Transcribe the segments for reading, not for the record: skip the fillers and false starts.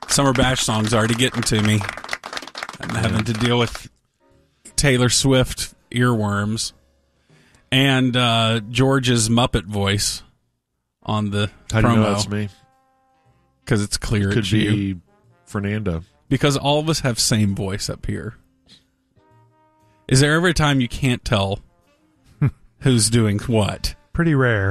Summer Bash song's already getting to me. I'm having to deal with Taylor Swift earworms and George's Muppet voice on the How promo. do you know that's me? Because it's clear Could it's you. be Fernando. Because all of us have same voice up here. Is there ever a time you can't tell who's doing what? Pretty rare.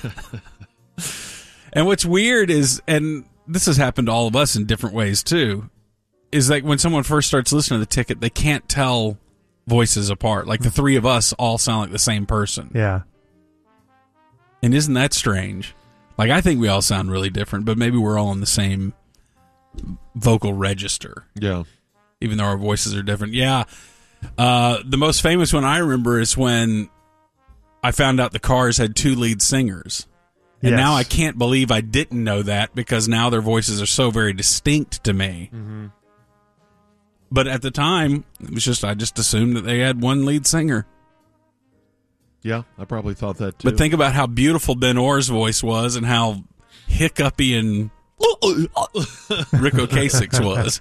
And what's weird is, and this has happened to all of us in different ways too, is like when someone first starts listening to the ticket, they can't tell voices apart. Like the three of us all sound like the same person. Yeah. And isn't that strange? Like I think we all sound really different, but maybe we're all in the same vocal register. Yeah. Even though our voices are different. Yeah. The most famous one I remember is when I found out the Cars had two lead singers. And Yes. now I can't believe I didn't know that because now their voices are so very distinct to me. Mm-hmm. But at the time, it was just I just assumed that they had one lead singer. Yeah, I probably thought that too. But think about how beautiful Ben Orr's voice was and how hiccupy and Rick Ocasek's was.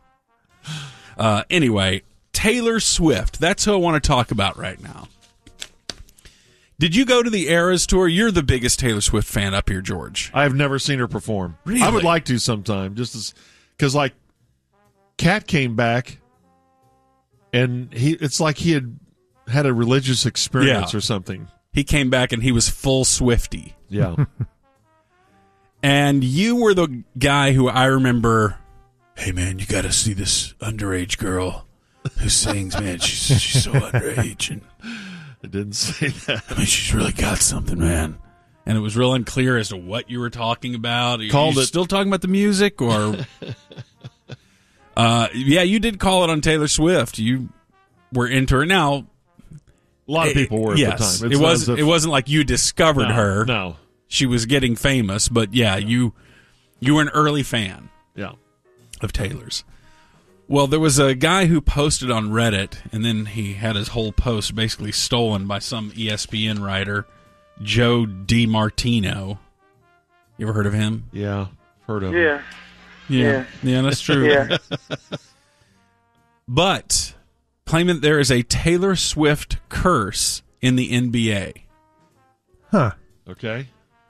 Anyway, Taylor Swift. That's who I want to talk about right now. Did you go to the Eras tour? You're the biggest Taylor Swift fan up here, George. I've never seen her perform. Really? I would like to sometime, just because like Cat came back, and it's like he had a religious experience or something. He came back and he was full Swiftie. Yeah. And you were the guy who I remember, hey, man, you got to see this underage girl who sings, man. She's so underage. And I didn't say that. I mean, she's really got something, man. And it was real unclear as to what you were talking about. Called you it. Still talking about the music? Or yeah, you did call it on Taylor Swift. You were into her. Now, A lot of people were at yes, the time. it wasn't like you discovered her. No. She was getting famous, but yeah, you were an early fan. Yeah. Of Taylor's. Well, there was a guy who posted on Reddit, and then he had his whole post basically stolen by some ESPN writer, Joe DiMartino. You ever heard of him? Yeah. Heard of Yeah. him. Yeah, that's true. Yeah. But claiming that there is a Taylor Swift curse in the NBA. Huh. Okay.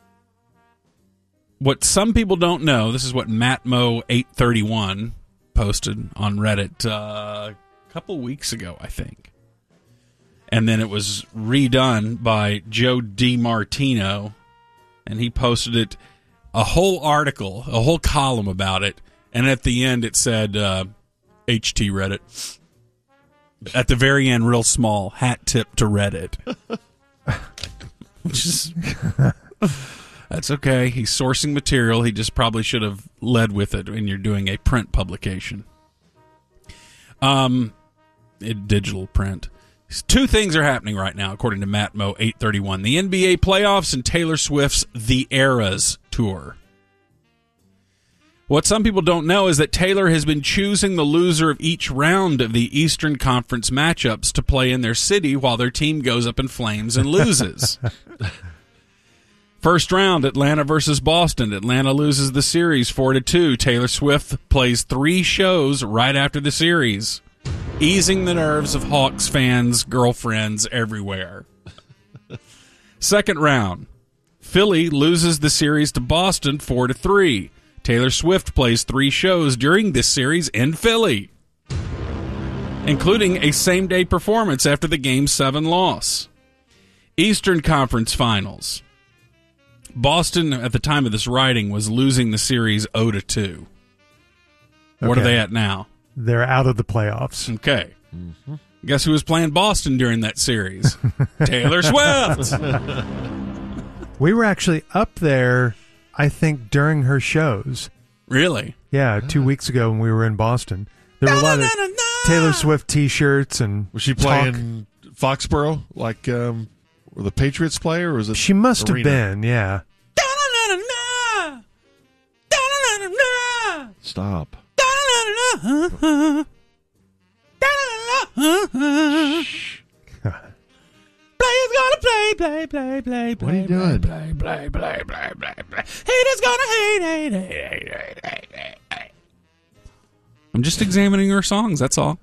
What some people don't know, this is what MattMo831 posted on Reddit a couple weeks ago, I think. And then it was redone by Joe DiMartino, and he posted it, a whole article, a whole column about it, and at the end it said, HT Reddit. At the very end, real small, hat tip to Reddit. Which is... That's okay. He's sourcing material. He just probably should have led with it when you're doing a print publication. Digital print. Two things are happening right now, according to MattMo831. The NBA playoffs and Taylor Swift's The Eras tour. What some people don't know is that Taylor has been choosing the loser of each round of the Eastern Conference matchups to play in their city while their team goes up in flames and loses. First round, Atlanta versus Boston. Atlanta loses the series 4-2. Taylor Swift plays 3 shows right after the series, easing the nerves of Hawks fans, girlfriends everywhere. Second round, Philly loses the series to Boston 4-3. Taylor Swift plays 3 shows during this series in Philly, including a same-day performance after the Game 7 loss. Eastern Conference Finals. Boston, at the time of this writing, was losing the series 0-2. What are they at now? They're out of the playoffs. Okay. Mm-hmm. Guess who was playing Boston during that series? Taylor Swift! We were actually up there, I think, during her shows. Really? Yeah, 2 weeks ago when we were in Boston. There were a lot of Taylor Swift T-shirts and Was she playing Foxborough like were the Patriots play, or was it? She must Arena? have been, yeah. Stop. Players gonna play. What are you doing? Play. Haters gonna hate. I'm just examining her songs, that's all.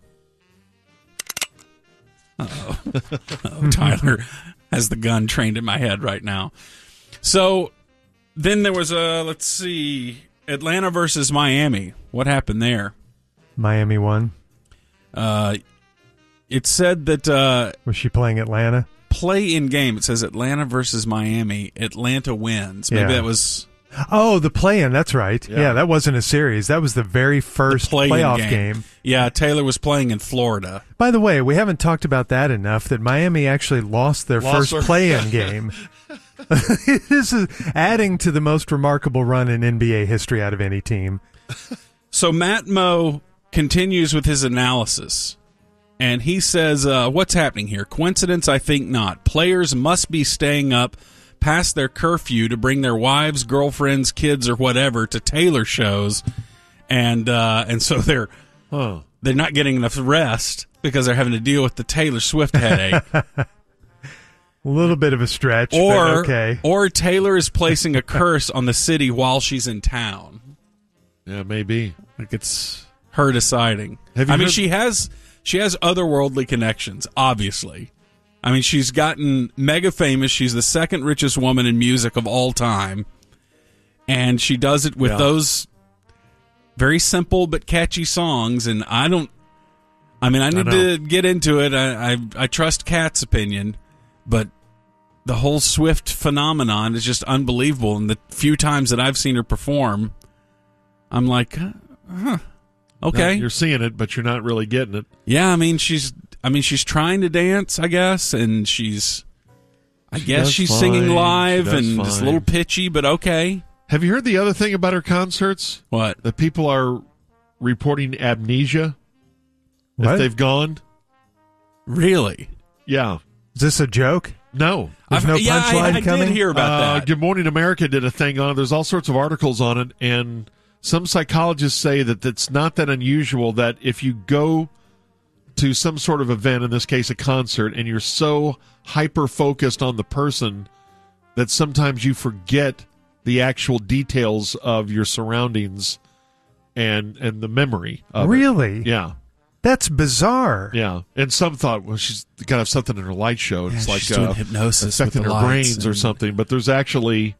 Uh-oh. Uh-oh, Tyler has the gun trained in my head right now. So then there was let's see, Atlanta versus Miami. What happened there? Miami won. It said that Was she playing Atlanta? play in game. It says Atlanta versus Miami. Atlanta wins. Maybe that was... Oh, the play-in. That's right. Yeah. Yeah, that wasn't a series. That was the very first play-in playoff game. Yeah, Taylor was playing in Florida. By the way, we haven't talked about that enough, that Miami actually lost their first play-in game. This is adding to the most remarkable run in NBA history out of any team. So Matt Moe continues with his analysis, and he says, what's happening here? Coincidence? I think not. Players must be staying up past their curfew to bring their wives, girlfriends, kids, or whatever to Taylor shows, and so they're not getting enough rest because they're having to deal with the Taylor Swift headache. A little bit of a stretch, but okay. Or Taylor is placing a curse on the city while she's in town. Yeah, maybe. Like it's her deciding. She has otherworldly connections, obviously. I mean, she's gotten mega famous. She's the second richest woman in music of all time. And she does it with those very simple but catchy songs. And I need to get into it. I trust Kat's opinion. But the whole Swift phenomenon is just unbelievable. And the few times that I've seen her perform, I'm like, okay. You're seeing it, but you're not really getting it. Yeah, she's trying to dance, I guess, and she's singing live and it's a little pitchy, but okay. Have you heard the other thing about her concerts? What? That people are reporting amnesia if they've gone. Really? Yeah. Is this a joke? No. There's no punchline coming? I did hear about that. Good Morning America did a thing on it. There's all sorts of articles on it, and some psychologists say that it's not that unusual that if you go to some sort of event, in this case a concert, and you're so hyper-focused on the person that sometimes you forget the actual details of your surroundings and the memory of Really? it. Yeah. That's bizarre. Yeah. And some thought, well, she's got to have something in her light show. And it's like she's doing hypnosis affecting with the her lights brains or something. But there's actually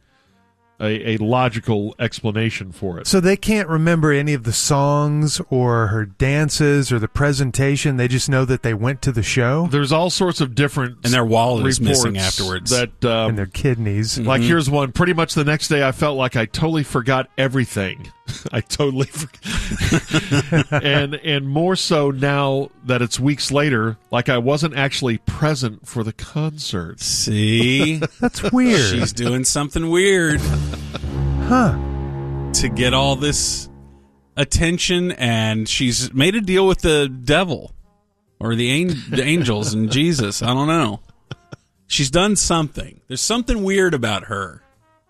a logical explanation for it. So they can't remember any of the songs or her dances or the presentation. They just know that they went to the show. There's all sorts of different and their wallet is missing reports afterwards. And their kidneys. Like here's one. Pretty much the next day I felt like I totally forgot everything. I totally forgot. and more so now that it's weeks later, like I wasn't actually present for the concert. See? That's weird. She's doing something weird. Huh. To get all this attention, and she's made a deal with the devil or the angels and Jesus. I don't know. She's done something. There's something weird about her.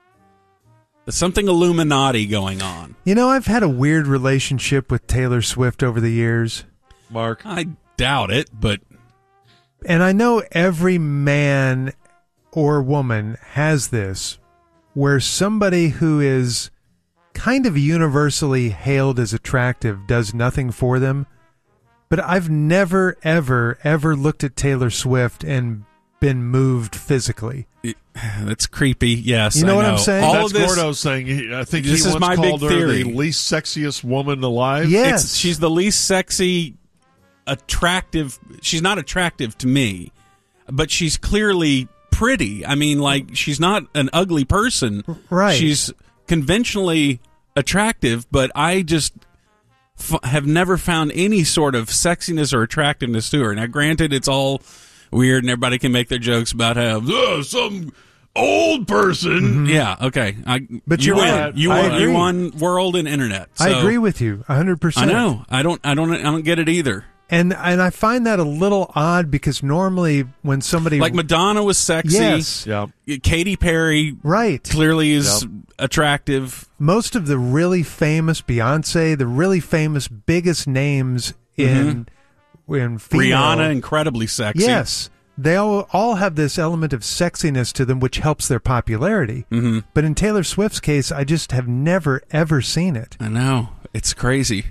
There's something Illuminati going on. You know, I've had a weird relationship with Taylor Swift over the years. Mark? I doubt it, but... And I know every man or woman has this, where somebody who is kind of universally hailed as attractive does nothing for them. But I've never, ever, ever looked at Taylor Swift and been moved physically. That's creepy. Yes, you know what I'm saying. All of this, Gordo saying. I think this he is once my called big her theory. the least sexiest woman alive. Yes, she's the least sexy, attractive. She's not attractive to me, but she's clearly pretty. I mean, like she's not an ugly person. Right. She's conventionally attractive, but I just have never found any sort of sexiness or attractiveness to her. Now, granted, it's all weird, and everybody can make their jokes about how some old person. Mm-hmm. Yeah, okay. But you you're win. right. You won world and internet. So, I agree with you 100%. I know. I don't get it either. And I find that a little odd because normally when somebody like Madonna was sexy. Yes. Yeah. Katy Perry right. clearly is attractive. Most of the really famous Beyonce, the really famous biggest names in female, Rihanna, incredibly sexy. Yes. They all have this element of sexiness to them, which helps their popularity. Mm-hmm. But in Taylor Swift's case, I just have never, ever seen it. I know. It's crazy.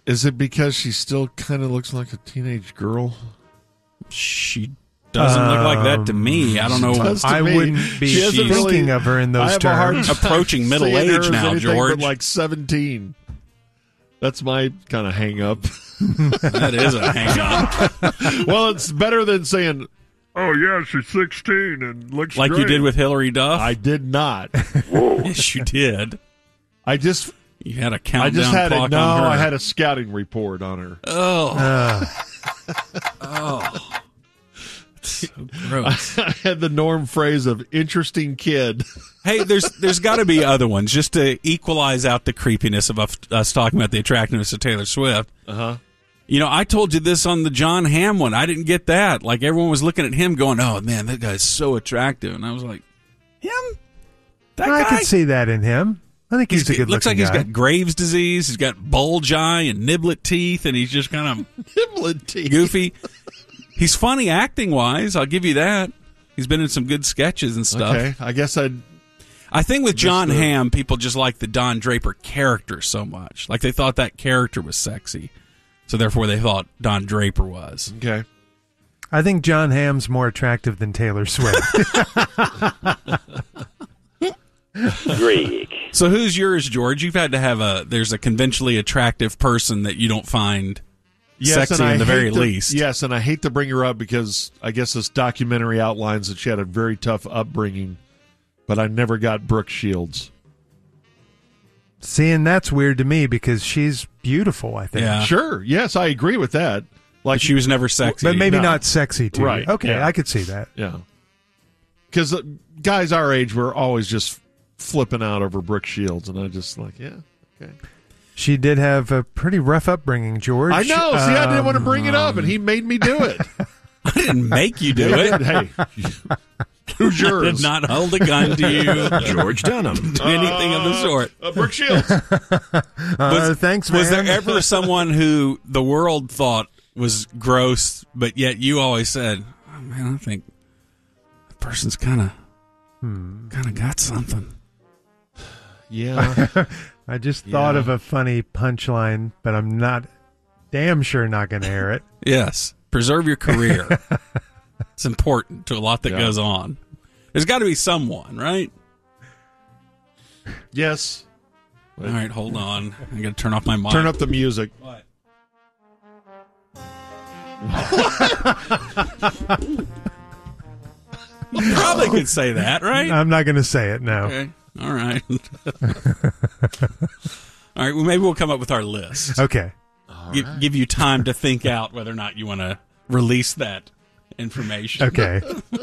Is it because she still kind of looks like a teenage girl? She doesn't look like that to me. I don't know. I wouldn't be thinking of her in those terms. Approaching middle age now, George. But like 17. That's my kind of hang up. That is a hang up. Well, it's better than saying, oh, yeah, she's 16 and looks like great. You did with Hillary Duff? I did not. Yes, you did. You had a countdown clock on her. I had a scouting report on her. Oh. Oh. So gross. I had the norm phrase of interesting kid. Hey, there's got to be other ones just to equalize out the creepiness of us talking about the attractiveness of Taylor Swift. Uh-huh. You know, I told you this on the John Hamm one. I didn't get that. Like, everyone was looking at him going, oh, man, that guy's so attractive. And I was like, him? That guy? I can see that in him. I think he's a good-looking guy. Looks like he's got Graves' disease. He's got bulge eye and niblet teeth, and he's just kind of niblet teeth. Goofy. He's funny acting-wise. I'll give you that. He's been in some good sketches and stuff. Okay, I guess I think with John Hamm, people just like the Don Draper character so much. Like, they thought that character was sexy. So, therefore, they thought Don Draper was. Okay. I think John Hamm's more attractive than Taylor Swift. Greek. So who's yours, George? You've had to have there's a conventionally attractive person that you don't find sexy in the very least. Yes, and I hate to bring her up because I guess this documentary outlines that she had a very tough upbringing, but I never got Brooke Shields. See, and that's weird to me because she's beautiful, I think. Yeah. Sure, yes, I agree with that. Like, she was never sexy. But maybe not sexy to right. you. Okay, yeah. I could see that. Yeah. Because guys our age were always just flipping out over Brooke Shields, and I just like, yeah, okay. She did have a pretty rough upbringing, George. I know. See, I didn't want to bring it up, and he made me do it. I didn't make you do it. Hey, who's yours? I did not hold a gun to you, George Dunham. Do anything of the sort. Brooke Shields. Thanks, man. Was there ever someone who the world thought was gross, but yet you always said, oh, man, I think that person's kind of got something. Yeah. I just thought of a funny punchline, but I'm not damn sure not going to air it. Yes. Preserve your career. It's important to a lot that goes on. There's got to be someone, right? Yes. All right, hold on. I got to turn off my mic. Turn up the music. What? You probably could say that, right? I'm not going to say it now. Okay. All right. All right. Well, maybe we'll come up with our list. Okay. Give you time to think out whether or not you want to release that information. Okay.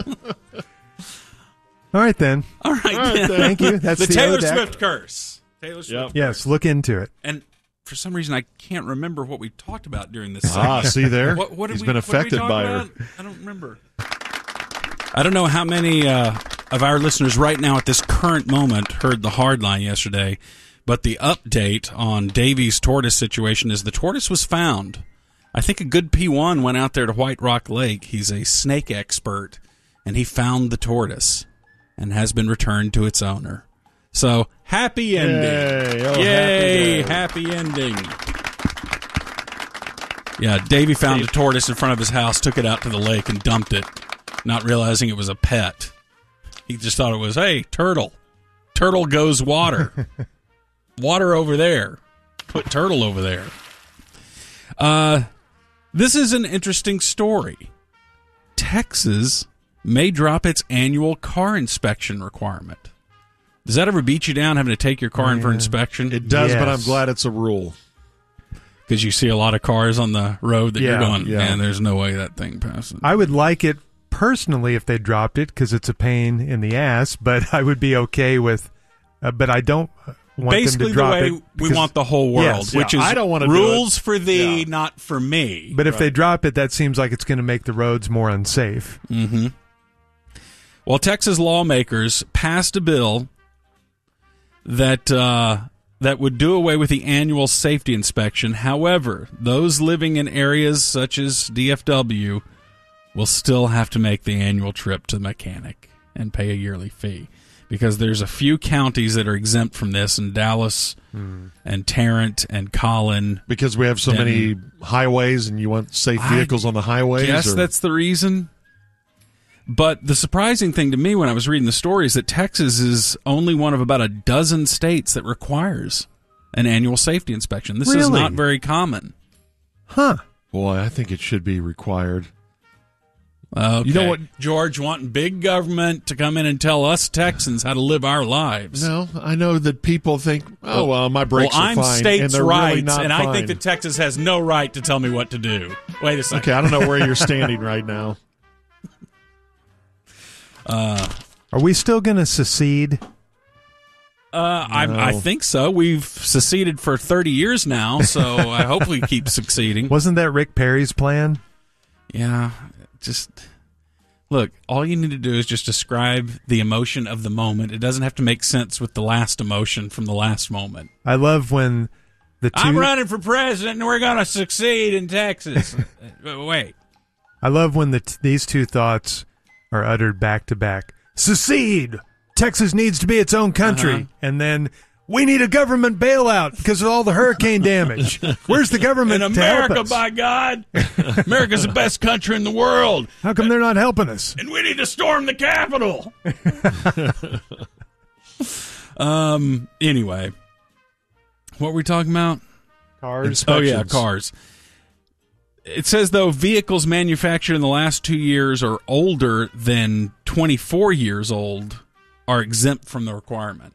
All right, then. All right, then. Thank you. That's the Taylor ODAC. Swift curse. Taylor Swift. Yes, look into it. And for some reason, I can't remember what we talked about during this segment. See there? What He's been affected by her. I don't remember. I don't know how many of our listeners right now at this current moment heard the hardline yesterday, but the update on Davy's tortoise situation is the tortoise was found. I think a good P1 went out there to White Rock Lake. He's a snake expert, and he found the tortoise and has been returned to its owner. So, happy ending. Yay, happy ending. Yeah, Davy found a tortoise in front of his house, took it out to the lake, and dumped it, not realizing it was a pet. He just thought it was, hey, turtle. Turtle goes water. Water over there. Put turtle over there. This is an interesting story. Texas may drop its annual car inspection requirement. Does that ever beat you down, having to take your car in for inspection? It does, but I'm Yes. glad it's a rule. Because you see a lot of cars on the road that you're going, yeah. man, there's no way that thing passes. I would like it personally if they dropped it because it's a pain in the ass, but I would be okay with, but I don't want Basically, them to drop the way it. we because- want the whole world, Yes. which Yeah, is I don't wanna do rules it. for thee, Yeah. not for me. But if they drop it, that seems like it's going to make the roads more unsafe. Mm-hmm. Well, Texas lawmakers passed a bill that would do away with the annual safety inspection. However, those living in areas such as DFW will still have to make the annual trip to the mechanic and pay a yearly fee. because there's a few counties that are exempt from this, and Dallas and Tarrant and Collin. Because we have so many highways and you want safe vehicles on the highways? Yes, that's the reason. But the surprising thing to me when I was reading the story is that Texas is only one of about a dozen states that requires an annual safety inspection. This is not very common. Huh. Boy, I think it should be required. Okay. You know what, George, wanting big government to come in and tell us Texans how to live our lives. No, I know that people think, oh, well, my brakes are I'm fine. states' and they're rights, really not and fine. I think that Texas has no right to tell me what to do. Wait a second. Okay, I don't know where you're standing right now. Are we still going to secede? I think so. We've seceded for 30 years now, so I hope we keep succeeding. Wasn't that Rick Perry's plan? Yeah, just look, all you need to do is just describe the emotion of the moment. It doesn't have to make sense with the last emotion from the last moment. I love when the two... I'm running for president and we're going to succeed in Texas. Wait. I love when these two thoughts are uttered back to back. Secede! Texas needs to be its own country. And then, we need a government bailout because of all the hurricane damage. Where's the government in to help America, us? by God? America's the best country in the world. How come they're not helping us? And we need to storm the Capitol. Anyway, what were we talking about? Cars. Oh, yeah, cars. It says, though, vehicles manufactured in the last 2 years or older than 24 years old are exempt from the requirement.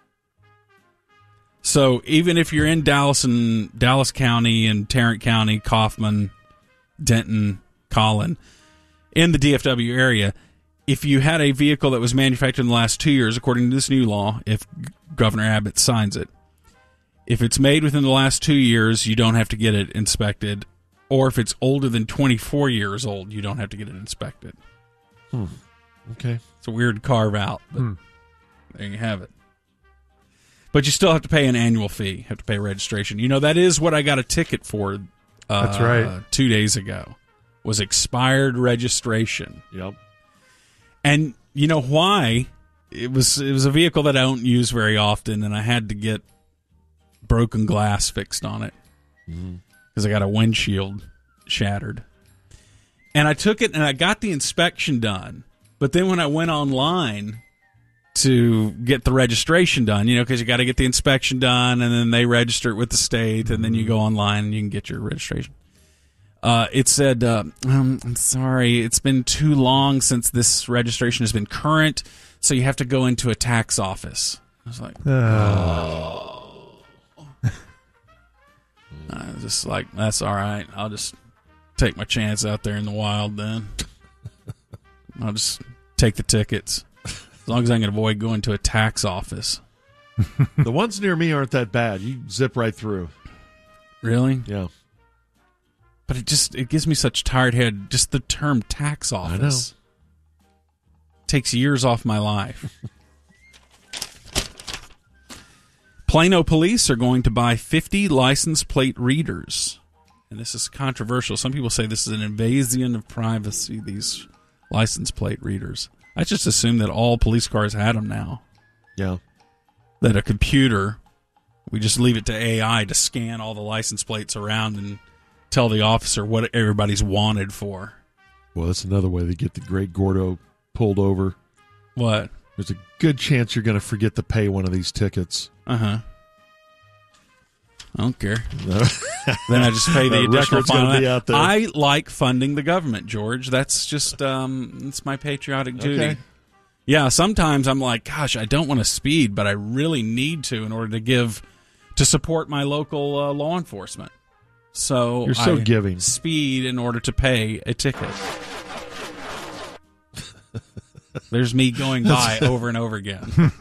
So even if you're in Dallas County and Tarrant County, Kaufman, Denton, Collin, in the DFW area, if you had a vehicle that was manufactured in the last 2 years, according to this new law, if Governor Abbott signs it, if it's made within the last 2 years, you don't have to get it inspected. Or if it's older than 24 years old, you don't have to get it inspected. Okay. It's a weird carve out, but there you have it. But you still have to pay an annual fee. Have to pay registration. You know, that is what I got a ticket for. That's right. 2 days ago was expired registration. Yep. And you know why? It was a vehicle that I don't use very often, and I had to get broken glass fixed on it because I got a windshield shattered. And I took it and I got the inspection done. But then when I went online to get the registration done, you know, because you got to get the inspection done, and then they register it with the state, and then you go online and you can get your registration. It said, I'm sorry, it's been too long since this registration has been current, so you have to go into a tax office. I was like, I was just like, that's all right. I'll just take my chance out there in the wild then. I'll just take the tickets. As long as I can avoid going to a tax office. The ones near me aren't that bad. You zip right through. Really? Yeah. But it gives me such tired head. Just the term tax office. I know. Takes years off my life. Plano police are going to buy 50 license plate readers. And this is controversial. Some people say this is an invasion of privacy, these license plate readers. I just assume that all police cars had them now. Yeah. That a computer, we just leave it to AI to scan all the license plates around and tell the officer what everybody's wanted for. Well, that's another way to get the great Gordo pulled over. What? There's a good chance you're going to forget to pay one of these tickets. Uh-huh. I don't care. Then I just pay the additional fine. I like funding the government, George. That's just it's my patriotic duty. Okay. Yeah, sometimes I'm like, gosh, I don't want to speed, but I really need to in order to support my local law enforcement. So you're so I giving. Speed in order to pay a ticket. There's me going by over and over again.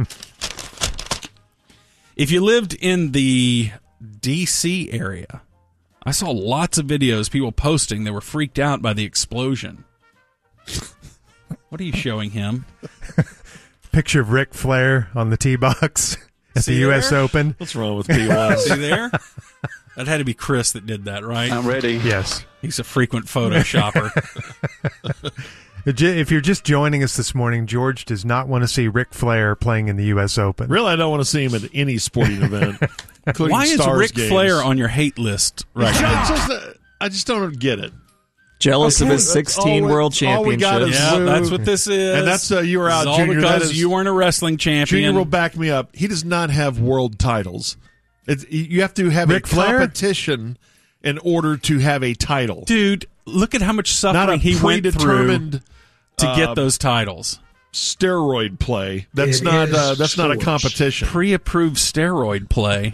If you lived in the D.C. area, I saw lots of videos, people posting, they were freaked out by the explosion. What are you showing him? Picture of Ric Flair on the tee box at the U.S. Open. What's wrong with P1? See there? That had to be Chris that did that, right? I'm ready. Yes. He's a frequent Photoshopper. If you're just joining us this morning, George does not want to see Ric Flair playing in the U.S. Open. Really, I don't want to see him at any sporting event, including Why is Stars Ric games. Flair on your hate list right now? I just don't get it. Jealous of his 16 world all we got championships. is Yeah, Lou. that's what this is. And that's you were out, It's all Junior. because That is, you weren't a wrestling champion. Junior will back me up. He does not have world titles. You have to have Ric a Flair? competition in order to have a title. Dude, look at how much Not a suffering he went through predetermined to get those titles. steroid play. That's It not is that's not a George. competition. Pre-approved steroid play.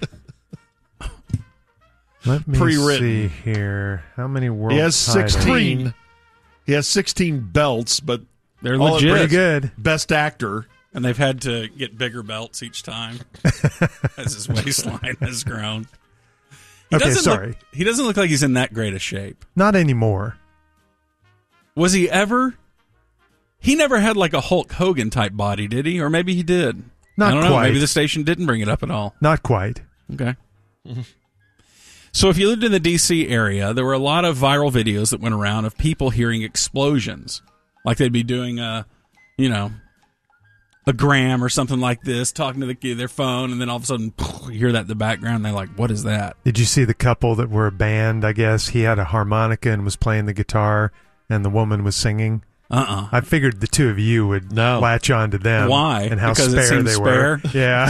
Let me Pre-written. see here. How many world He has titles? 16. He has 16 belts, but They're all legit. Pretty good. best actor. And they've had to get bigger belts each time as his waistline has grown. Okay, sorry. He doesn't look like he's in that great a shape. Not anymore. Was he ever? He never had like a Hulk Hogan type body, did he? Or maybe he did. Not I don't know. quite. Maybe the station didn't bring it up at all. Not quite. Okay. So if you lived in the D.C. area, there were a lot of viral videos that went around of people hearing explosions. Like they'd be doing a gram or something like this, talking to their phone, and then all of a sudden you hear that in the background, and they're like, what is that? Did you see the couple that were a band, I guess? He had a harmonica and was playing the guitar, and the woman was singing. I figured the two of you would latch on to them. Why? And how Because it spare seems they were. Yeah.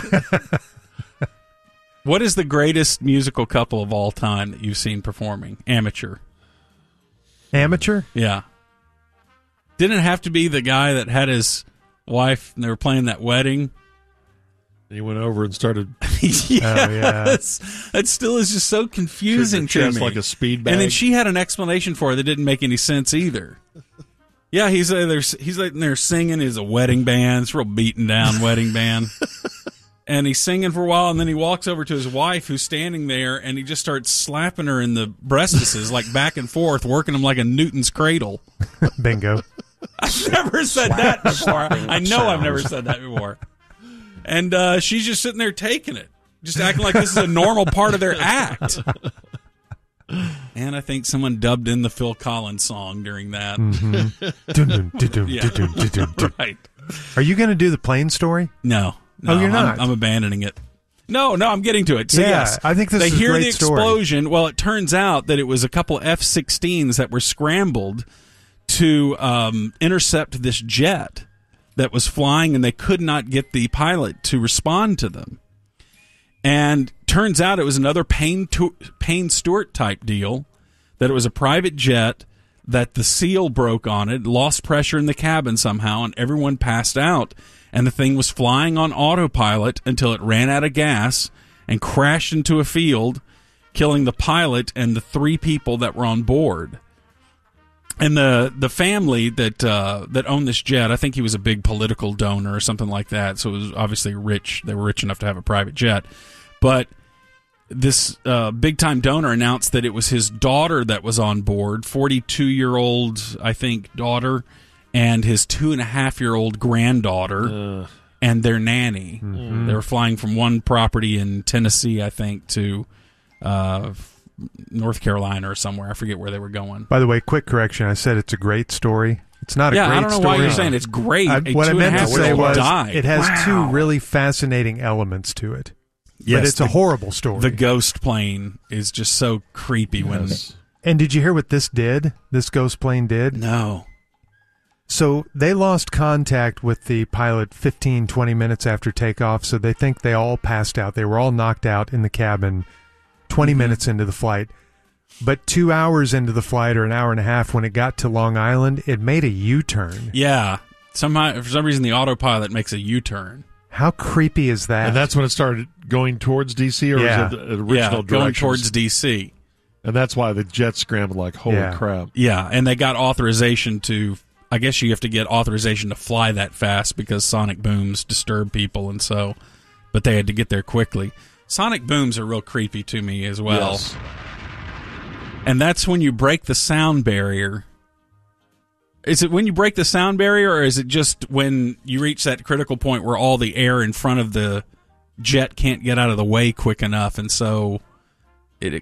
What is the greatest musical couple of all time that you've seen performing? Amateur. Amateur? Yeah. Didn't it have to be the guy that had his wife and they were playing that wedding? And he went over and started Yes. That still is just so confusing to chest me. like a speed bag. And then she had an explanation for it that didn't make any sense either. Yeah, he's like there singing. He's a wedding band. It's a real beaten down wedding band. And he's singing for a while, and then he walks over to his wife, who's standing there, and he just starts slapping her in the breastises, like back and forth, working them like a Newton's cradle. Bingo. I've never said that before. I know I've never said that before. And she's just sitting there taking it, just acting like this is a normal part of their act. And I think someone dubbed in the Phil Collins song during that. Right. Are you going to do the plane story? No. Oh, you're not? I'm abandoning it. No, I'm getting to it. So Yeah, yes, I think this they is a hear great the story. explosion. Well, it turns out that it was a couple F-16s that were scrambled to intercept this jet that was flying, and they could not get the pilot to respond to them. And turns out it was another Payne Stewart type deal, that it was a private jet, that the seal broke on it, lost pressure in the cabin somehow, and everyone passed out. And the thing was flying on autopilot until it ran out of gas and crashed into a field, killing the pilot and the 3 people that were on board. And the family that owned this jet, I think he was a big political donor or something like that, so it was obviously rich. They were rich enough to have a private jet. But this big-time donor announced that it was his daughter that was on board, 42-year-old, I think, daughter, and his 2.5-year-old granddaughter and their nanny. Mm-hmm. They were flying from one property in Tennessee, I think, to North Carolina or somewhere. I forget where they were going. By the way, quick correction. I said it's a great story. It's not a great story. I don't know why you're saying it's great. What I meant to say was died. it has 2 really fascinating elements to it. Yes, but it's a horrible story. The ghost plane is just so creepy. And did you hear what this ghost plane did? No. So they lost contact with the pilot 15, 20 minutes after takeoff, so they think they all passed out. They were all knocked out in the cabin 20 minutes into the flight. But 2 hours into the flight, or an hour and a half, when it got to Long Island, it made a U-turn. Yeah. Somehow, for some reason, the autopilot makes a U-turn. How creepy is that? And that's when it started going towards D.C., or was it the original directions? Going towards D.C. And that's why the jet scrambled like, holy crap. Yeah, and they got authorization to... I guess you have to get authorization to fly that fast because sonic booms disturb people, and so... But they had to get there quickly. Sonic booms are real creepy to me as well. Yes. And that's when you break the sound barrier. Is it when you break the sound barrier, or is it just when you reach that critical point where all the air in front of the jet can't get out of the way quick enough, and so it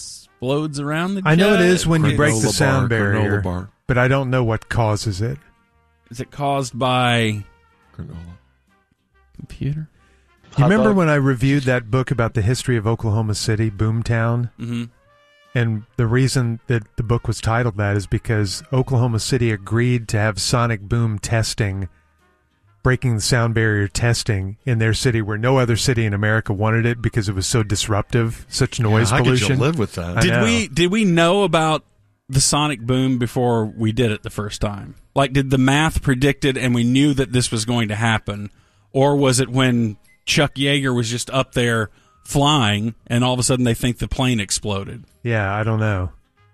explodes around the jet? I know it is when you break the sound barrier, but I don't know what causes it. Is it caused by Granola. computer? You remember when I reviewed that book about the history of Oklahoma City, Boomtown? Mm-hmm. And the reason that the book was titled that is because Oklahoma City agreed to have sonic boom testing, breaking the sound barrier testing in their city where no other city in America wanted it because it was so disruptive, such noise pollution. How could you live with that? Did we know about the sonic boom before we did it the first time? Like, did the math predict it and we knew that this was going to happen? Or was it when Chuck Yeager was just up there flying and all of a sudden they think the plane exploded? Yeah, I don't know.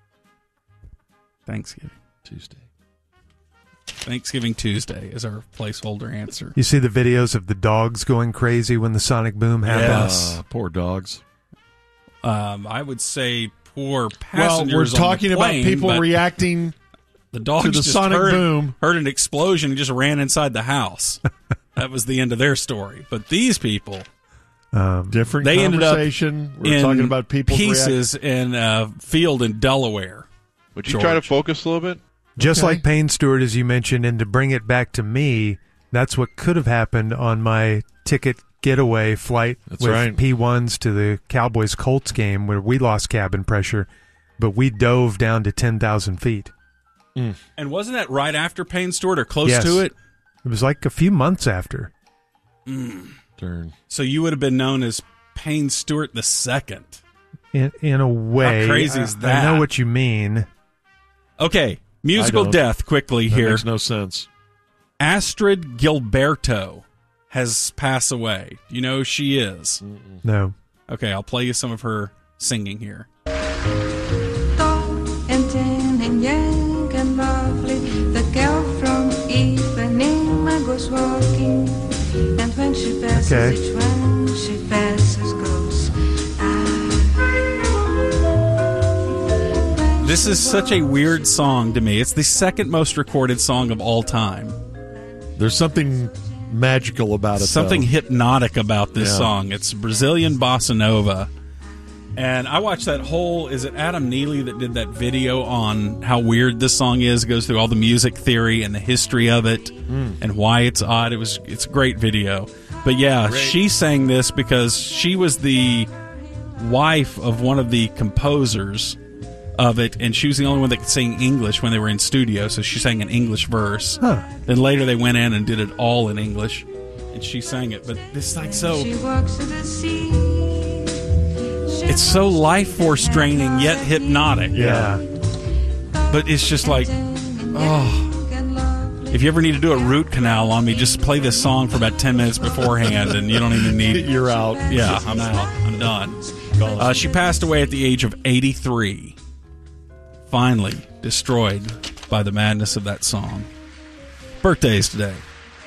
Thanksgiving Tuesday is our placeholder answer. You see the videos of the dogs going crazy when the sonic boom happens? Poor dogs. I would say poor passengers. Well, we're talking on the plane, about people but reacting the dogs to the just sonic boom. Heard an explosion and just ran inside the house. That was the end of their story. But these people, different they conversation. We're talking about people pieces in a field in Delaware. Would you try to focus a little bit? Just like Payne Stewart, as you mentioned, and to bring it back to me, that's what could have happened on my ticket getaway flight with P1s to the Cowboys-Colts game where we lost cabin pressure, but we dove down to 10,000 feet. Mm. And wasn't that right after Payne Stewart or close Yes. to it? It was like a few months after. So you would have been known as Payne Stewart the Second. In a way. How crazy is that? I know what you mean. Okay, musical death quickly that here. Makes no sense. Astrid Gilberto has passed away. Do you know who she is? No. Okay, I'll play you some of her singing here. Tall and tan and young and lovely, the girl from Ipanema goes walking, and when she passes each one, she passes goes. This is such a weird song to me. It's the second most recorded song of all time. There's something magical about it. Something hypnotic about this song. It's Brazilian bossa nova. And I watched that whole, is it Adam Neely that did that video on how weird this song is? It goes through all the music theory and the history of it and why it's odd. It's a great video. But yeah, she sang this because she was the wife of one of the composers of it, and she was the only one that could sing English when they were in studio, so she sang an English verse. Then later they went in and did it all in English, and she sang it. But it's like it's so life force draining yet hypnotic. Yeah. But it's just like, if you ever need to do a root canal on me, just play this song for about 10 minutes beforehand, and you don't even need. You're out. Yeah, I'm out. I'm done. She passed away at the age of 83. Finally destroyed by the madness of that song. Birthdays today.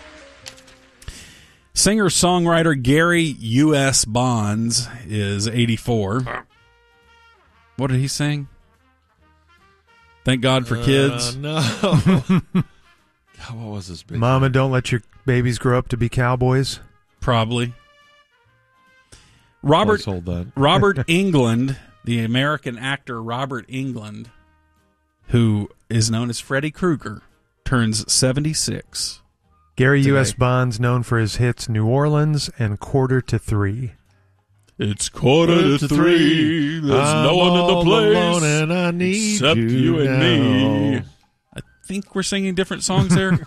Singer-songwriter Gary U.S. Bonds is 84. What did he sing? Thank God for Kids. No. God, what was this big Mama, don't let your babies grow up to be cowboys. Probably. Robert Englund, the American actor Robert Englund, who is known as Freddy Krueger, turns 76. Gary today. U.S. Bonds, known for his hits New Orleans and Quarter to Three. It's quarter to three. There's no one in the place alone and I need except you and me. I think we're singing different songs there.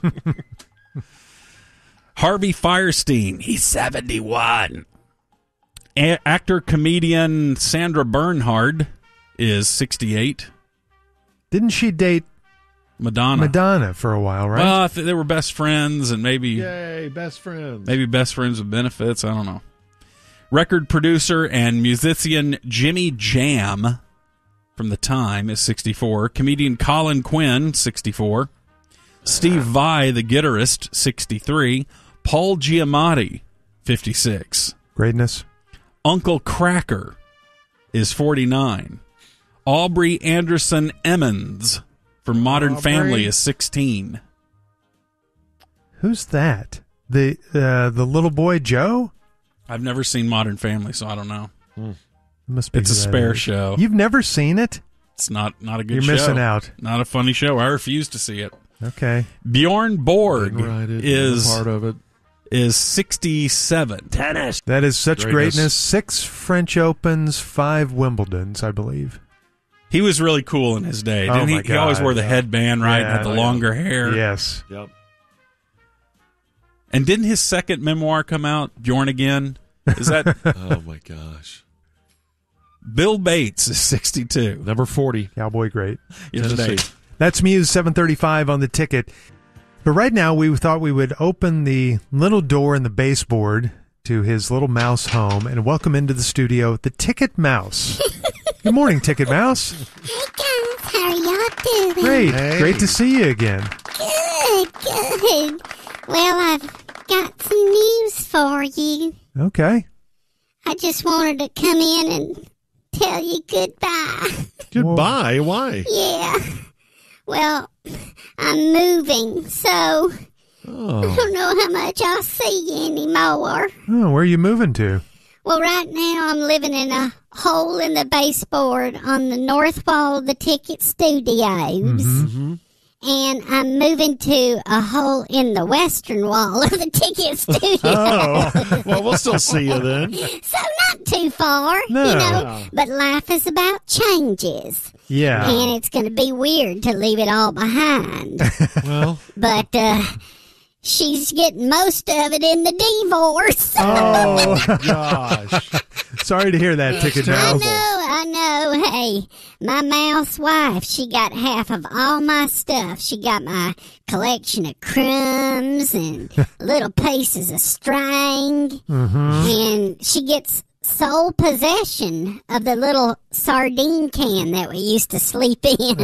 Harvey Fierstein, he's 71. Actor comedian Sandra Bernhard is 68. Didn't she date Madonna for a while, right? Well, they were best friends, and maybe Yay, best friends. Maybe best friends with benefits. I don't know. Record producer and musician Jimmy Jam from the time is 64. Comedian Colin Quinn, 64. Steve Vai, the guitarist, 63. Paul Giamatti, 56. Greatness. Uncle Kracker is 49. Aubrey Anderson Emmons from Modern Family is 16. Who's that? The little boy Joe? I've never seen Modern Family, so I don't know. Must be It's a spare show. You've never seen it? It's not a good show. You're missing out. Not a funny show. I refuse to see it. Okay. Bjorn Borg is part of it. Is 67. Tennis. That is such greatness. 6 French Opens, 5 Wimbledons, I believe. He was really cool in his day. Didn't he? He always wore the headband, right? And had the longer hair. Yes. Yep. And didn't his second memoir come out, Bjorn Again? Is that? Oh, my gosh. Bill Bates is 62. Number 40. Cowboy great. Tennessee. That's Muse 735 on the ticket. But right now, we thought we would open the little door in the baseboard to his little mouse home and welcome into the studio the Ticket Mouse. Good morning, Ticket Mouse. Hey, guys. How are y'all doing? Great. Hey. Great to see you again. Good. Well, I've got some news for you. Okay. I just wanted to come in and tell you goodbye. Goodbye? Why? Yeah. Well, I'm moving, so I don't know how much I'll see you anymore. Oh, where are you moving to? Well, right now I'm living in a hole in the baseboard on the north wall of the Ticket Studios. Mm-hmm. And I'm moving to a hole in the western wall of the Ticket Studios. Oh, well, we'll still see you then. So not too far, No. But life is about changes. Yeah. And it's going to be weird to leave it all behind. Well. But she's getting most of it in the divorce. Oh, gosh. Sorry to hear that, Ticket Mouse. I know. Hey, my mouse wife, she got half of all my stuff. She got my collection of crumbs and little pieces of string. Mm-hmm. And she gets sole possession of the little sardine can that we used to sleep in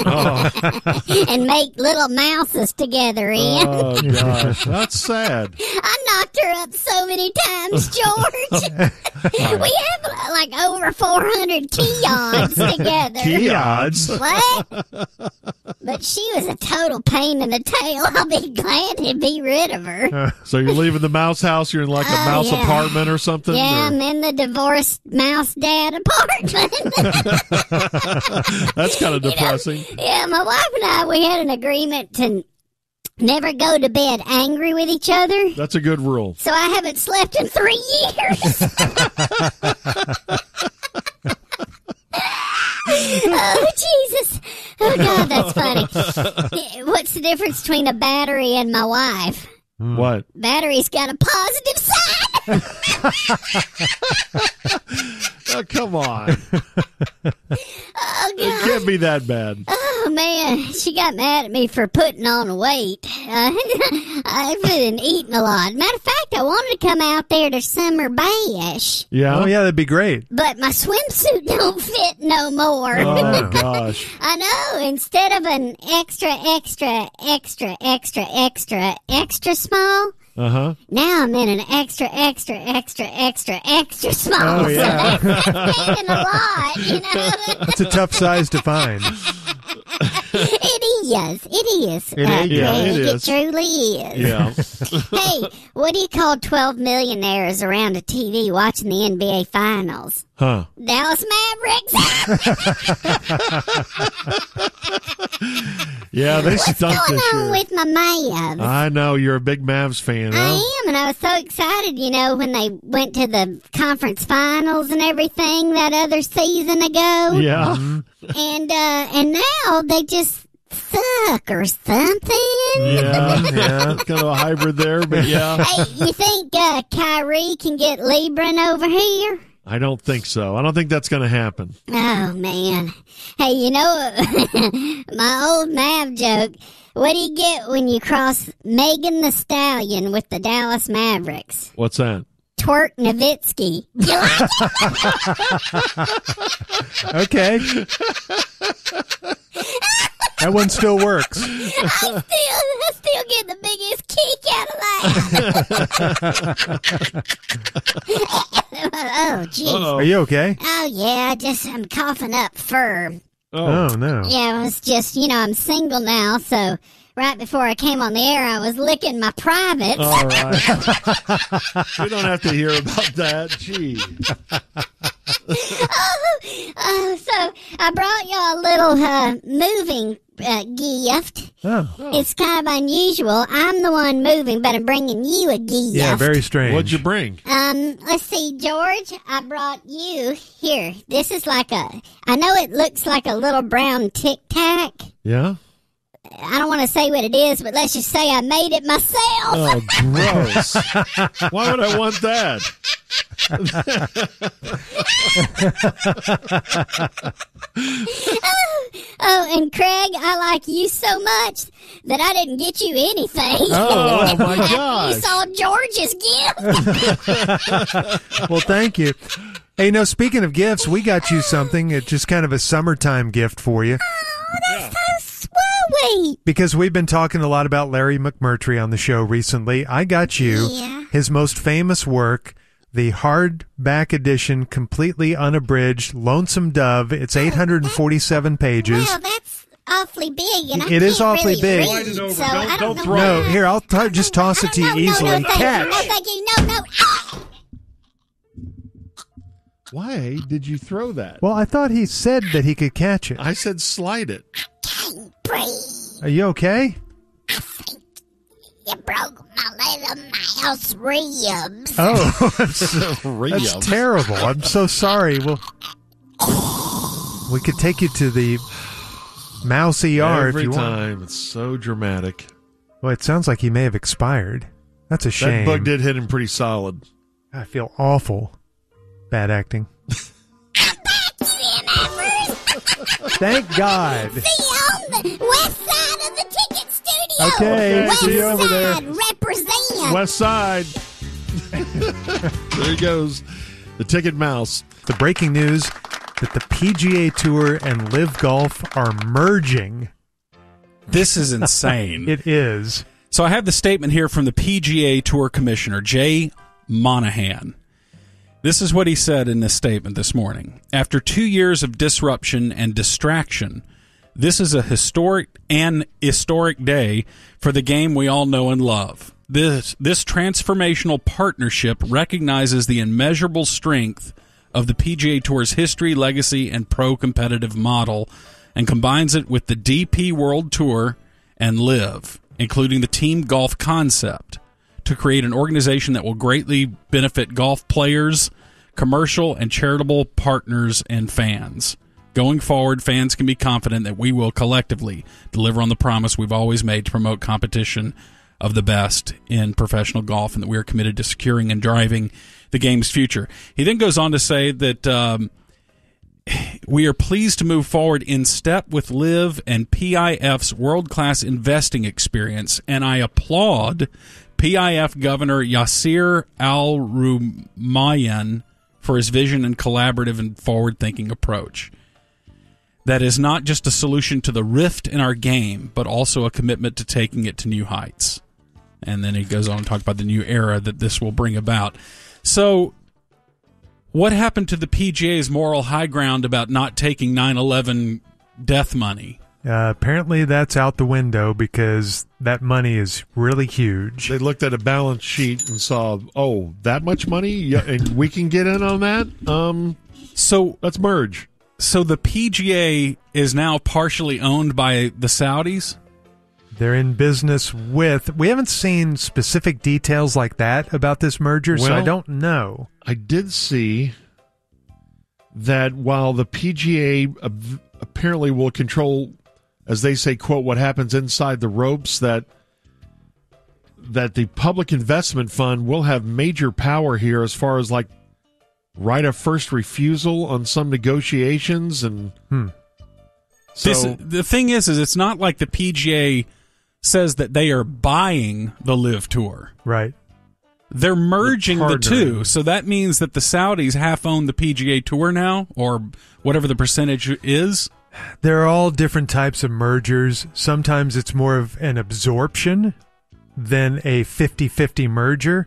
and make little mouses together in. Oh, gosh. That's sad. I knocked her up so many times, George. We have like over 400 keyodds together. Keyodds? What? But she was a total pain in the tail. I'll be glad to be rid of her. So you're leaving the mouse house? You're in like a mouse apartment or something? Yeah, or? I'm in the divorced mouse dad apartment. That's kind of depressing. Yeah, my wife and I, we had an agreement to never go to bed angry with each other. That's a good rule. So I haven't slept in 3 years. Oh, Jesus. Oh, God, that's funny. What's the difference between a battery and my wife? What? Battery's got a positive side. Oh, come on. Oh, God. It can't be that bad. Oh, man. She got mad at me for putting on weight. I've been eating a lot. Matter of fact, I wanted to come out there to Summer Bash. Yeah? Oh, yeah, that'd be great. But my swimsuit don't fit no more. Oh, gosh. I know. Instead of an extra small, now I'm in an extra small. Oh, yeah. So that's taking a lot, you know. That's a tough size to find. It is. It is. It truly is. Yeah. Hey, what do you call 12 millionaires around a TV watching the NBA Finals? Huh. Dallas Mavericks. Yeah, they stunk What's going this on year. with my Mavs? I know, you're a big Mavs fan, huh? I am, and I was so excited, you know, when they went to the conference finals and everything that other season ago. Yeah. And now they just suck or something. Yeah. It's kind of a hybrid there, but yeah. Hey, you think Kyrie can get Lebron over here? I don't think so. I don't think that's going to happen. Oh, man. Hey, you know, my old Mav joke, what do you get when you cross Megan the Stallion with the Dallas Mavericks? What's that? Twerk Nowitzki. You like it? Okay. That one still works. I still get the biggest kick out of that. Oh, jeez. Are you okay? Oh, yeah, I'm coughing up fur. Oh, no. Yeah, it was just, you know, I'm single now, so right before I came on the air, I was licking my privates. All right. We don't have to hear about that. Gee. So I brought y'all a little moving gift. Oh. It's kind of unusual. I'm the one moving, but I'm bringing you a gift. Yeah, very strange. What'd you bring? Let's see, George, I brought you here. This is like I know it looks like a little brown Tic Tac. Yeah? I don't want to say what it is, but let's just say I made it myself. Oh, gross. Why would I want that? Oh, and Craig, I like you so much that I didn't get you anything. Oh, my gosh. You saw George's gift. Well, thank you. Hey, no, speaking of gifts, we got you something. It's just kind of a summertime gift for you. Oh, that's so sweet. Because we've been talking a lot about Larry McMurtry on the show recently. I got you his most famous work, the hardback edition, completely unabridged, Lonesome Dove. It's 847 pages. Well, that's awfully big, and It is awfully big. Read, Slide it over. so I Don't know. throw No, here, I'll just toss it to you easily. No, thank Catch. you. No, thank you. No. Why did you throw that? Well, I thought he said that he could catch it. I said slide it. Can't breathe. Are you okay? I think you broke my little mouse ribs. Oh, that's terrible. I'm so sorry. Well, we could take you to the mouse ER Every if you want. time. It's so dramatic. Well, it sounds like he may have expired. That's a shame. That bug did hit him pretty solid. I feel awful. Bad acting. Thank God. See you on the west side of the ticket studio. Okay, west see you over there. side, represent. West Side. There he goes. The Ticket Mouse. The breaking news that the PGA Tour and Live Golf are merging. This is insane. It is. So I have the statement here from the PGA Tour Commissioner, Jay Monahan. This is what he said in this statement this morning. After 2 years of disruption and distraction, this is a historic day for the game we all know and love. This transformational partnership recognizes the immeasurable strength of the PGA Tour's history, legacy, and pro-competitive model, and combines it with the DP World Tour and Live, including the team golf concept, to create an organization that will greatly benefit golf players, commercial and charitable partners, and fans. Going forward, fans can be confident that we will collectively deliver on the promise we've always made to promote competition of the best in professional golf, and that we are committed to securing and driving the game's future. He then goes on to say that we are pleased to move forward in step with Liv and PIF's world-class investing experience, and I applaud PIF Governor Yasir Al-Rumayyan for his vision and collaborative and forward-thinking approach. That is not just a solution to the rift in our game, but also a commitment to taking it to new heights. And then he goes on to talk about the new era that this will bring about. So, what happened to the PGA's moral high ground about not taking 9/11 death money? Apparently that's out the window because that money is really huge. They looked at a balance sheet and saw, oh, that much money? Yeah, and we can get in on that? So let's merge. So the PGA is now partially owned by the Saudis? They're in business with... We haven't seen specific details like that about this merger, so I don't know. I did see that while the PGA apparently will control, as they say, quote, what happens inside the ropes, that the public investment fund will have major power here as far as, like, right of first refusal on some negotiations. And so the thing is it's not like the PGA says that they are buying the Live Tour. Right. They're merging the two, so that means that the Saudis half own the PGA Tour now, or whatever the percentage is. There are all different types of mergers. Sometimes it's more of an absorption than a 50-50 merger.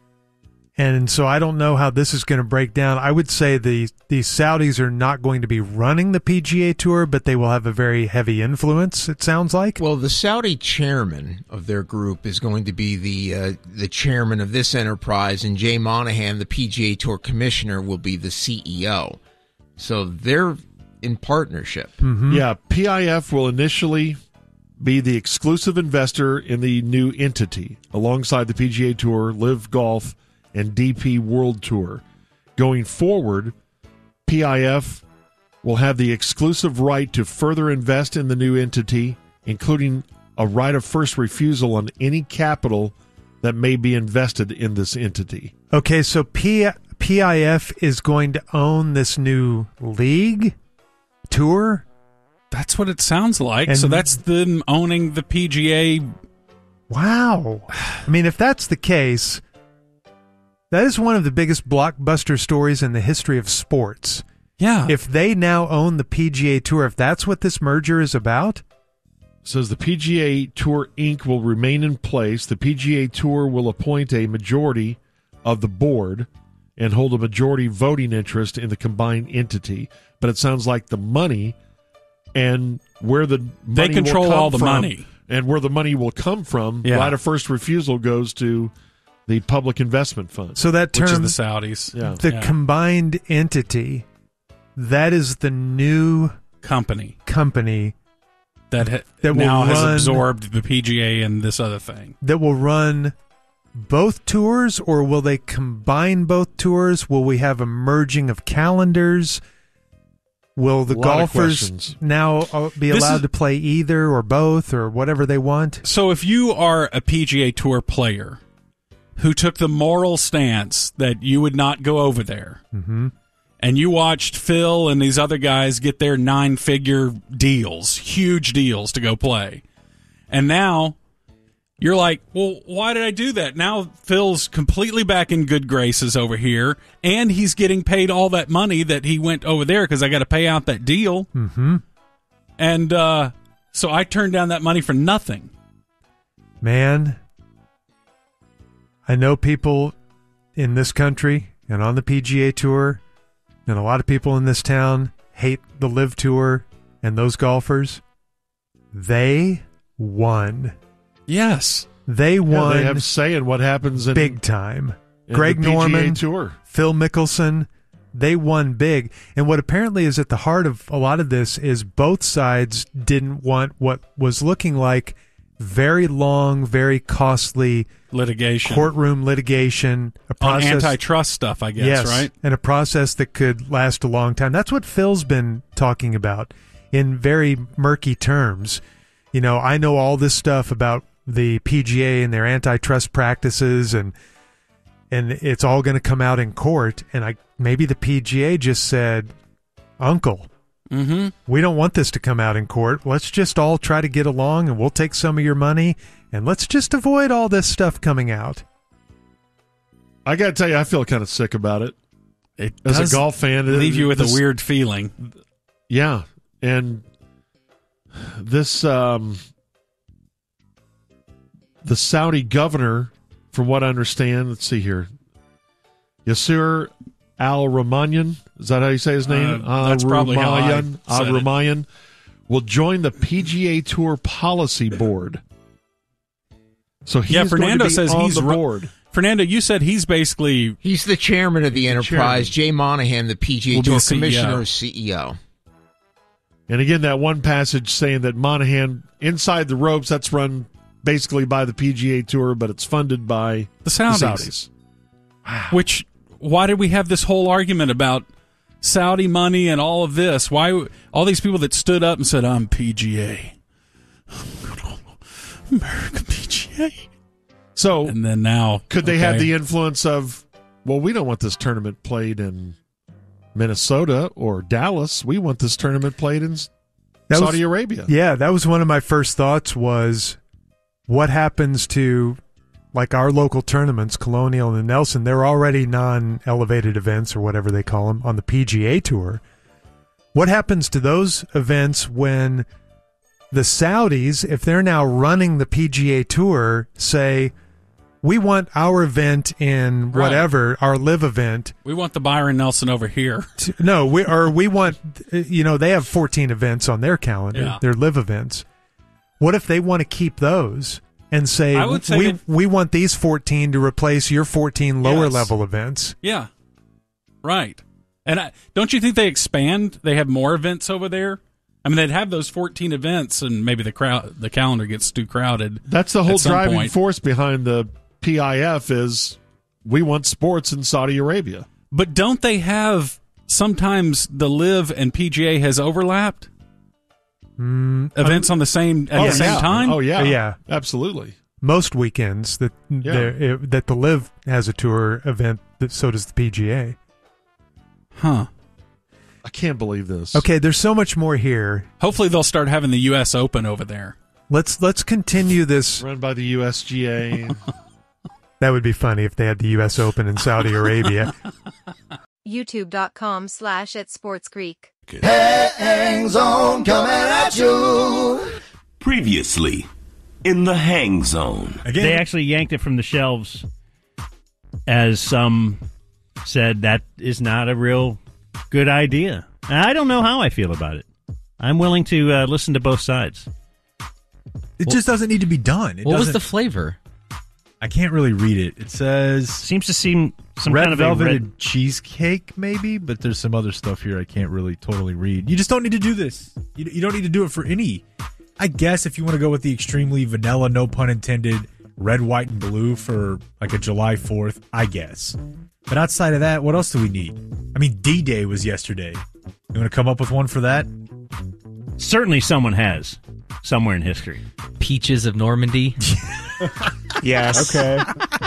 And so I don't know how this is going to break down. I would say the Saudis are not going to be running the PGA Tour, but they will have a very heavy influence, it sounds like. Well, the Saudi chairman of their group is going to be the chairman of this enterprise, and Jay Monahan, the PGA Tour commissioner, will be the CEO. So they're in partnership. Mm-hmm. Yeah, PIF will initially be the exclusive investor in the new entity, alongside the PGA Tour, Live Golf, and DP World Tour. Going forward, PIF will have the exclusive right to further invest in the new entity, including a right of first refusal on any capital that may be invested in this entity. Okay, so PIF is going to own this new league tour? That's what it sounds like. And so that's them owning the PGA. Wow. I mean, if that's the case, that is one of the biggest blockbuster stories in the history of sports. Yeah. If they now own the PGA Tour, if that's what this merger is about? Says the PGA Tour Inc. will remain in place. The PGA Tour will appoint a majority of the board and hold a majority voting interest in the combined entity. But it sounds like the money and where the money they control will come all the from, money. And where the money will come from, right of first refusal goes to the Public Investment Fund. So that term, which is the Saudis. Yeah. the combined entity, that is the new company that now will has run, absorbed the PGA and this other thing. that will run both tours, or will they combine both tours? Will we have a merging of calendars? Will the golfers now be allowed to play either or both or whatever they want? So if you are a PGA Tour player who took the moral stance that you would not go over there, and you watched Phil and these other guys get their 9-figure deals, huge deals to go play, and now you're like, well, why did I do that? Now Phil's completely back in good graces over here, and he's getting paid all that money that he went over there because I got to pay out that deal. Mm-hmm. And so I turned down that money for nothing. Man, I know people in this country and on the PGA Tour, and a lot of people in this town hate the Live Tour and those golfers. They won. Yes. They won. They have say in what happens in big time. in Greg the PGA Norman, Tour. Phil Mickelson, they won big. And what apparently is at the heart of a lot of this is both sides didn't want what was looking like very long, very costly litigation, courtroom litigation, a process, on antitrust stuff, I guess, yes, right? And a process that could last a long time. That's what Phil's been talking about in very murky terms. You know, I know all this stuff about the PGA and their antitrust practices, and it's all going to come out in court. And maybe the PGA just said, "Uncle, we don't want this to come out in court. Let's just all try to get along, and we'll take some of your money, and let's just avoid all this stuff coming out." I got to tell you, I feel kind of sick about it. As a golf fan, leave you with a weird feeling. Yeah, and this the Saudi governor, from what I understand, let's see here, Yasser Al-Rumayyan, is that how you say his name? That's probably how I said it. Al-Rumayyan will join the PGA Tour Policy Board. So he's Fernando going to be says on he's the board. Fernando, you said he's basically... He's the chairman of the enterprise. Jay Monahan, the PGA Tour commissioner, CEO. And again, that one passage saying that Monahan, inside the ropes, that's run basically by the PGA Tour, but it's funded by the Saudis. Wow. Which, why did we have this whole argument about Saudi money and all of this? Why all these people that stood up and said, I'm PGA. American PGA. So, and then now, could they have the influence of, well, we don't want this tournament played in Minnesota or Dallas. We want this tournament played in Saudi Arabia. Yeah, that was one of my first thoughts was, what happens to, like, our local tournaments, Colonial and Nelson? They're already non-elevated events or whatever they call them on the PGA Tour. What happens to those events when the Saudis, if they're now running the PGA Tour, say, we want our event in whatever, our live event. We want the Byron Nelson over here. We want, they have 14 events on their calendar, their live events. What if they want to keep those and say, we want these 14 to replace your 14 lower level events? Yeah, right. And don't you think they expand? They have more events over there? I mean, they'd have those 14 events, and maybe the calendar gets too crowded. That's the whole driving force behind the PIF is we want sports in Saudi Arabia. But don't they have sometimes the LIV and PGA has overlapped? Events on the same time? Oh, yeah. Yeah. Absolutely. Most weekends that the LIV has a tour event, so does the PGA. Huh. I can't believe this. Okay, there's so much more here. Hopefully they'll start having the U.S. Open over there. Let's continue this. Run by the USGA. That would be funny if they had the U.S. Open in Saudi Arabia. YouTube.com/@SportsGreek. Hang Zone coming at you. Previously in the Hang Zone. Again, they actually yanked it from the shelves, as some said that is not a real good idea. And I don't know how I feel about it. I'm willing to listen to both sides. It just doesn't need to be done. What was the flavor? I can't really read it. It says seems to seem some red kind of velvet cheesecake, maybe, but there's some other stuff here I can't really totally read. You just don't need to do this. You don't need to do it for any. I guess if you want to go with the extremely vanilla, no pun intended, red, white, and blue for like a July 4th, I guess. But outside of that, what else do we need? I mean, D-Day was yesterday. You want to come up with one for that? Certainly someone has, somewhere in history. Peaches of Normandy. Yes. Okay.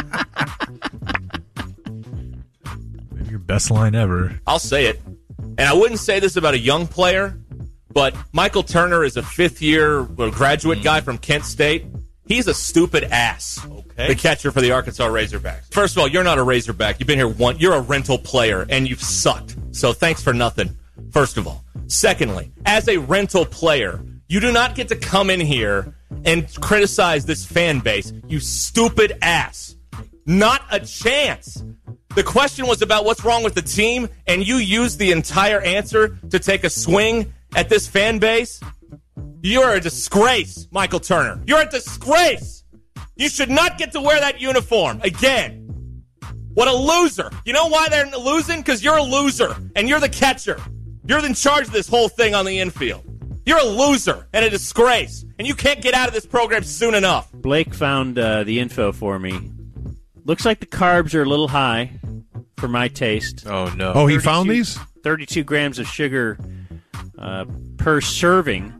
Maybe your best line ever. I'll say it. And I wouldn't say this about a young player, but Michael Turner is a fifth-year graduate guy from Kent State. He's a stupid ass. Okay. The catcher for the Arkansas Razorbacks. First of all, you're not a Razorback. You've been here once. You're a rental player, and you've sucked. So thanks for nothing, first of all. Secondly, as a rental player, you do not get to come in here and criticize this fan base, you stupid ass. Not a chance. The question was about what's wrong with the team, and you used the entire answer to take a swing at this fan base? You're a disgrace, Michael Turner. You're a disgrace. You should not get to wear that uniform again. What a loser. You know why they're losing? Because you're a loser, and you're the catcher. You're in charge of this whole thing on the infield. You're a loser and a disgrace, and you can't get out of this program soon enough. Blake found the info for me. Looks like the carbs are a little high for my taste. Oh, no. Oh, he found these? 32 grams of sugar per serving.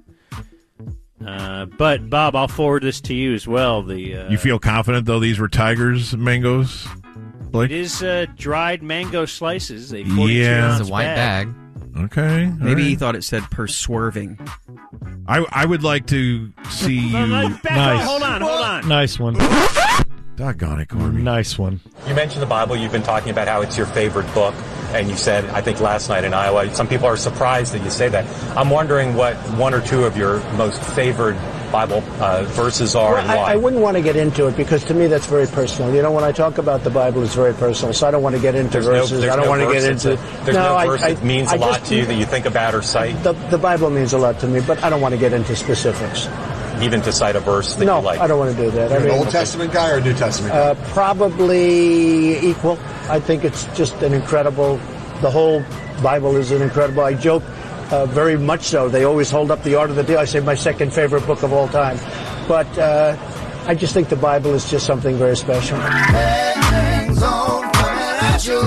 But, Bob, I'll forward this to you as well. You feel confident, though, these were Tiger's mangoes, Blake? It is dried mango slices, a 42-ounce It's a white bag. Okay. Maybe he thought it said per swerving. I would like to see you. Nice. Hold on. Nice one. Doggone it, Corby. Nice one. You mentioned the Bible. You've been talking about how it's your favorite book. And you said, I think last night in Iowa, some people are surprised that you say that. I'm wondering what one or two of your most favored Bible verses are and why. I wouldn't want to get into it because to me that's very personal. You know, when I talk about the Bible, it's very personal. So I don't want to get into verses. I don't want to get into... There's no verse that means a lot to you that you think about or cite? The Bible means a lot to me, but I don't want to get into specifics. Even to cite a verse that you like? No, I don't want to do that. You're an Old Testament guy or a New Testament guy? Probably equal. I think it's just an incredible... The whole Bible is an incredible... I joke very much so. They always hold up the Art of the Deal. I say my second favorite book of all time. But I just think the Bible is just something very special. Hang Zone coming at you.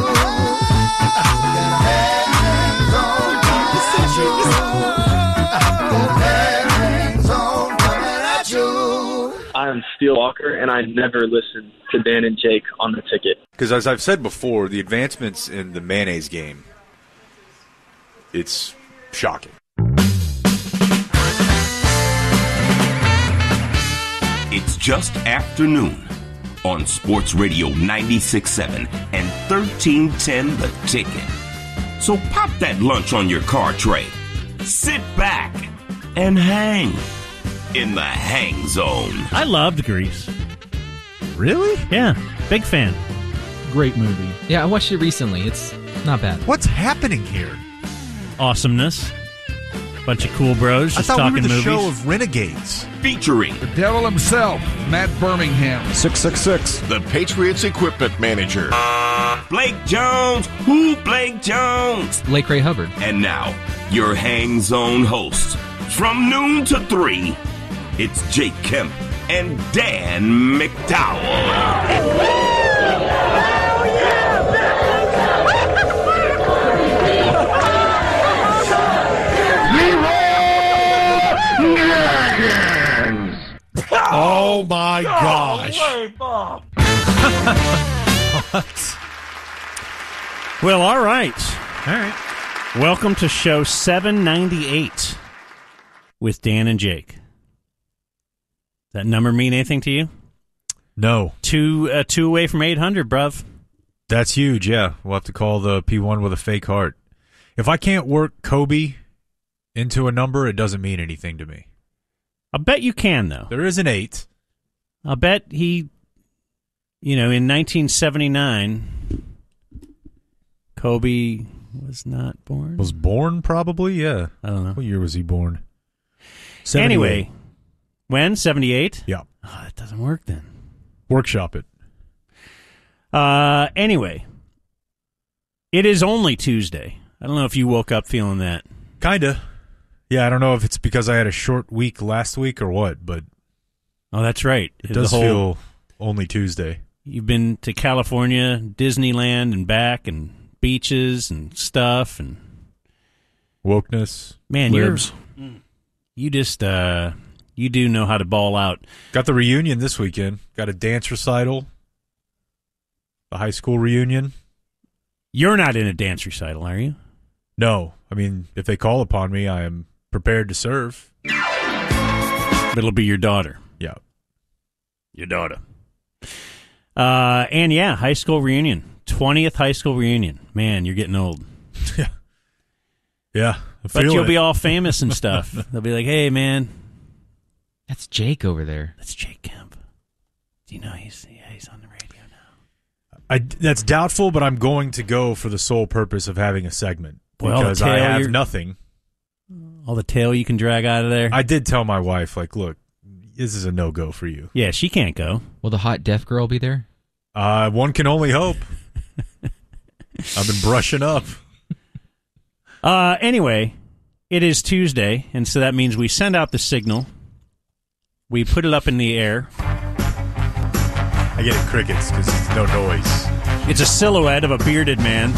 Hang Zone coming at you. I'm Steele Walker, and I never listened to Dan and Jake on the ticket. Because as I've said before, the advancements in the mayonnaise game, it's shocking. It's just afternoon on Sports Radio 96.7 and 1310 The Ticket. So pop that lunch on your car tray, sit back, and hang in the Hang Zone. I loved Grease. Really? Yeah, big fan. Great movie. Yeah, I watched it recently. It's not bad. What's happening here? Awesomeness. Bunch of cool bros just talking movies. I thought we were the show of renegades. Featuring the devil himself, Matt Birmingham. 666. The Patriots Equipment Manager. Blake Jones. Who Blake Jones? Lake Ray Hubbard. And now, your Hang Zone hosts. From noon to 3, it's Jake Kemp and Dan McDowell. Oh my gosh. What? Well, all right. All right. Welcome to show 798 with Dan and Jake. Does that number mean anything to you? No. Two away from 800, bruv. That's huge, yeah. We'll have to call the P1 with a fake heart. If I can't work Kobe into a number, it doesn't mean anything to me. I bet you can, though. There is an 8. I bet he, in 1979, Kobe was not born. Was born, probably, yeah. I don't know. What year was he born? 78. Anyway, when? 78? Yeah. Oh, that doesn't work then. Workshop it. Anyway, it is only Tuesday. I don't know if you woke up feeling that. Kinda. Yeah, I don't know if it's because I had a short week last week or what, but... Oh, that's right. It does feel only Tuesday. You've been to California, Disneyland, and back, and beaches and stuff, and... Wokeness. Man, libs. you just... you do know how to ball out. Got the reunion this weekend. Got a dance recital. The high school reunion. You're not in a dance recital, are you? No. I mean, if they call upon me, I am prepared to serve. It'll be your daughter. Yeah. Your daughter. And yeah, high school reunion. 20th high school reunion. Man, you're getting old. Yeah. Yeah. But you'll be all famous and stuff. They'll be like, hey, man. That's Jake over there. That's Jake Kemp. Do you know he's on the radio now? That's doubtful, but I'm going to go for the sole purpose of having a segment. Well, because I have nothing. All the tail you can drag out of there. I did tell my wife, like, look, this is a no-go for you. Yeah, she can't go. Will the hot deaf girl be there? One can only hope. I've been brushing up. Anyway, it is Tuesday, and so that means we send out the signal. We put it up in the air. I get it crickets because it's no noise. It's a silhouette of a bearded man.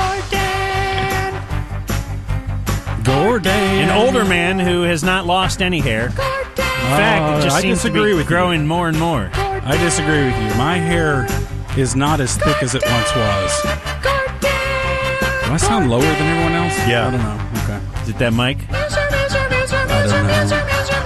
Gordon. An older man who has not lost any hair. In fact, it just seems to be growing more and more. I disagree with you. My hair is not as thick as it once was. Do I sound lower than everyone else? Yeah. I don't know. Okay. Is it that mic? I don't know.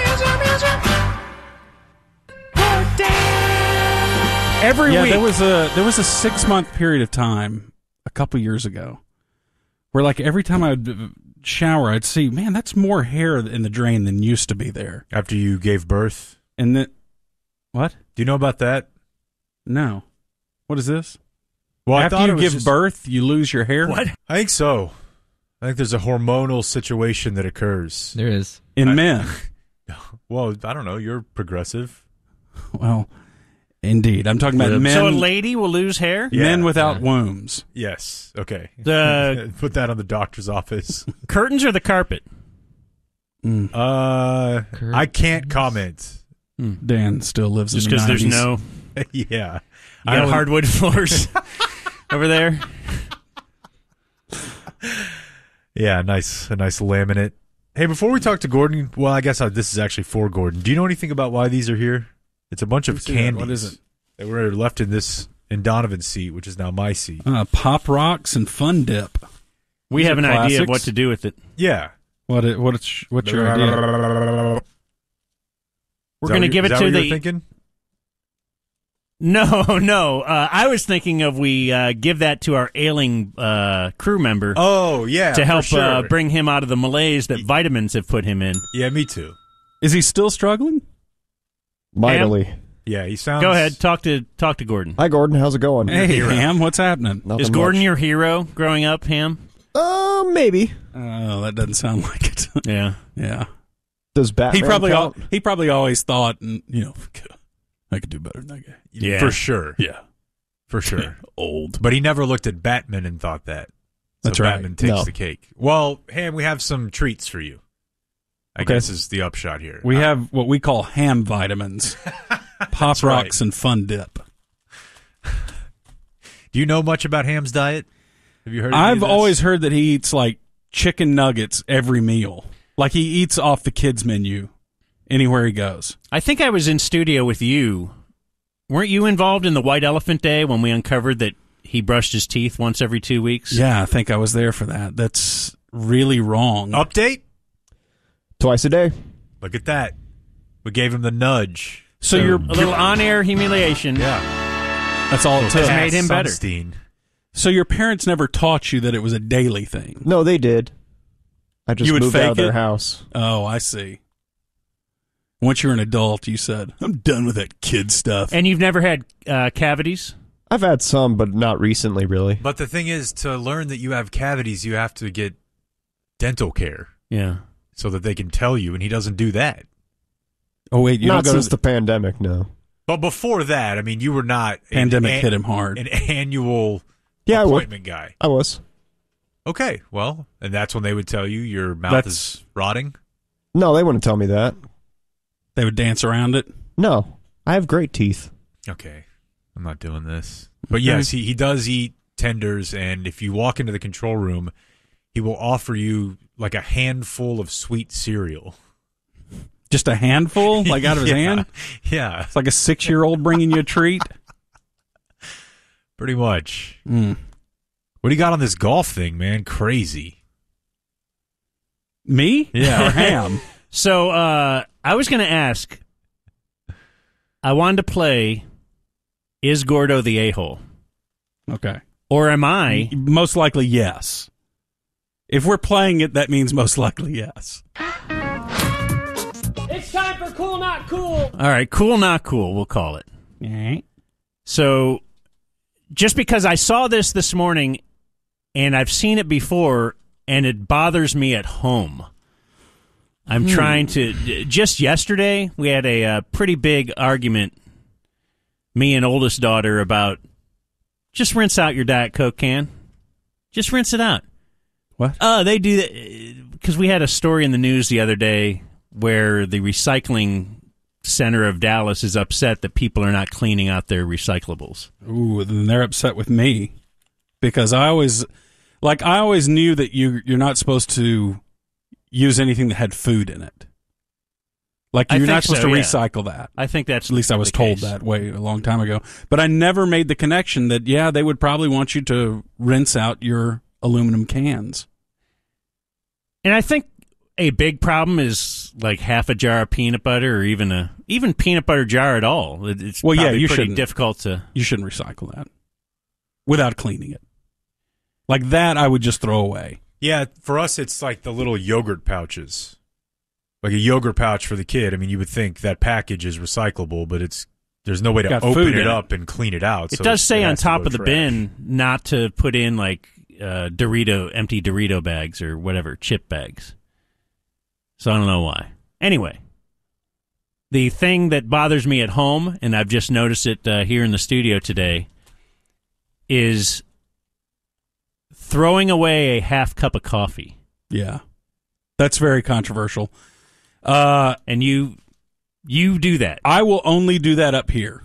Every week. There was a 6-month period of time a couple years ago where, like, every time I would shower, I'd see, man, that's more hair in the drain than used to be there. After you gave birth? And then, what? Do you know about that? No. What is this? Well, after you give birth, you lose your hair? What? I think so. I think there's a hormonal situation that occurs. There is. In men? Well, I don't know. You're progressive. Well, indeed. I'm talking about men. So a lady will lose hair? Men without wombs. Yes. Okay. Put that on the doctor's office. Curtains or the carpet? I can't comment. Dan still lives just in the 90s. Just because there's no... Yeah. You got hardwood floors over there? Yeah, a nice laminate. Hey, before we talk to Gordon, well, I guess this is actually for Gordon. Do you know anything about why these are here? It's a bunch of candies. What is it? That were left in Donovan's seat, which is now my seat. Pop Rocks and Fun Dip. We have an idea of what to do with it. Yeah. What's your idea? We're going to give it to the... thinking? No. I was thinking of we give that to our ailing crew member. Oh, yeah, to help sure. bring him out of the malaise that vitamins have put him in. Yeah, me too. Is he still struggling? Mightily. Ham? Yeah, he sounds... Go ahead, talk to Gordon. Hi, Gordon. How's it going? Hey, Ham, what's happening? Nothing Is Gordon much. your hero growing up, Ham? Maybe. Oh, that doesn't sound like it. Yeah. Does Batman count? He probably always thought, I could do better than that guy. Yeah. For sure. Yeah. for sure. Old. But he never looked at Batman and thought that. So That's right. Batman takes No. the cake. Well, Ham, we have some treats for you. I Okay. guess is the upshot here. We have what we call ham vitamins. Pop Rocks and Fun Dip. Do you know much about Ham's diet? Have you heard? I've always heard that he eats like chicken nuggets every meal. Like he eats off the kids' menu anywhere he goes. I think I was in studio with you. Weren't you involved in the White Elephant Day when we uncovered that he brushed his teeth once every 2 weeks? Yeah, I think I was there for that. That's really wrong. Update? Twice a day. Look at that. We gave him the nudge. So you're a little on-air humiliation. Yeah. That's all it took. Has made him better. Sunstein. So your parents never taught you that it was a daily thing? No, they did. I just You would moved fake out of their it? house. Oh, I see. Once you're an adult, you said, I'm done with that kid stuff. And you've never had cavities? I've had some, but not recently, really. But the thing is, to learn that you have cavities, you have to get dental care. Yeah. So that they can tell you, and he doesn't do that. Oh, wait, you not don't go since the pandemic, no. But before that, I mean, you were not Pandemic hit him hard. An annual Yeah, appointment guy. I was. Okay, well, and that's when they would tell you your mouth is rotting? No, they wouldn't tell me that. They would dance around it? No, I have great teeth. Okay, I'm not doing this. But yes, he does eat tenders, and if you walk into the control room, he will offer you like a handful of sweet cereal. Just a handful? Like out of his hand? Yeah. It's like a 6-year-old bringing you a treat? Pretty much. Mm. What do you got on this golf thing, man? Crazy. Me? Yeah. Or Ham? So I was going to ask, I wanted to play, is Gordo the a-hole? Okay. Or am I? Most likely, yes. If we're playing it, that means most likely yes. It's time for Cool Not Cool. All right, cool, not cool, we'll call it. All right. So just because I saw this morning and I've seen it before and it bothers me at home, I'm trying to... Just yesterday, we had a pretty big argument, me and oldest daughter, about just rinse out your Diet Coke can. Just rinse it out. What? They do that because we had a story in the news the other day where the recycling center of Dallas is upset that people are not cleaning out their recyclables. Ooh, then they're upset with me because I always knew that you're not supposed to use anything that had food in it. Like you're not supposed to recycle that. I think that's at least I was told that way a long time ago. But I never made the connection that they would probably want you to rinse out your aluminum cans. And I think a big problem is like half a jar of peanut butter, or even peanut butter jar at all. It's you pretty difficult to. You shouldn't recycle that without cleaning it. Like that, I would just throw away. Yeah, for us, it's like the little yogurt pouches. Like a yogurt pouch for the kid. I mean, you would think that package is recyclable, but there's no way to open it up and clean it out. It does say on top of the bin not to put in like empty Dorito bags or whatever, chip bags. So I don't know why. Anyway, the thing that bothers me at home, and I've just noticed it here in the studio today, is throwing away a half cup of coffee. Yeah. That's very controversial. And you do that. I will only do that up here.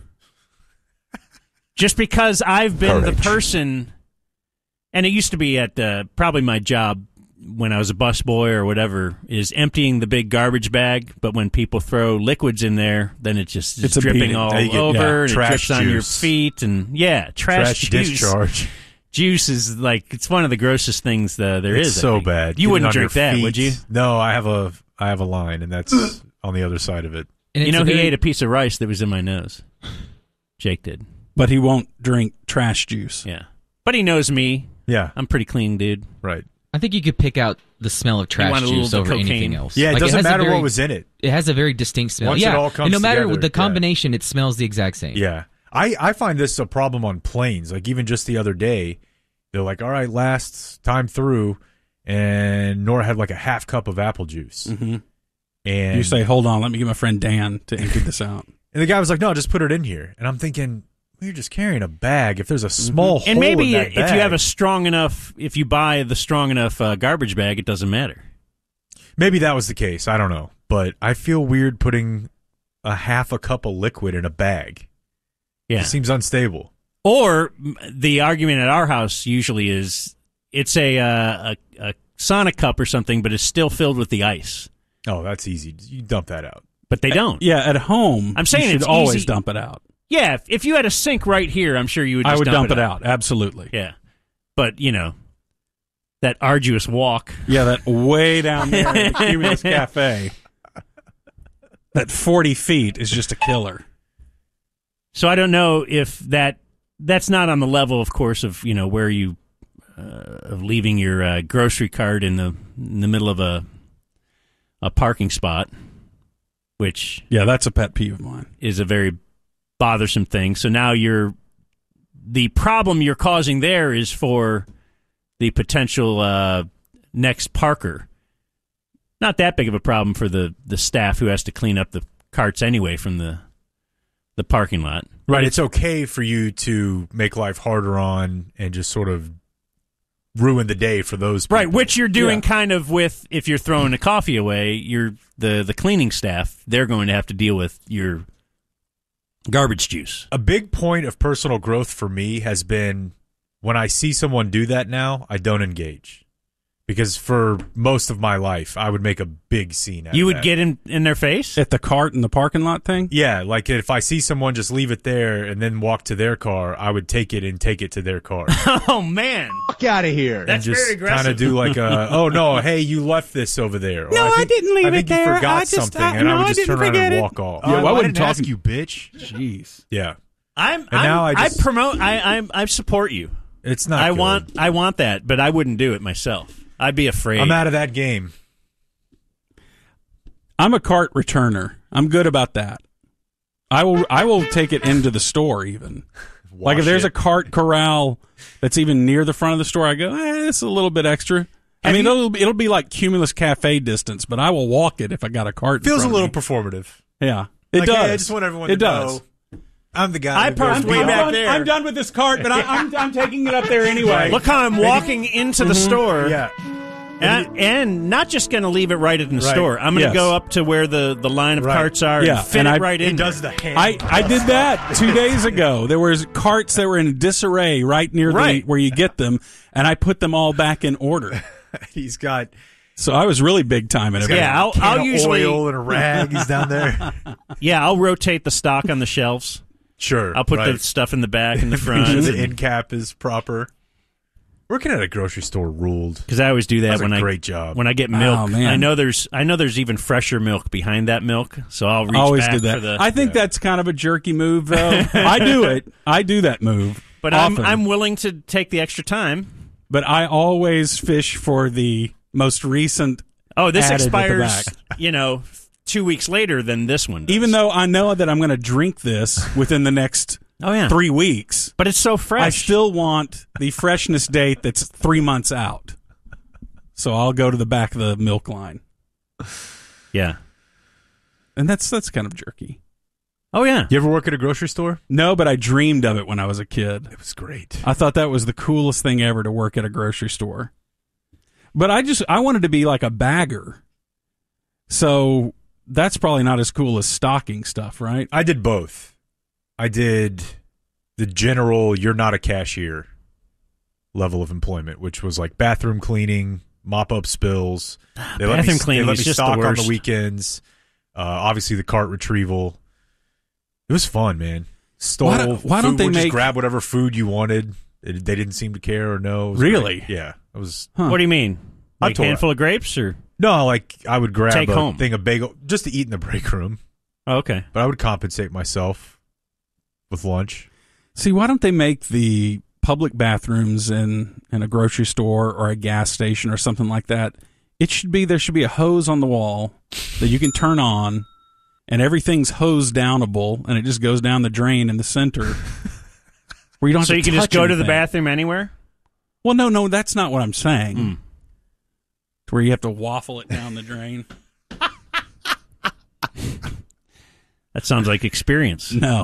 Just because I've been the person, and it used to be at probably my job when I was a busboy or whatever, is emptying the big garbage bag, but when people throw liquids in there, then it's dripping all over, and it drips on your feet, and trash juice. Discharge. Juice is like, it's one of the grossest things there is. It's so bad. You wouldn't drink that, would you? No, I have a line, and that's on the other side of it. And he ate a piece of rice that was in my nose. Jake did. But he won't drink trash juice. Yeah. But he knows me. Yeah. I'm pretty clean, dude. Right. I think you could pick out the smell of trash juice over anything else. Yeah, it doesn't matter what was in it. It has a very distinct smell. Once it all comes and no matter together, the combination, it smells the exact same. Yeah. I find this a problem on planes. Like even just the other day, they're like, all right, last time through, and Nora had like a half cup of apple juice. Mm-hmm. And you say, hold on, let me get my friend Dan to empty this out. And the guy was like, no, just put it in here. And I'm thinking, You're just carrying a bag. If there's a small hole and maybe in that if bag, you have a strong enough, if you buy the strong enough garbage bag, it doesn't matter. maybe that was the case. I don't know, but I feel weird putting a half a cup of liquid in a bag. Yeah, it seems unstable. Or the argument at our house usually is it's a Sonic cup or something, but it's still filled with the ice. Oh, that's easy. You dump that out. But they don't. Yeah, at home, I'm saying you should it's always easy. dump it out. Yeah, if you had a sink right here, I'm sure you would just I would dump it out. out. Absolutely. Yeah. But, that arduous walk. Yeah, that way down there at the Cumulus Cafe. That 40 feet is just a killer. So I don't know if that's not on the level, of course, of, where you of leaving your grocery cart in the middle of a parking spot, which that's a pet peeve of mine. Is a very bothersome thing. So now the problem you're causing there is for the potential next parker. Not that big of a problem for the staff who has to clean up the carts anyway from the parking lot. Right, it's okay for you to make life harder on and just sort of ruin the day for those people. Right, which you're doing kind of with, if you're throwing the coffee away, the cleaning staff, they're going to have to deal with your garbage juice. A big point of personal growth for me has been when I see someone do that now, I don't engage. Because for most of my life, I would make a big scene out You of would that. get in their face? At the cart in the parking lot thing? Yeah, like if I see someone just leave it there and then walk to their car, I would take it to their car. Oh, man. Fuck out of here. That's and just very aggressive. kind of do like oh, no, hey, you left this over there. Or No, I didn't leave I it think there. you forgot I just- something, I- and no, I would I just didn't turn around forget and it. walk off. Yeah, well, I wouldn't didn't talk ask you, bitch. Jeez. Yeah. I support you. It's not I good. want that, but I wouldn't do it myself. I'd be afraid. I'm out of that game. I'm a cart returner. I'm good about that. I will take it into the store even. Like if there's a cart corral that's even near the front of the store, I go, it's a little bit extra. It'll be like Cumulus Cafe distance, but I will walk it if I got a cart. Feels a in front little of me. performative. Yeah, it Like, does. hey, I just want everyone to know I'm the guy. I'm done with this cart, but I'm taking it up there anyway. Look how I'm walking into the store. Yeah. And not just going to leave it right in the store. I'm going to go up to where the line of carts are and fit it right in. He does the hand. I did that 2 days ago. There was carts that were in disarray right near where you get them, and I put them all back in order. He's got. So I was really big time in it. Yeah, I'll usually oil and a rag. He's down there. Yeah, I'll rotate the stock on the shelves. Sure, I'll put the stuff in the back and the front. The end cap is proper. Working at a grocery store ruled because I always do that when great job. When I get milk. Oh, man. I know there's even fresher milk behind that milk, so I'll reach always back did that. for the. I think that's kind of a jerky move, though. I do it. I do that move, but often. I'm willing to take the extra time. But I always fish for the most recent. Oh, this added at the expires, back. 2 weeks later than this one does. Even though I know that I'm going to drink this within the next 3 weeks. But it's so fresh. I still want the freshness date that's 3 months out. So I'll go to the back of the milk line. Yeah. And that's kind of jerky. Oh, yeah. You ever work at a grocery store? No, but I dreamed of it when I was a kid. It was great. I thought that was the coolest thing ever to work at a grocery store. But I wanted to be like a bagger. So that's probably not as cool as stocking stuff, right? I did both. I did the general you're not a cashier level of employment, which was like bathroom cleaning, mop up spills. Bathroom cleaning they let is me just stock the on worst. the weekends. Obviously the cart retrieval. It was fun, man. Stole why don't food, they would just make- grab whatever food you wanted. They didn't seem to care or know. It was Really? great. Yeah. It was. What do you mean? I Like a tore handful of grapes or? No, like I would grab Take a home. thing of bagel just to eat in the break room. Oh, okay. But I would compensate myself with lunch. See, why don't they make the public bathrooms in a grocery store or a gas station or something like that? There should be a hose on the wall that you can turn on, and everything's hose downable, and it just goes down the drain in the center. Where you don't have So to you can just touch go to the anything. bathroom anywhere? Well, no, that's not what I'm saying. To where you have to waffle it down the drain. That sounds like experience. No.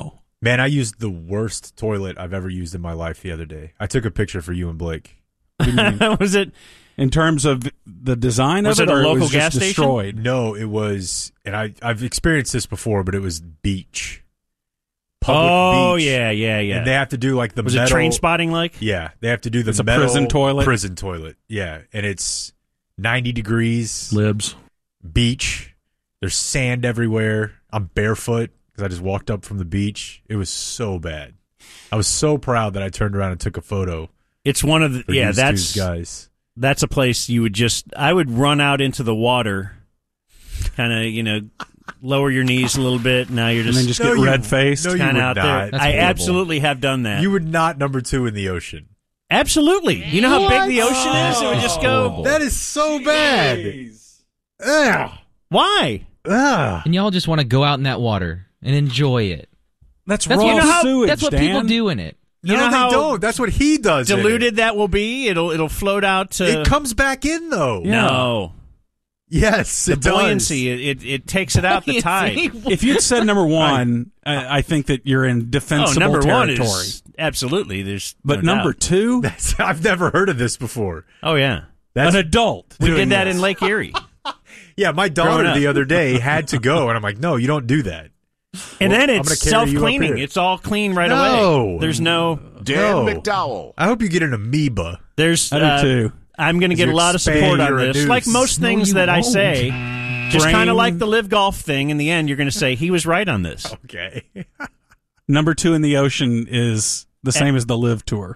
Man, I used the worst toilet I've ever used in my life the other day. I took a picture for you and Blake. Was it in terms of the design was of it, a or local it was gas just station? destroyed? No, it was, and I've experienced this before, but it was beach. Public beach. yeah. And they have to do like the was metal. it train spotting like? Yeah, they have to do the It's a metal prison toilet? Prison toilet, yeah, and it's 90 degrees. Libs. Beach. There's sand everywhere. I'm barefoot because I just walked up from the beach. It was so bad. I was so proud that I turned around and took a photo. It's one of the that's guys. That's a place you would I would run out into the water, kind of lower your knees a little bit. Now you're just and then just get red faced. No, you kind would of out not. there. That's I horrible. absolutely have done that. You would not number 2 in the ocean. Absolutely. You know how big the ocean is? It would just go. That is so bad. Ugh. Why? Ugh. And y'all just want to go out in that water and enjoy it. That's raw raw sewage, That's what Dan. people do in it. You know they how don't. That's what he does. in diluted that will be? It'll float out to. It comes back in though. No. Yes, The it does. buoyancy, it takes it out the tide. If you'd said number 1, I think that you're in defensible number territory. 1 is absolutely. There's But no number doubt. 2, I've never heard of this before. Oh yeah, That's an adult. we doing did that this. in Lake Erie. Yeah, my Growing daughter up. the other day had to go, and I'm like, no, you don't do that. And Well, then I'm it's gonna carry you up self-cleaning. here. It's all clean right No. away. There's no. Dan No. McDowell. I hope you get an amoeba. There's. I do too. I'm going to get a you lot of expand support on your this. news. Like most No, things you that I won't. say, just Brain- kind of like the live golf thing. In the end, you're going to say he was right on this. Okay. Number 2 in the ocean is the same as the Live Tour.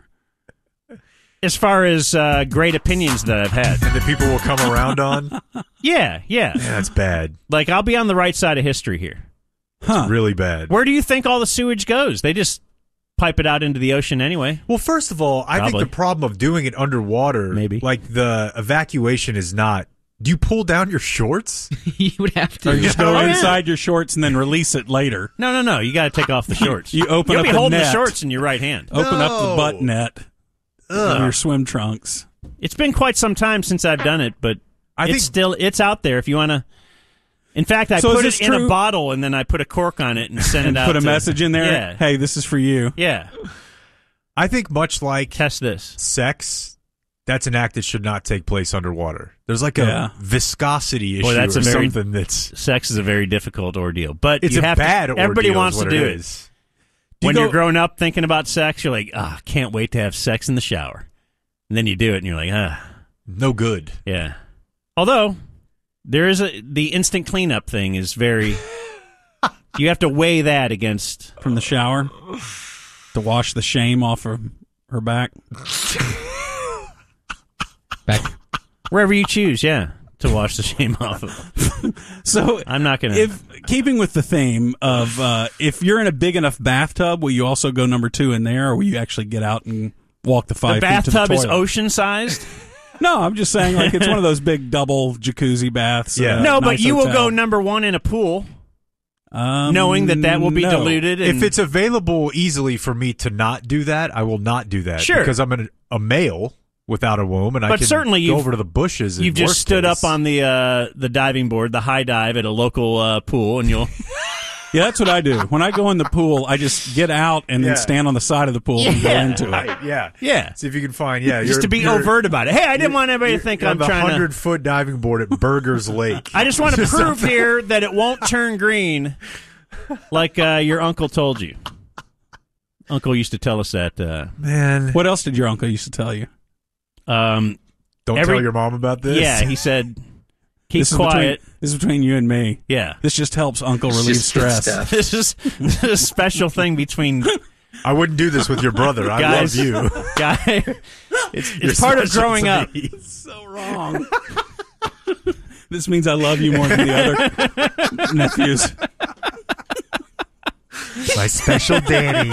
As far as great opinions that I've had, And the people will come around on. yeah. Yeah, that's bad. Like I'll be on the right side of history here. Huh. Really bad. Where do you think all the sewage goes? They just pipe it out into the ocean anyway. Well, first of all, I think Probably. the problem of doing it underwater, Maybe. like the evacuation is not. Do you pull down your shorts? You would have to. Or you just go Oh, yeah. inside your shorts and then release it later. No. You got to take off the shorts. You open You'll up be the holding net. the shorts in your right hand. Open up the No. butt net of your swim trunks. It's been quite some time since I've done it, but I think it's out there if you want to. In fact, I So put is it in this a true? bottle and then I put a cork on it and send And it out. put a to- message in there. Yeah. Hey, this is for you. Yeah. I think much like Test this. sex, that's an act that should not take place underwater. There's like a Yeah. viscosity issue Boy, that's or a very- something that's Sex is a very difficult ordeal, but it's you a have bad to, ordeal. everybody is wants what to do it. is. Do you When go- you're growing up thinking about sex, you're like, can't wait to have sex in the shower. And then you do it and you're like, No good. yeah. Although there is the instant cleanup thing is very. You have to weigh that against From the shower to wash the shame off of her back. Back. wherever you choose. Yeah, to wash the shame off of. So I'm not gonna. If keeping with the theme of if you're in a big enough bathtub, will you also go number 2 in there, or will you actually get out and walk the 5 the feet to the bathtub is toilet? ocean sized. No, I'm just saying like it's one of those big double jacuzzi baths. Yeah. No, but nice you will hotel. go number 1 in a pool, knowing that will be no. diluted. And If it's available easily for me to not do that, I will not do that. Sure. Because I'm a male without a womb, and I But can certainly go you've- over to the bushes. you've just stood up on the diving board, the high dive at a local pool, and you'll. Yeah, that's what I do. When I go in the pool, I just get out and Yeah. then stand on the side of the pool and go Yeah. into it. Right, yeah. Yeah. See if you can find, yeah. Just to be you're- overt about it. Hey, I didn't want everybody to think you're I'm on the trying to. 100-foot diving board at Burgers Lake. I just want to prove here that it won't turn green like your uncle told you. Uncle used to tell us that. Man. What else did your uncle used to tell you? Don't tell your mom about this? Yeah, he said, keep This is quiet. This is between you and me. Yeah. This just helps Uncle relieve stress. This is a special thing between I wouldn't do this with your brother. I guys. love you. Guy, it's You're part of special growing to up. me. So wrong. This means I love you more than the other nephews. My special Danny.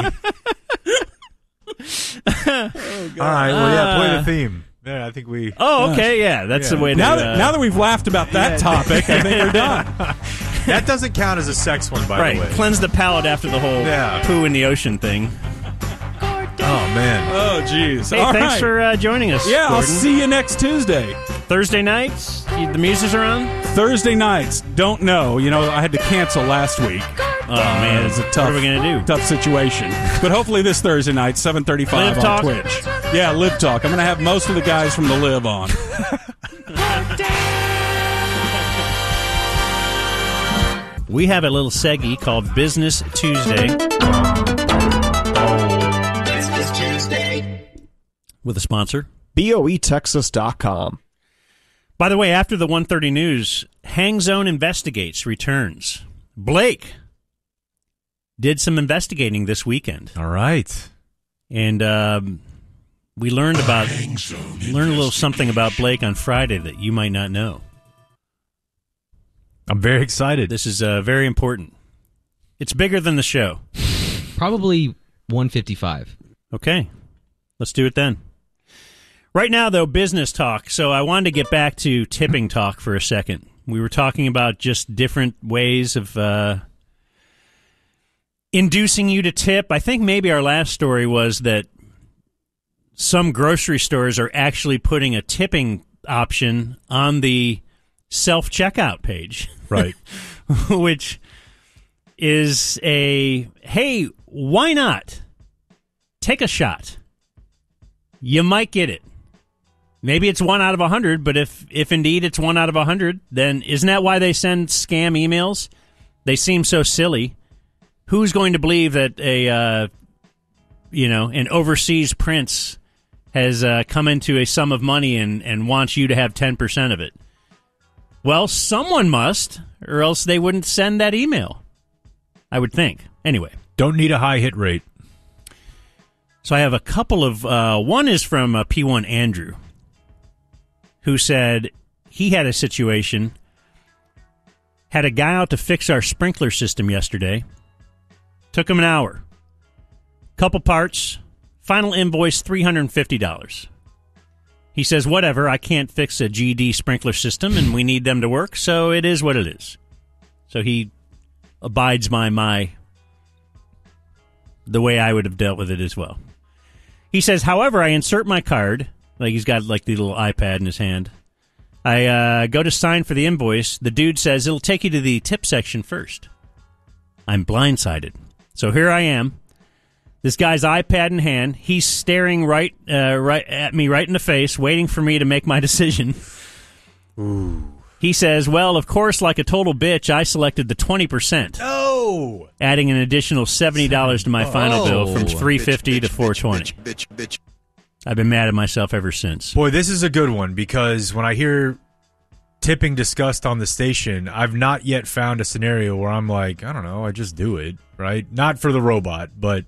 All right, well, yeah, play the theme. Yeah, I think we... Oh, okay, yeah, that's the way to... Now that we've laughed about that topic, I think we're done. That doesn't count as a sex one, by the way. Cleanse the palate after the whole poo in the ocean thing. Oh, man. Oh, jeez. Hey, All thanks right. for joining us, Yeah, I'll Gordon. see you next Tuesday. Thursday nights? The Muses are on? Thursday nights. Don't know. You know, I had to cancel last week. Oh man, it's a tough. What are we gonna do? Tough situation. But hopefully this Thursday night, 7:35 on Twitch. Yeah, Live Talk. I'm gonna have most of the guys from the Live on. We have a little seggy called Business Tuesday. Business Tuesday. With a sponsor. BOETexas.com. By the way, after the 1:30 news, Hang Zone Investigates returns. Blake did some investigating this weekend. All right. And we learned a little something about Blake on Friday that you might not know. I'm very excited. This is very important. It's bigger than the show. Probably 155. Okay. Let's do it then. Right now, though, business talk. So I wanted to get back to tipping talk for a second. We were talking about just different ways of inducing you to tip. I think maybe our last story was that some grocery stores are actually putting a tipping option on the self-checkout page. Right. Which is hey, why not? Take a shot. You might get it. Maybe it's 1 out of 100, but if indeed it's 1 out of 100, then isn't that why they send scam emails? They seem so silly. Who's going to believe that an overseas prince has come into a sum of money and wants you to have 10% of it? Well, someone must, or else they wouldn't send that email, I would think. Anyway. Don't need a high hit rate. So I have a couple of, one is from P1 Andrew, who said he had a situation, had a guy out to fix our sprinkler system yesterday. Took him an hour. Couple parts, final invoice $350. He says, whatever, I can't fix a GD sprinkler system and we need them to work, so it is what it is. So he abides by the way I would have dealt with it as well. He says, however, I insert my card, like he's got like the little iPad in his hand. I go to sign for the invoice. The dude says, it'll take you to the tip section first. I'm blindsided. So here I am. This guy's iPad in hand. He's staring right at me right in the face, waiting for me to make my decision. Ooh. He says, well, of course, like a total bitch, I selected the 20%. Oh! Adding an additional $70 to my final bill from $350 to $420. Bitch. I've been mad at myself ever since. Boy, this is a good one because when I hear tipping discussed on the station, I've not yet found a scenario where I'm like, I don't know, I just do it, right? Not for the robot, but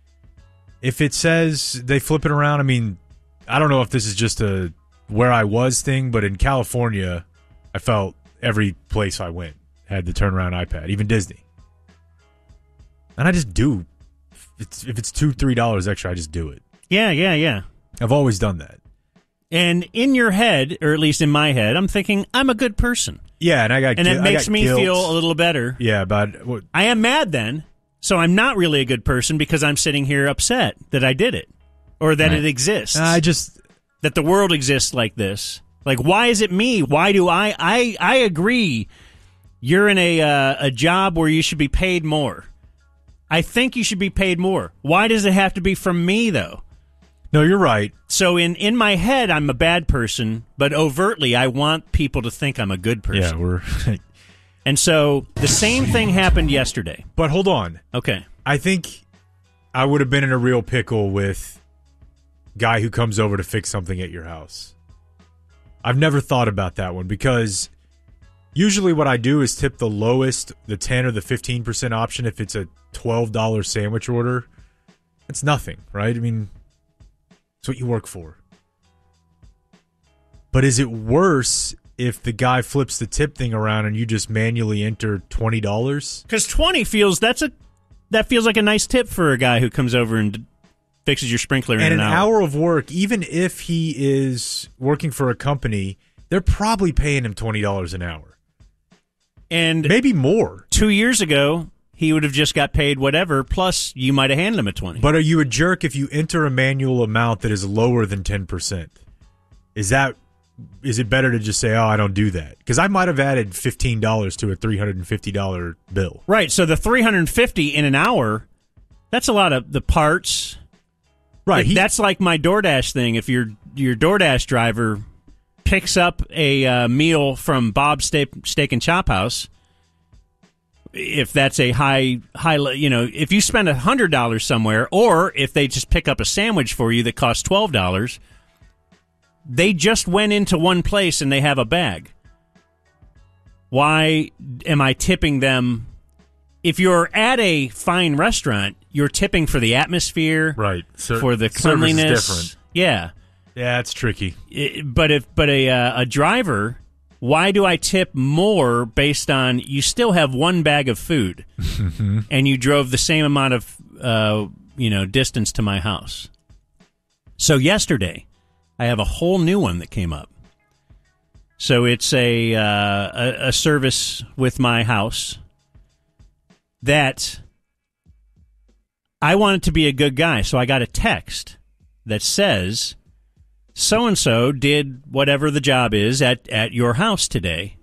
if it says they flip it around, I mean, I don't know if this is just a where I was thing, but in California, I felt every place I went had the turnaround iPad, even Disney. And I just do. If it's $2-3 extra, I just do it. Yeah. I've always done that. And in your head, or at least in my head, I'm thinking, I'm a good person. Yeah, and it makes me feel a little better. Yeah, but I am mad then, so I'm not really a good person because I'm sitting here upset that I did it. Or that it exists. That the world exists like this. Like, why is it me? Why do I agree you're in a job where you should be paid more. I think you should be paid more. Why does it have to be from me, though? No, you're right. So in my head, I'm a bad person, but overtly, I want people to think I'm a good person. Yeah, we're... And so the same thing happened yesterday. But hold on. Okay. I think I would have been in a real pickle with guy who comes over to fix something at your house. I've never thought about that one because usually what I do is tip the lowest, the 10 or the 15% option if it's a $12 sandwich order. It's nothing, right? I mean, it's what you work for. But is it worse if the guy flips the tip thing around and you just manually enter $20? Because 20 feels that feels like a nice tip for a guy who comes over and fixes your sprinkler in and an hour of work, even if he is working for a company, they're probably paying him $20 an hour. And maybe more. 2 years ago, he would have just got paid whatever, plus you might have handed him a 20. But are you a jerk if you enter a manual amount that is lower than 10%? Is that is it better to just say, "Oh, I don't do that"? Because I might have added $15 to a $350 bill. Right. So the $350 in an hour, that's a lot of the parts. Right. That's like my DoorDash thing. If your DoorDash driver picks up a meal from Bob's Steak and Chop House, if that's a high, if you spend $100 somewhere, or if they just pick up a sandwich for you that costs $12, they just went into one place and they have a bag. Why am I tipping them? If you're at a fine restaurant, you're tipping for the atmosphere, right? For the cleanliness. Service is different. Yeah, it's tricky. But a driver, why do I tip more based on you still have one bag of food and you drove the same amount of distance to my house? So yesterday, I have a whole new one that came up. So it's a service with my house that I wanted to be a good guy. So I got a text that says, so-and-so did whatever the job is at your house today.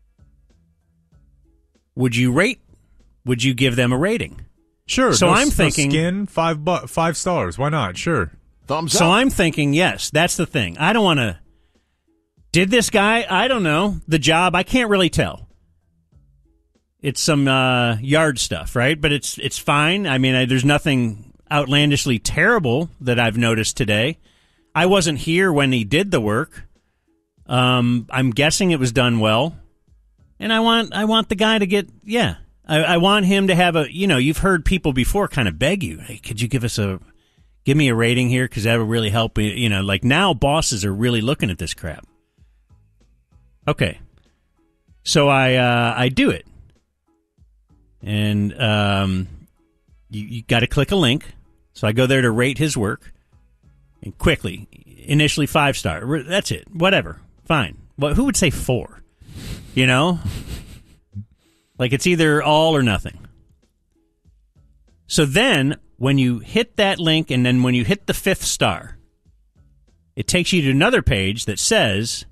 Would you give them a rating? Sure. So I'm thinking skin, 5 stars. Why not? Sure. Thumbs up. So I'm thinking, yes, that's the thing. I don't want to. Did this guy? I don't know. The job, I can't really tell. It's some yard stuff, right? But it's fine. I mean, there's nothing outlandishly terrible that I've noticed today. I wasn't here when he did the work. I'm guessing it was done well, and I want the guy to get I want him to have you've heard people before kind of beg you, hey, could you give me a rating here because that would really help me. Like now bosses are really looking at this crap. Okay, so I do it. And you got to click a link. So I go there to rate his work. And quickly, initially 5-star. That's it. Whatever. Fine. Well, who would say 4? Like it's either all or nothing. So then when you hit that link and then when you hit the 5th star, it takes you to another page that says,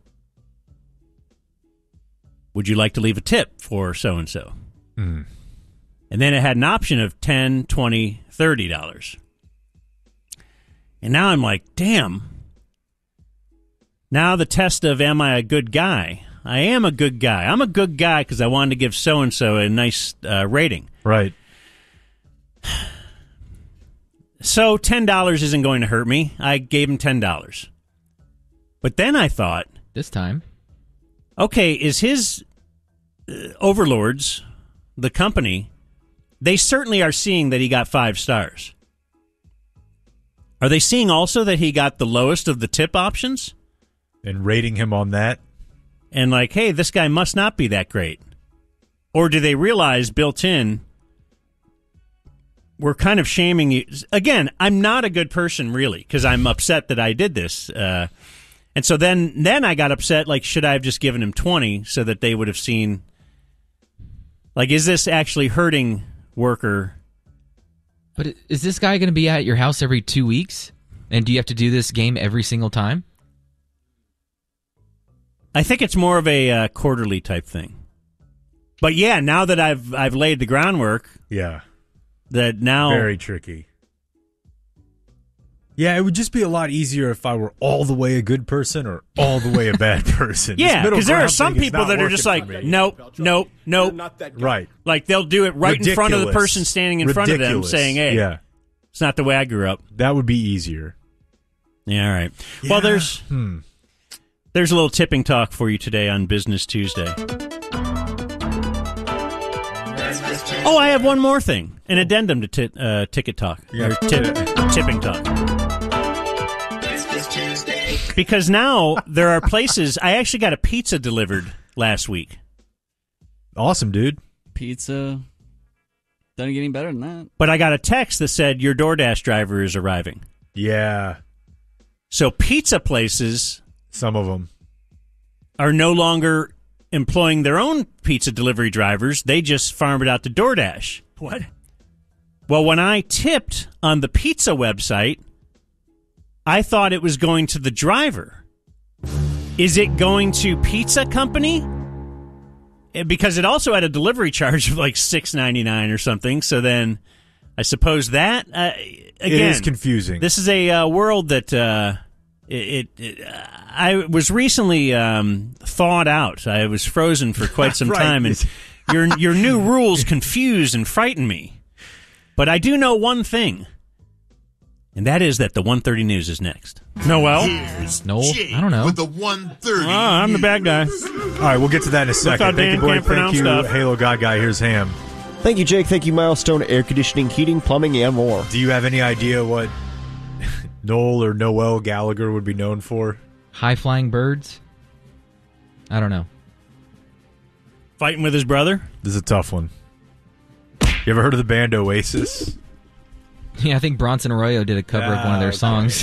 would you like to leave a tip for so-and-so? Mm. And then it had an option of $10, $20, $30. And now I'm like, damn. Now the test of am I a good guy? I am a good guy. I'm a good guy because I wanted to give so-and-so a nice rating. Right. So $10 isn't going to hurt me. I gave him $10. But then I thought, this time, okay, is his overlords, the company, they certainly are seeing that he got 5 stars. Are they seeing also that he got the lowest of the tip options? And rating him on that? And like, hey, this guy must not be that great. Or do they realize built in, we're kind of shaming you? Again, I'm not a good person, really, because I'm upset that I did this. And so then I got upset, like, should I have just given him 20 so that they would have seen, like, is this actually hurting worker? But is this guy going to be at your house every 2 weeks? And do you have to do this game every single time? I think it's more of a quarterly type thing. But yeah, now that I've laid the groundwork, yeah, that now very tricky. Yeah, it would just be a lot easier if I were all the way a good person or all the way a bad person. Yeah, because there are some people that are just like, nope. Right. Like they'll do it right in front of the person standing in front of them saying, hey, yeah, it's not the way I grew up. That would be easier. Yeah, all right. Yeah. Well, there's a little tipping talk for you today on Business Tuesday. Oh, I have one more thing. An addendum to Ticket Talk. Or tipping talk. Because now there are places. I actually got a pizza delivered last week. Awesome, dude. Pizza. Doesn't get any better than that. But I got a text that said, your DoorDash driver is arriving. Yeah. So pizza places, some of them, are no longer employing their own pizza delivery drivers. They just farm it out to DoorDash. What? Well, when I tipped on the pizza website, I thought it was going to the driver. Is it going to pizza company? Because it also had a delivery charge of like $6.99 or something. So then I suppose that, again, it is confusing. This is a world that I was recently thawed out. I was frozen for quite some Right. time, and your new rules confuse and frighten me. But I do know one thing, and that is that the 1:30 news is next. Noel? No, I don't know. With the 1:30. I'm the bad guy. All right, we'll get to that in a second. how Thank you, Dan Boyd. can't Thank pronounce you, stuff. Halo God Guy. Here's Ham. Thank you, Jake. Thank you, Milestone Air Conditioning, Heating, Plumbing, and more. Do you have any idea what Noel or Noel Gallagher would be known for? High-flying birds? I don't know. Fighting with his brother? This is a tough one. You ever heard of the band Oasis? Yeah, I think Bronson Arroyo did a cover of one of their songs.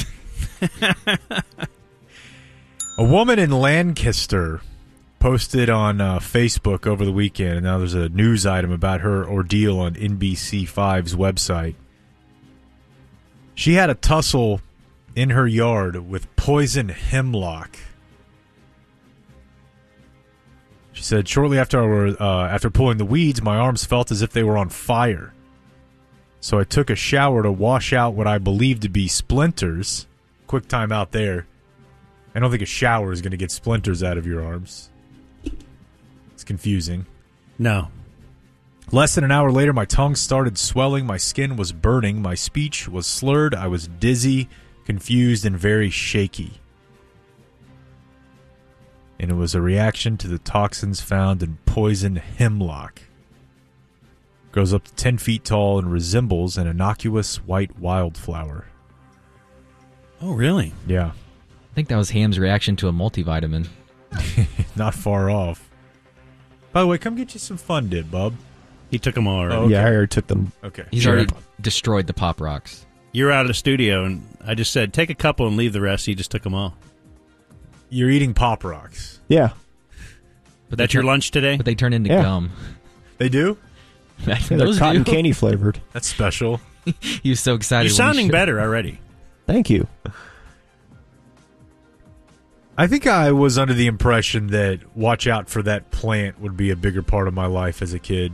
A woman in Lancaster posted on Facebook over the weekend, and now there's a news item about her ordeal on NBC5's website. She had a tussle in her yard with poison hemlock. She said, shortly after pulling the weeds, my arms felt as if they were on fire. So I took a shower to wash out what I believed to be splinters. Quick time out there. I don't think a shower is going to get splinters out of your arms. It's confusing. No. Less than an hour later, my tongue started swelling, my skin was burning, my speech was slurred, I was dizzy, confused, and very shaky. And it was a reaction to the toxins found in poison hemlock. Grows up to 10 feet tall and resembles an innocuous white wildflower. Oh, really? Yeah. I think that was Ham's reaction to a multivitamin. Not far off. By the way, come get you some Fun Dip, bub. He took them all already. Oh, okay. Yeah, I already took them. Okay. He's already destroyed the Pop Rocks. You're out of the studio, and I just said, take a couple and leave the rest. He just took them all. You're eating Pop Rocks. Yeah. But That's your lunch today? But they turn into Yeah. gum. They do? Yeah, they're cotton candy flavored. That's special. He was so excited. You're sounding better already. Thank you. I think I was under the impression that watch out for that plant would be a bigger part of my life as a kid.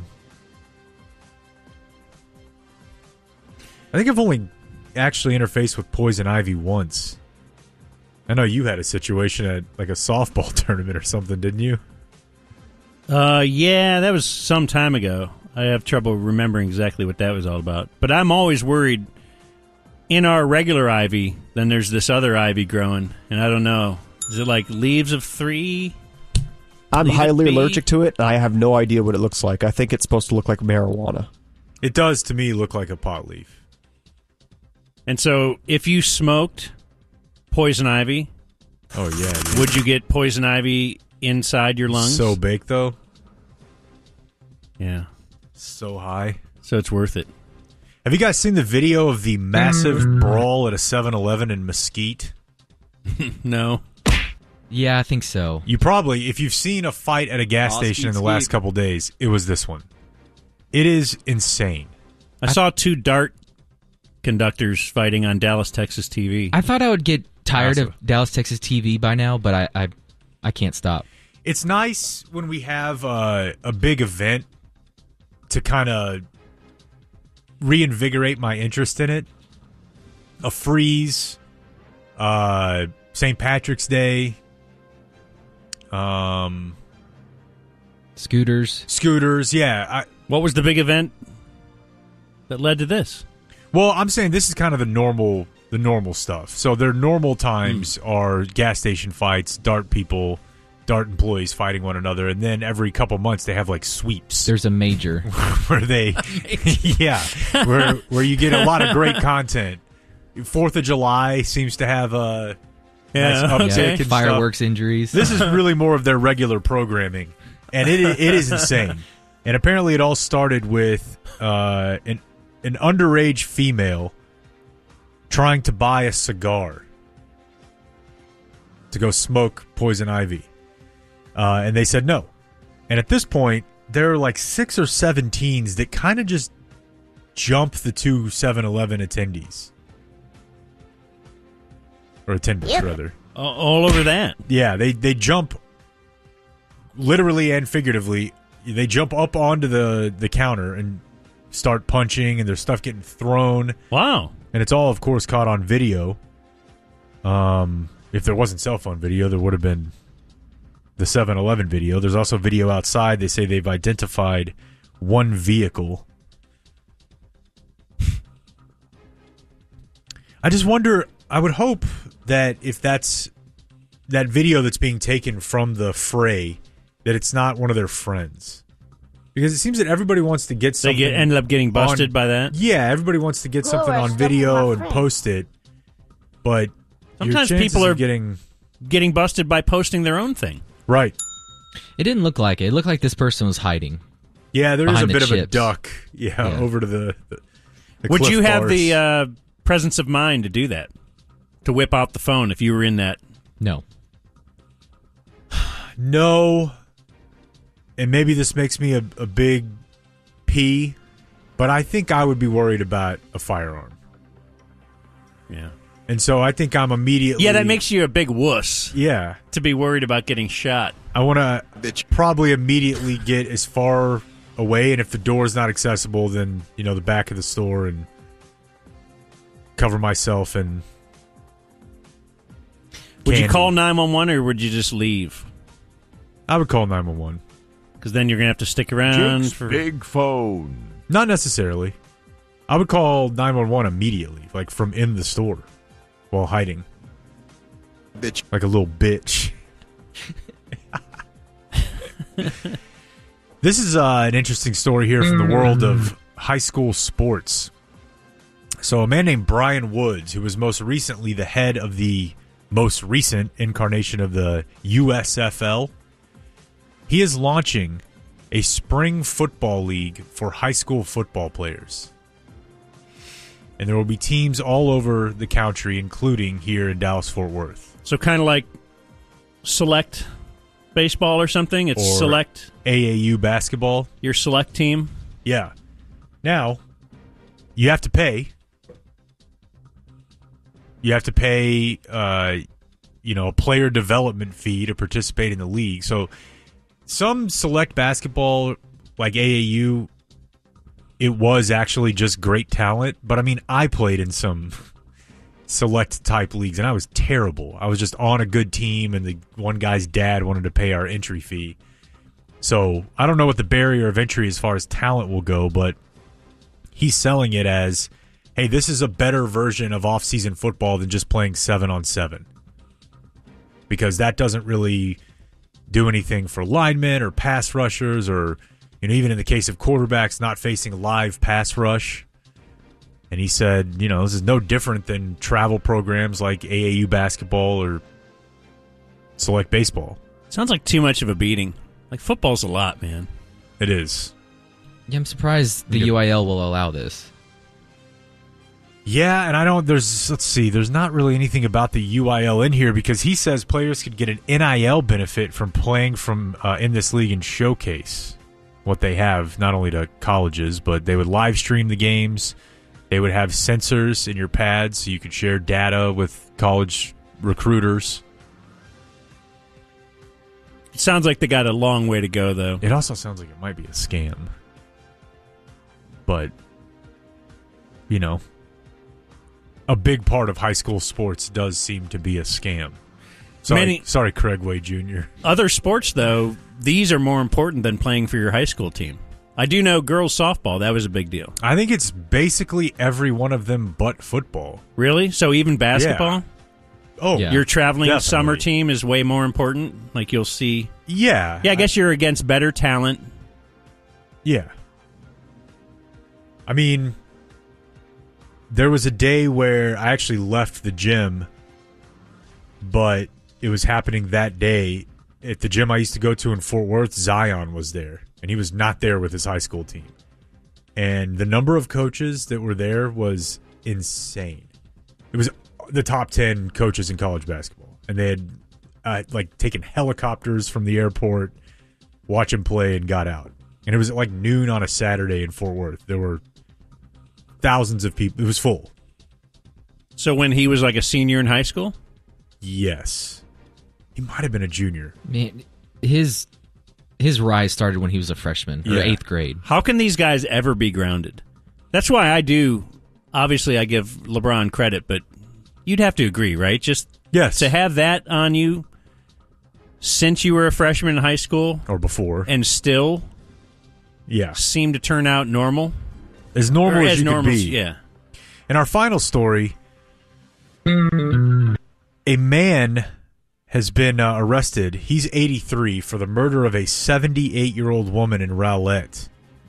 I think I've only actually interfaced with poison ivy once. I know you had a situation at like a softball tournament or something, didn't you? Yeah, that was some time ago. I have trouble remembering exactly what that was all about. But I'm always worried. In our regular ivy, then there's this other ivy growing, and I don't know. Is it like leaves of 3? I'm Leave it highly be? allergic to it, and I have no idea what it looks like. I think it's supposed to look like marijuana. It does to me look like a pot leaf. And so if you smoked poison ivy, oh yeah, dude. Would you get poison ivy inside your lungs? So baked though. Yeah. So high. So it's worth it. Have you guys seen the video of the massive brawl at a 7-Eleven in Mesquite? No. Yeah, I think so. You probably, if you've seen a fight at a gas station in the last couple days, it was this one. It is insane. I saw 2 dart conductors fighting on Dallas, Texas TV. I thought I would get tired of Dallas, Texas TV by now, but I can't stop. It's nice when we have a big event to kind of reinvigorate my interest in it. A freeze, St. Patrick's Day, Scooters, yeah. What was the big event that led to this? Well, I'm saying this is kind of the normal stuff. So their normal times are gas station fights, dart employees fighting one another, and then every couple months they have like sweeps. There's a major where they, where you get a lot of great content. 4th of July seems to have a nice uptick and fireworks stuff. Injuries. This is really more of their regular programming, and it is insane. And apparently, it all started with an underage female trying to buy a cigar to go smoke poison ivy. And they said no. And at this point, there are like 6 or 7 teens that kind of just jump the 2 7-Eleven attendees. Or attendants, rather. all over that. Yeah, they jump literally and figuratively. They jump up onto the counter and start punching, and there's stuff getting thrown. Wow. And it's all, of course, caught on video. If there wasn't cell phone video, there would have been the 7-Eleven video. There's also video outside. They say they've identified one vehicle. I just wonder, I would hope that if that's that video that's being taken from the fray, that it's not one of their friends. Because it seems that everybody wants to get something. They ended up getting busted by that? Yeah, everybody wants to get something on video and post it. But sometimes people are getting busted by posting their own thing. Right. It didn't look like it. It looked like this person was hiding. Yeah, there is a behind the bit of a chips. duck. Yeah, over to the Would cliff you have bars. the presence of mind to do that? To whip out the phone if you were in that? No. No. And maybe this makes me a big P, but I think I would be worried about a firearm. Yeah. And so I think I'm immediately... Yeah, that makes you a big wuss. Yeah. To be worried about getting shot. I want to probably immediately get as far away, and if the door is not accessible, then, the back of the store and cover myself in Would you candy. call 911 or would you just leave? I would call 911. Because then you're going to have to stick around Jake's for... big phone. Not necessarily. I would call 911 immediately, like from in the store while hiding. Bitch. Like a little bitch. This is an interesting story here from the world of high school sports. So a man named Brian Woods, who was most recently the head of the most recent incarnation of the USFL, he is launching a spring football league for high school football players. And there will be teams all over the country, including here in Dallas-Fort Worth. So kind of like select baseball or something? It's Or select... AAU basketball. Your select team? Yeah. Now, you have to pay. You have to pay, a player development fee to participate in the league. So some select basketball, like AAU, it was actually just great talent. But, I played in some select type leagues, and I was terrible. I was just on a good team, and the one guy's dad wanted to pay our entry fee. So I don't know what the barrier of entry as far as talent will go, but he's selling it as, hey, this is a better version of off-season football than just playing 7-on-7. Because that doesn't really do anything for linemen or pass rushers or, even in the case of quarterbacks, not facing live pass rush. And he said, this is no different than travel programs like AAU basketball or select baseball. Sounds like too much of a beating. Like, football's a lot, man. It is. Yeah, I'm surprised the UIL will allow this. Yeah, and there's not really anything about the UIL in here because he says players could get an NIL benefit from playing from in this league and showcase what they have, not only to colleges, but they would live stream the games. They would have sensors in your pads so you could share data with college recruiters. It sounds like they got a long way to go, though. It also sounds like it might be a scam. But, a big part of high school sports does seem to be a scam. Sorry, Craig Way Jr. Other sports, though, these are more important than playing for your high school team. I do know girls softball. That was a big deal. I think it's basically every one of them but football. Really? So even basketball? Yeah. Oh, yeah. Your traveling Definitely. summer team is way more important? Like you'll see... Yeah. Yeah, I guess you're against better talent. Yeah. There was a day where I actually left the gym, but it was happening that day. At the gym I used to go to in Fort Worth, Zion was there, and he was not there with his high school team. And the number of coaches that were there was insane. It was the top 10 coaches in college basketball, and they had taken helicopters from the airport, watch him play, and got out. And it was at noon on a Saturday in Fort Worth. There were thousands of people. It was full. So when he was a senior in high school? Yes. He might have been a junior. Man, his rise started when he was a freshman or 8th grade. How can these guys ever be grounded? That's why I do. Obviously, I give LeBron credit, but you'd have to agree, right? Just to have that on you since you were a freshman in high school or before, and still, seem to turn out normal, as normal as you normal, could be. Yeah. In our final story, a man has been arrested. He's 83 for the murder of a 78-year-old woman in Rowlett.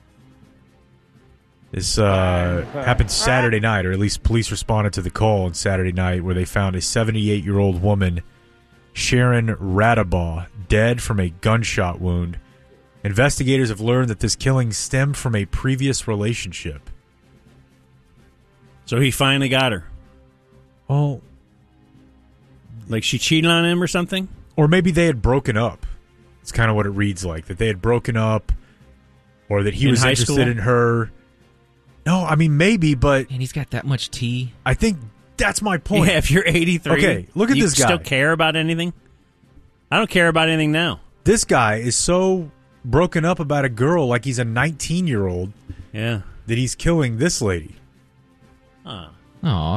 This happened Saturday night, or at least police responded to the call on Saturday night, where they found a 78-year-old woman, Sharon Radabaugh, dead from a gunshot wound. Investigators have learned that this killing stemmed from a previous relationship. So he finally got her. Well, like she cheated on him or something? Or maybe they had broken up. It's kind of what it reads like, that they had broken up, or that he was interested in her. No, I mean, maybe, but... And he's got that much tea. I think that's my point. Yeah, if you're 83, okay, look at this guy. You still care about anything? I don't care about anything now. This guy is so broken up about a girl like he's a 19-year-old that he's killing this lady. Aw.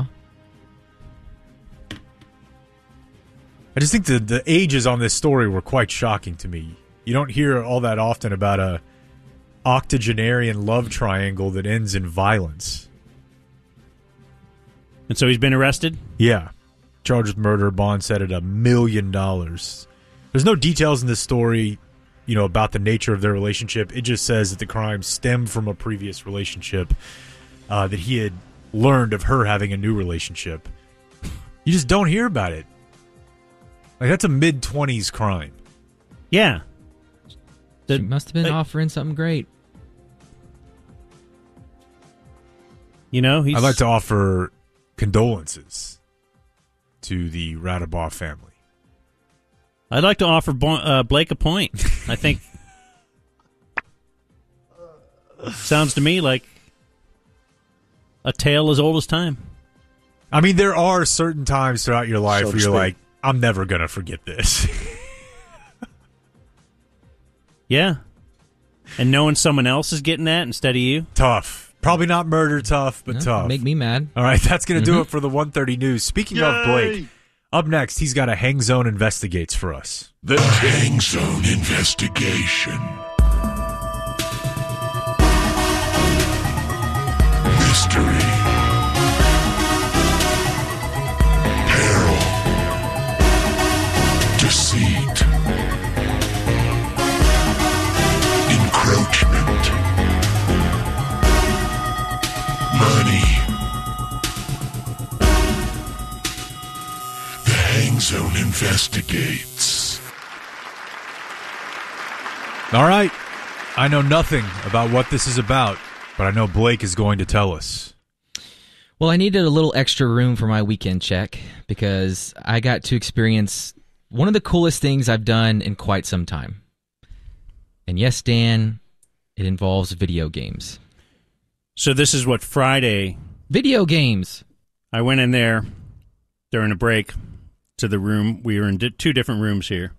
I just think the ages on this story were quite shocking to me. You don't hear all that often about a octogenarian love triangle that ends in violence. And so he's been arrested? Yeah. Charged with murder, bond set at $1 million. There's no details in this story, about the nature of their relationship. It just says that the crime stemmed from a previous relationship, that he had learned of her having a new relationship. You just don't hear about it. Like, that's a mid-20s crime. Yeah. She must have been offering something great. I'd like to offer condolences to the Radabaugh family. I'd like to offer Blake a point. I think sounds to me like a tale as old as time. I mean, there are certain times throughout your life where you're like, I'm never going to forget this. Yeah. And knowing someone else is getting that instead of you? Tough. Probably not murder tough, but tough. Make me mad. All right, that's going to do it for the 1:30 news. Speaking of Blake, up next, he's got a Hang Zone Investigates for us. The Hang Zone Investigation. Mystery. Peril. Deceit. Encroachment. Money. The Hang Zone Investigates. All right. I know nothing about what this is about, but I know Blake is going to tell us. Well, I needed a little extra room for my weekend check because I got to experience one of the coolest things I've done in quite some time. And yes, Dan, it involves video games. So this is what Friday... Video games! I went in there during a break to the room. We were in two different rooms here.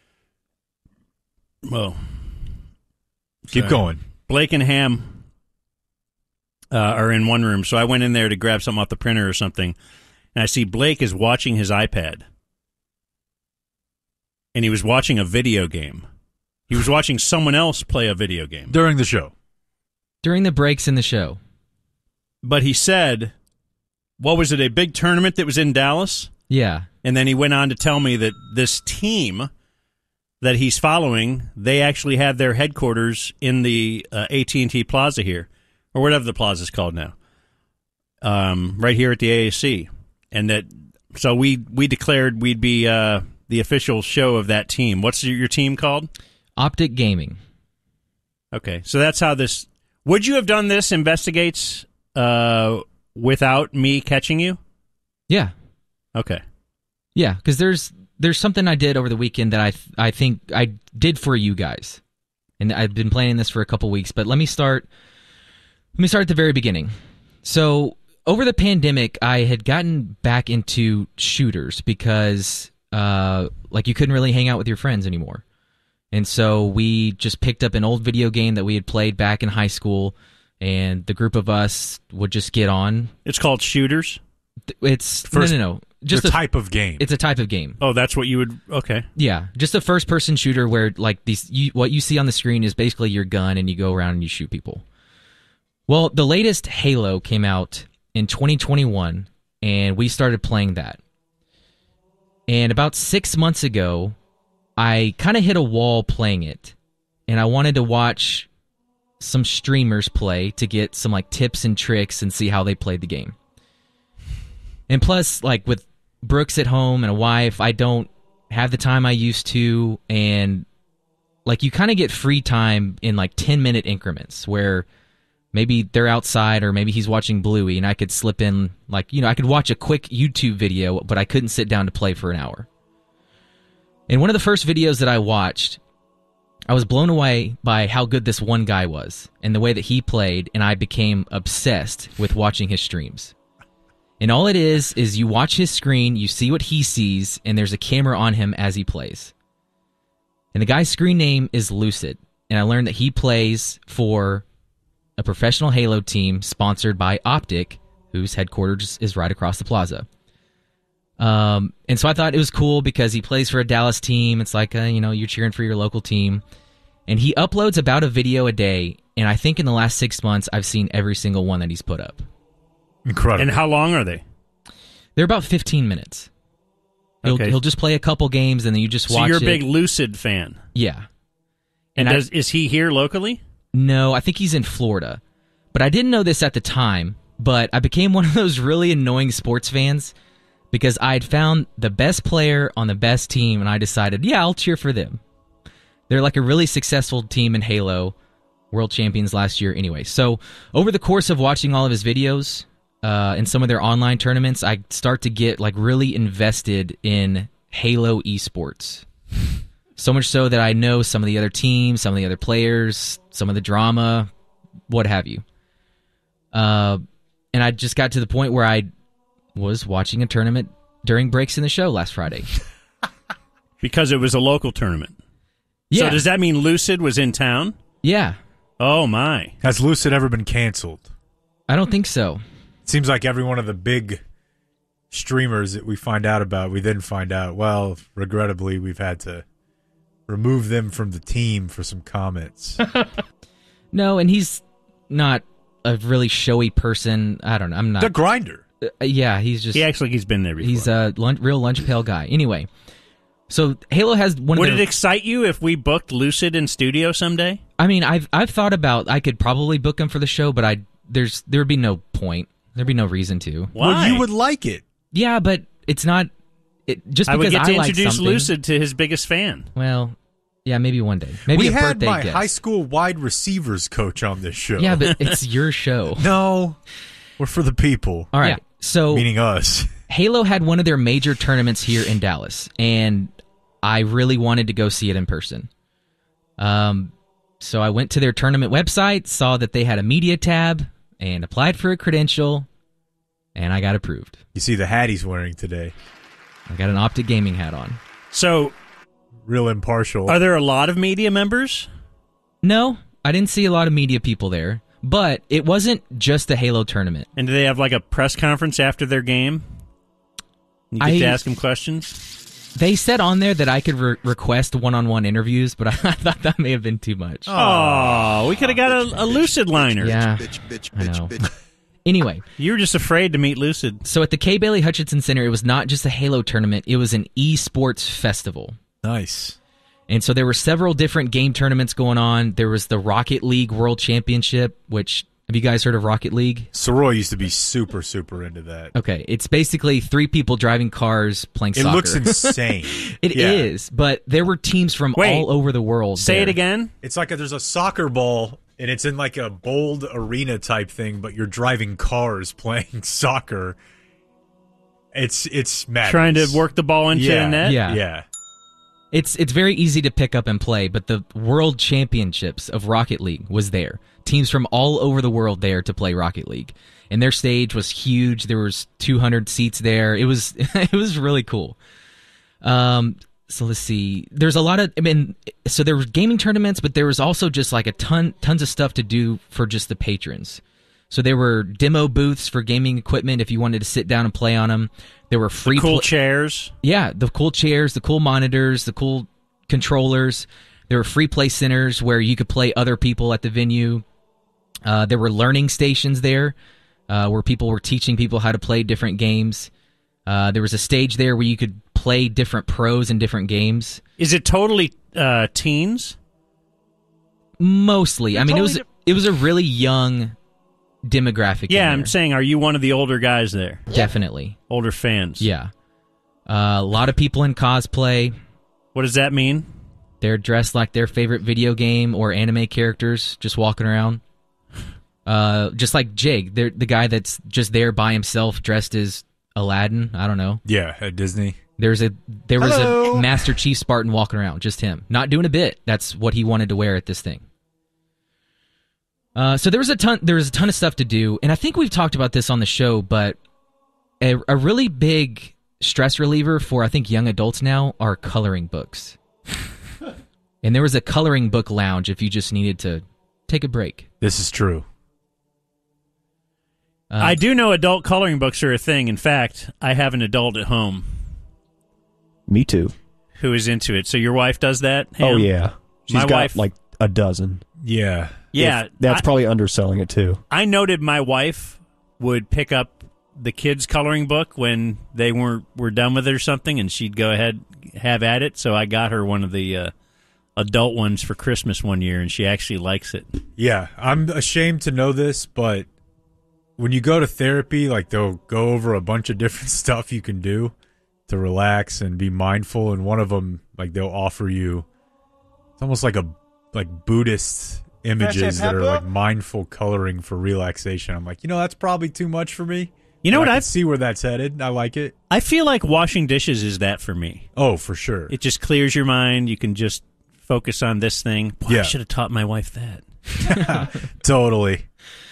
Well... Keep going. Blake and Ham are in one room, so I went in there to grab something off the printer or something, and I see Blake is watching his iPad. And he was watching a video game. He was watching someone else play a video game. During the show. During the breaks in the show. But he said, what was it, a big tournament that was in Dallas? Yeah. And then he went on to tell me that this team that he's following, they actually have their headquarters in the AT&T Plaza here, or whatever the plaza is called now, right here at the AAC. And that, so we declared we'd be the official show of that team. What's your team called? Optic Gaming. Okay, so that's how this... Would you have done this Investigates without me catching you? Yeah. Okay. Yeah, because there's something I did over the weekend that I think I did for you guys. And I've been planning this for a couple weeks, but let me start at the very beginning. So, over the pandemic, I had gotten back into shooters because you couldn't really hang out with your friends anymore. And so we just picked up an old video game that we had played back in high school, and the group of us would just get on. It's called shooters? It's no. Just a type of game. It's a type of game. Oh, that's what you would... Okay. Yeah, just a first-person shooter where what you see on the screen is basically your gun, and you go around and you shoot people. Well, the latest Halo came out in 2021, and we started playing that. And about 6 months ago, I kind of hit a wall playing it, and I wanted to watch some streamers play to get some tips and tricks and see how they played the game. And plus, with Brooks at home and a wife, I don't have the time I used to, and you kind of get free time in 10-minute increments where maybe they're outside or maybe he's watching Bluey, and I could slip in I could watch a quick YouTube video, but I couldn't sit down to play for an hour. And one of the first videos that I watched, I was blown away by how good this one guy was and the way that he played, and I became obsessed with watching his streams. And all it is you watch his screen, you see what he sees, and there's a camera on him as he plays. And the guy's screen name is Lucid, and I learned that he plays for a professional Halo team sponsored by Optic, whose headquarters is right across the plaza. And so I thought it was cool because he plays for a Dallas team. It's you're cheering for your local team. And he uploads about a video a day, and I think in the last 6 months, I've seen every single one that he's put up. Incredible. And how long are they? They're about 15 minutes. He'll just play a couple games, and then you just watch it. So you're a big Lucid fan? Yeah. And is he here locally? No, I think he's in Florida. But I didn't know this at the time, but I became one of those really annoying sports fans because I had found the best player on the best team, and I decided, I'll cheer for them. They're a really successful team in Halo, world champions last year anyway. So over the course of watching all of his videos and some of their online tournaments, I start to get really invested in Halo esports. So much so that I know some of the other teams, some of the other players, some of the drama, what have you. And I just got to the point where I was watching a tournament during breaks in the show last Friday. Because it was a local tournament. Yeah. So does that mean Lucid was in town? Yeah. Oh, my. Has Lucid ever been canceled? I don't think so. It seems like every one of the big streamers that we find out about, we then find out, well, regrettably, we've had to remove them from the team for some comments. No, and he's not a really showy person. I don't know. I'm not. The grinder. Yeah, he's just... He acts like he's been there before. He's a real lunch pail guy. Anyway, so Halo has one Would of it excite you if we booked Lucid in studio someday? I mean, I've thought about I could probably book him for the show, but there would be no point. There'd be no reason to. Why? Well, you would like it. Yeah, but it's not... just because I would get to introduce something, Lucid to his biggest fan. Well... Yeah, maybe one day. Maybe we a had birthday my guest. high school wide receivers coach on this show. Yeah, but it's your show. No, we're for the people. All right, so meaning us. Halo had one of their major tournaments here in Dallas, and I really wanted to go see it in person. So I went to their tournament website, saw that they had a media tab, and applied for a credential, and I got approved. You see the hat he's wearing today. I got an Optic Gaming hat on. So... real impartial. Are there a lot of media members? No, I didn't see a lot of media people there, but it wasn't just a Halo tournament. And do they have a press conference after their game? You get to ask them questions? They said on there that I could request one-on-one interviews, but I thought that may have been too much. Oh, we could have got a Lucid liner. Yeah, I know. Anyway. You were just afraid to meet Lucid. So at the K. Bailey Hutchinson Center, it was not just a Halo tournament, it was an esports festival. Nice. And so there were several different game tournaments going on. There was the Rocket League World Championship, which, have you guys heard of Rocket League? Soroy used to be super, super into that. Okay, it's basically 3 people driving cars playing soccer. It looks insane. It is, but there were teams from all over the world. Say it again? It's there's a soccer ball, and it's in a bold arena type thing, but you're driving cars playing soccer. It's madness. Trying to work the ball into the net? Yeah. It's very easy to pick up and play, but the World Championships of Rocket League was there. Teams from all over the world there to play Rocket League. And their stage was huge. There was 200 seats there. It was it was really cool. So let's see. There's a lot of, so there were gaming tournaments, but there was also just like tons of stuff to do for just the patrons. So there were demo booths for gaming equipment if you wanted to sit down and play on them. There were free cool chairs. Yeah, the cool chairs, the cool monitors, the cool controllers. There were free play centers where you could play other people at the venue. There were learning stations there where people were teaching people how to play different games. There was a stage there where you could play different pros in different games. Is it totally teens? Mostly. I mean, it was a really young demographic. Yeah, I'm saying, are you one of the older guys there? Definitely. Older fans. Yeah. A lot of people in cosplay. What does that mean? They're dressed like their favorite video game or anime characters, just walking around. Just like Jig, the guy that's just there by himself, dressed as Aladdin. I don't know. Yeah, at Disney. There was a Master Chief Spartan walking around, just him, not doing a bit. That's what he wanted to wear at this thing. So there was a ton of stuff to do, and I think we've talked about this on the show, but a really big stress reliever for, I think, young adults now are coloring books. And there was a coloring book lounge if you just needed to take a break. This is true. I do know adult coloring books are a thing. In fact, I have an adult at home. Me too. Who is into it. So your wife does that, Ham? Oh, yeah. She's got like a dozen. Yeah. Yeah. That's probably underselling it, too. I noted my wife would pick up the kids' coloring book when they were done with it or something, and she'd go ahead, have at it. So I got her one of the adult ones for Christmas one year, and she actually likes it. Yeah. I'm ashamed to know this, but when you go to therapy, like they'll go over a bunch of different stuff you can do to relax and be mindful, and one of them, like, they'll offer you, it's almost like Buddhist images that are like mindful coloring for relaxation. I'm like, that's probably too much for me. You know what? I see where that's headed. I like it. I feel like washing dishes is that for me. Oh, for sure. It just clears your mind. You can just focus on this thing. Boy, Yeah. I should have taught my wife that. Totally.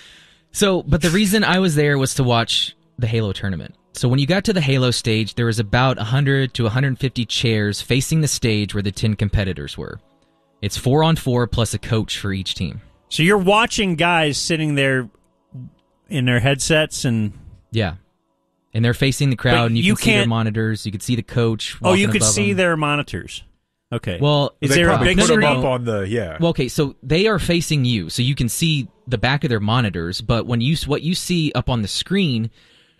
So, but the reason I was there was to watch the Halo tournament. So when you got to the Halo stage, there was about 100 to 150 chairs facing the stage where the 10 competitors were. It's 4-on-4 plus a coach for each team. So you're watching guys sitting there in their headsets and... Yeah. And they're facing the crowd, But and you you can see their can't- monitors. You could see the coach Oh, you walking could above see them. their monitors. Okay. Well, is They there a probably big put them screen? up on the, yeah. Well, okay, so they are facing you, so you can see the back of their monitors, but what you see up on the screen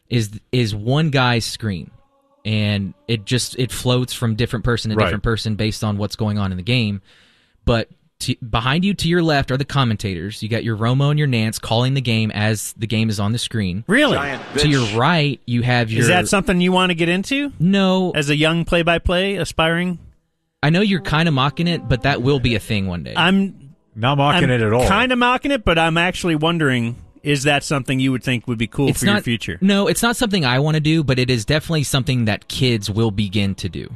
is one guy's screen, and it floats from different person to Right. different person based on what's going on in the game. But behind you to your left are the commentators. You got your Romo and your Nance calling the game as the game is on the screen. Really? To your right, you have your... Is that something you want to get into? No. As a young play-by-play aspiring? I know you're kind of mocking it, but that will be a thing one day. I'm not mocking it at all. Kind of mocking it, but I'm actually wondering, is that something you would think would be cool for your future? No, it's not something I want to do, but it is definitely something that kids will begin to do.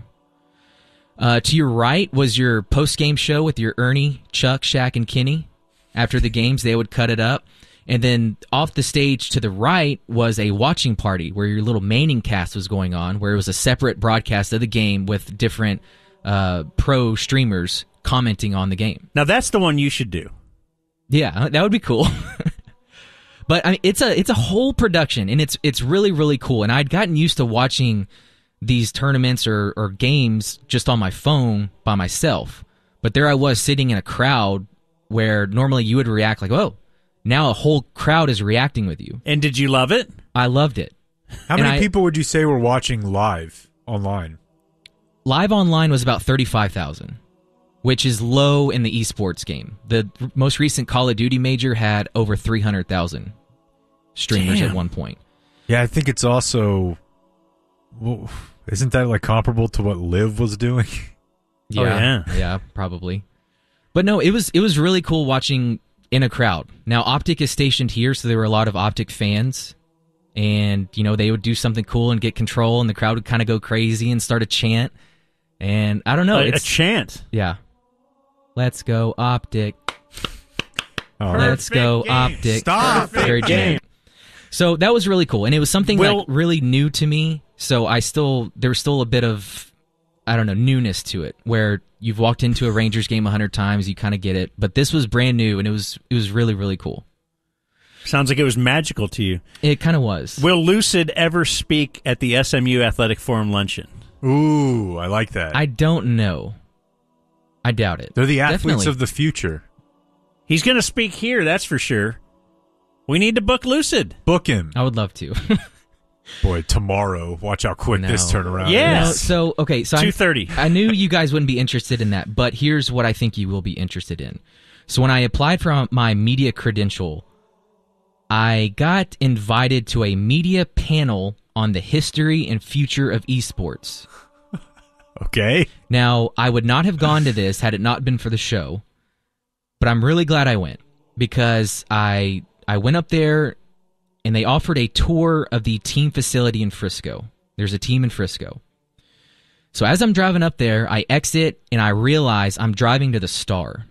To your right was your post-game show with your Ernie, Chuck, Shaq, and Kenny. After the games, they would cut it up. And then off the stage to the right was a watching party where your little maining cast was going on, where it was a separate broadcast of the game with different pro streamers commenting on the game. Now, that's the one you should do. Yeah, that would be cool. But I mean, it's a whole production, and it's really, really cool. And I'd gotten used to watching these tournaments or games just on my phone by myself. But there I was sitting in a crowd where normally you would react like, oh, now a whole crowd is reacting with you. And did you love it? I loved it. How many people would you say were watching live online? Live online was about 35,000, which is low in the esports game. The most recent Call of Duty major had over 300,000 streamers at one point. Yeah, I think it's also... Well, isn't that like comparable to what Liv was doing? Yeah, probably. But no, it was really cool watching in a crowd. Now, Optic is stationed here, so there were a lot of Optic fans, and they would do something cool and get control, and the crowd would kind of go crazy and start a chant. And I don't know. A chant. Yeah. Let's go, Optic. Oh. Let's go, Optic. Stop. Very generic. So that was really cool. And it was something like really new to me. So there was still a bit of, I don't know, newness to it, where you've walked into a Rangers game 100 times, you kind of get it. But this was brand new, and it was really, really cool. Sounds like it was magical to you. It kind of was. Will Lucid ever speak at the SMU Athletic Forum luncheon? Ooh, I like that. I don't know. I doubt it. They're the athletes Definitely. of the future. He's going to speak here, that's for sure. We need to book Lucid. Book him. I would love to. Boy, tomorrow. Watch how quick this turnaround is. Yes. So 2:30. I knew you guys wouldn't be interested in that, but here's what I think you will be interested in. So when I applied for my media credential, I got invited to a media panel on the history and future of esports. Okay. Now, I would not have gone to this had it not been for the show, but I'm really glad I went, because I went up there and they offered a tour of the team facility in Frisco. There's a team in Frisco. So as I'm driving up there, I exit and I realize I'm driving to the Star.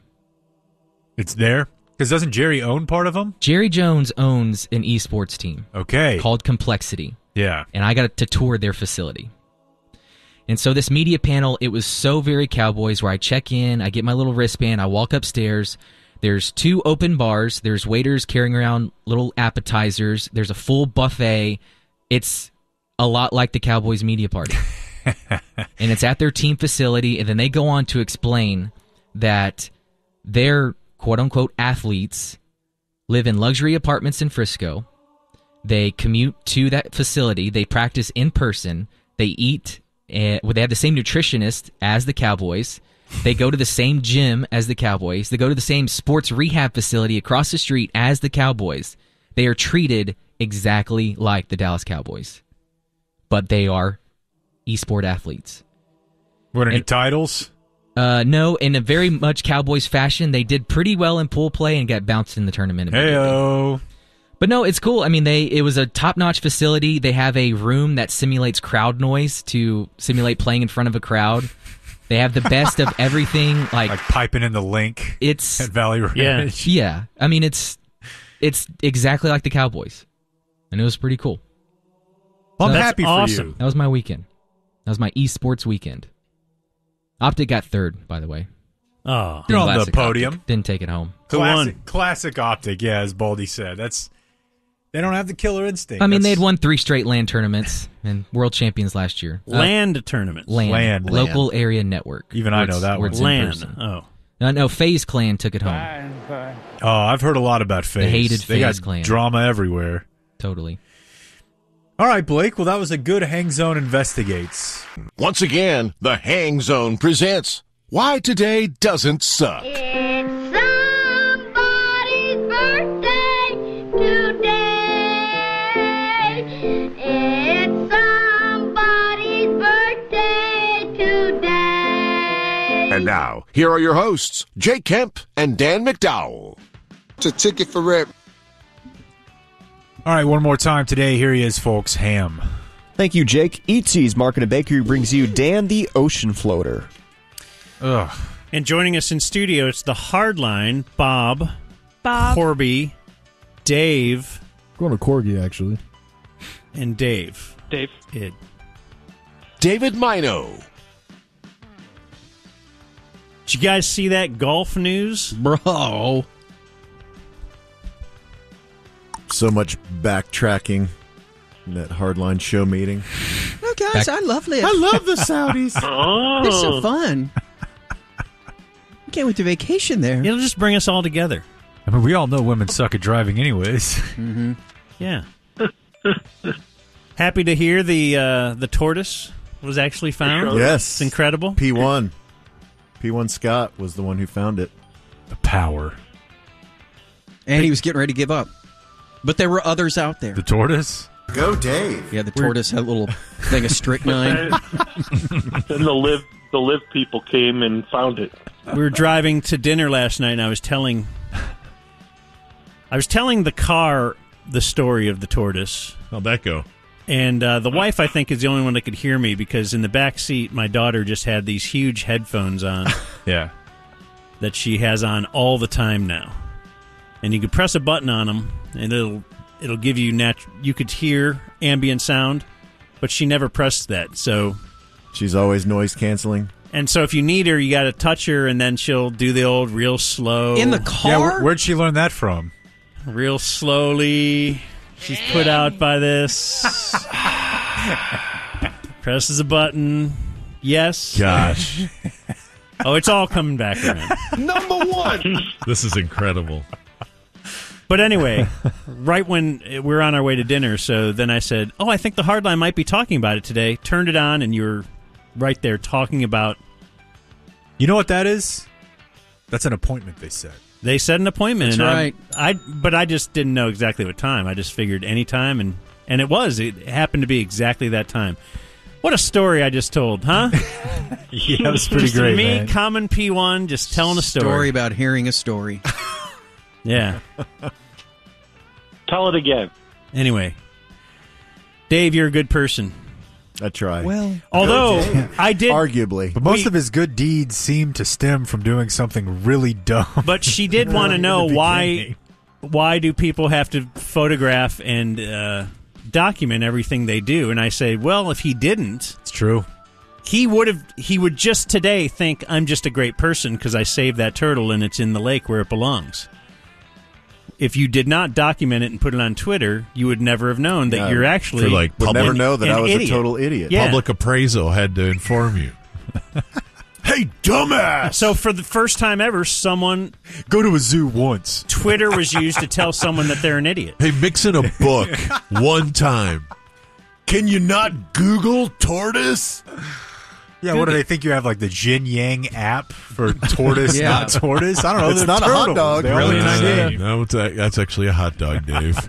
It's there? Because doesn't Jerry own part of them? Jerry Jones owns an esports team. Okay. Called Complexity. Yeah. And I got to tour their facility. And so this media panel, it was so very Cowboys, where I check in, I get my little wristband, I walk upstairs. There's 2 open bars. There's waiters carrying around little appetizers. There's a full buffet. It's a lot like the Cowboys media party. And it's at their team facility. And then they go on to explain that their quote-unquote athletes live in luxury apartments in Frisco. They commute to that facility. They practice in person. They eat. They have the same nutritionist as the Cowboys. They go to the same gym as the Cowboys. They go to the same sports rehab facility across the street as the Cowboys. They are treated exactly like the Dallas Cowboys. But they are esport athletes. What, any titles? No, in a very much Cowboys fashion, they did pretty well in pool play and got bounced in the tournament. Heyo. But no, it's cool. I mean, it was a top-notch facility. They have a room that simulates crowd noise to simulate playing in front of a crowd. They have the best of everything, like piping in the link. It's at Valley Ranch. Yeah. I mean, it's exactly like the Cowboys, and it was pretty cool. Well, I'm So happy for you. That was my weekend. That was my esports weekend. Optic got 3rd, by the way. Oh, you're on the Classic podium. Optic. Didn't take it home. Classic Optic, yeah, as Baldy said. They don't have the killer instinct. I mean, they'd won 3 straight LAN tournaments and world champions last year. Land tournaments. LAN. Local area network. Even I know that one. LAN. Oh. No, FaZe Clan took it home. Oh, I've heard a lot about FaZe. The hated they FaZe got Clan. drama everywhere. Totally. All right, Blake. Well, that was a good Hang Zone Investigates. Once again, the Hang Zone presents Why Today Doesn't Suck. It's somebody's birthday today. It's somebody's birthday today. And now, here are your hosts, Jay Kemp and Dan McDowell. It's a ticket for rep. All right, one more time today. Here he is, folks. Ham. Thank you, Jake. Eatsy's Market and Bakery brings you Dan the Ocean Floater. Ugh. And joining us in studio, it's the Hardline, Bob, Corby, Dave. Going to Corgi, actually. And Dave. Dave. David Mino. Did you guys see that golf news? Bro. So much backtracking in that Hardline show meeting. Oh, guys, I love this. I love the Saudis. It's so fun. I can't wait to vacation there. It'll just bring us all together. I mean, we all know women suck at driving anyways. Mm-hmm. Yeah. Happy to hear the tortoise was actually found. Yes. It's incredible. P1 Scott was the one who found it. The power. And he was getting ready to give up. But there were others out there. The tortoise? Go, Dave. Yeah, the tortoise had a little thing of strychnine. Then the live people came and found it. We were driving to dinner last night, and I was telling the car the story of the tortoise. How'd that go? And the wife, I think, is the only one that could hear me because in the back seat, my daughter just had these huge headphones on. Yeah. That she has on all the time now. And you could press a button on them, and it'll give you you could hear ambient sound, but she never pressed that. So she's always noise canceling. And so if you need her, you got to touch her, and then she'll do the old real slow. In the car? Yeah, where'd she learn that from? Real slowly. She's put out by this. Presses a button. Yes. Gosh. Oh, it's all coming back around. Number one. This is incredible. But anyway, right when we're on our way to dinner, so then I said, I think the Hardline might be talking about it today. Turned it on, and you're right there talking about... You know what that is? That's an appointment they set. They set an appointment. That's right. But I just didn't know exactly what time. I just figured any time, and it happened to be exactly that time. What a story I just told, huh? Yeah, that was pretty just great, me, man. Common P1, just telling a story. Story about hearing a story. Yeah. Tell it again. Anyway, Dave, you're a good person. I try. Well, although I did arguably, but most of his good deeds seem to stem from doing something really dumb. But she did want to know why do people have to photograph and document everything they do? And I say, well, if he didn't, it's true. He would just today think I'm just a great person because I saved that turtle and it's in the lake where it belongs. If you did not document it and put it on Twitter, you would never have known that you're actually would never know that I was idiot. a total idiot. Yeah. Public appraisal had to inform you. Hey, dumbass! So for the first time ever, someone go to a zoo once. Twitter was used to tell someone that they're an idiot. Hey, mix in a book one time. Can you not Google tortoise? Yeah, what do they think you have, like the Jin Yang app for tortoise, Yeah. not tortoise? I don't know. It's They're not a hot turtles. dog. They all Really? look the same. No, that's actually a hot dog, Dave.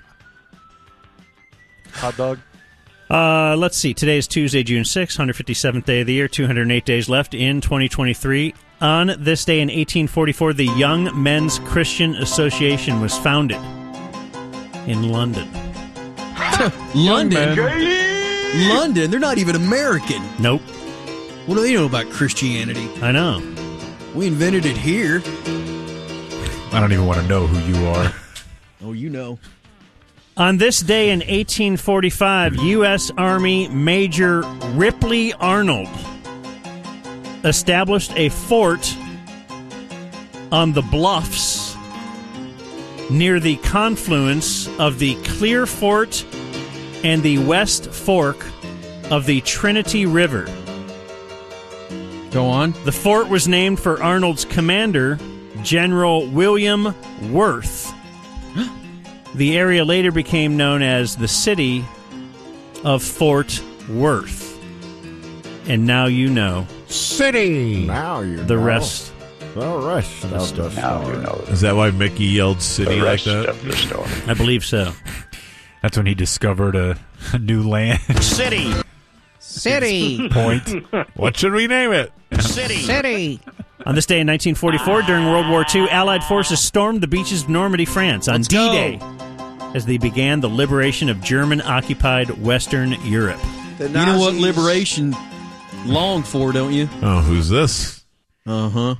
Hot dog. Let's see. Today is Tuesday, June 6th, 157th day of the year, 208 days left in 2023. On this day in 1844, the Young Men's Christian Association was founded in London. London? London? They're not even American. Nope. What do they know about Christianity? I know. We invented it here. I don't even want to know who you are. Oh, you know. On this day in 1845, U.S. Army Major Ripley Arnold established a fort on the bluffs near the confluence of the Clear Fort and the West Fork of the Trinity River. Go on. The fort was named for Arnold's commander, General William Worth. The area later became known as the city of Fort Worth. And now you know. City. Now you The rest. All right. Stuff. Now you know. Is that why Mickey yelled city The like rest that? of the story. I believe so. That's when he discovered a new land. City. City. Point. What should we name it? City. On this day in 1944, during World War II, Allied forces stormed the beaches of Normandy, France on D-Day as they began the liberation of German-occupied Western Europe. You know what liberation longed for, don't you? Oh, who's this? Uh-huh.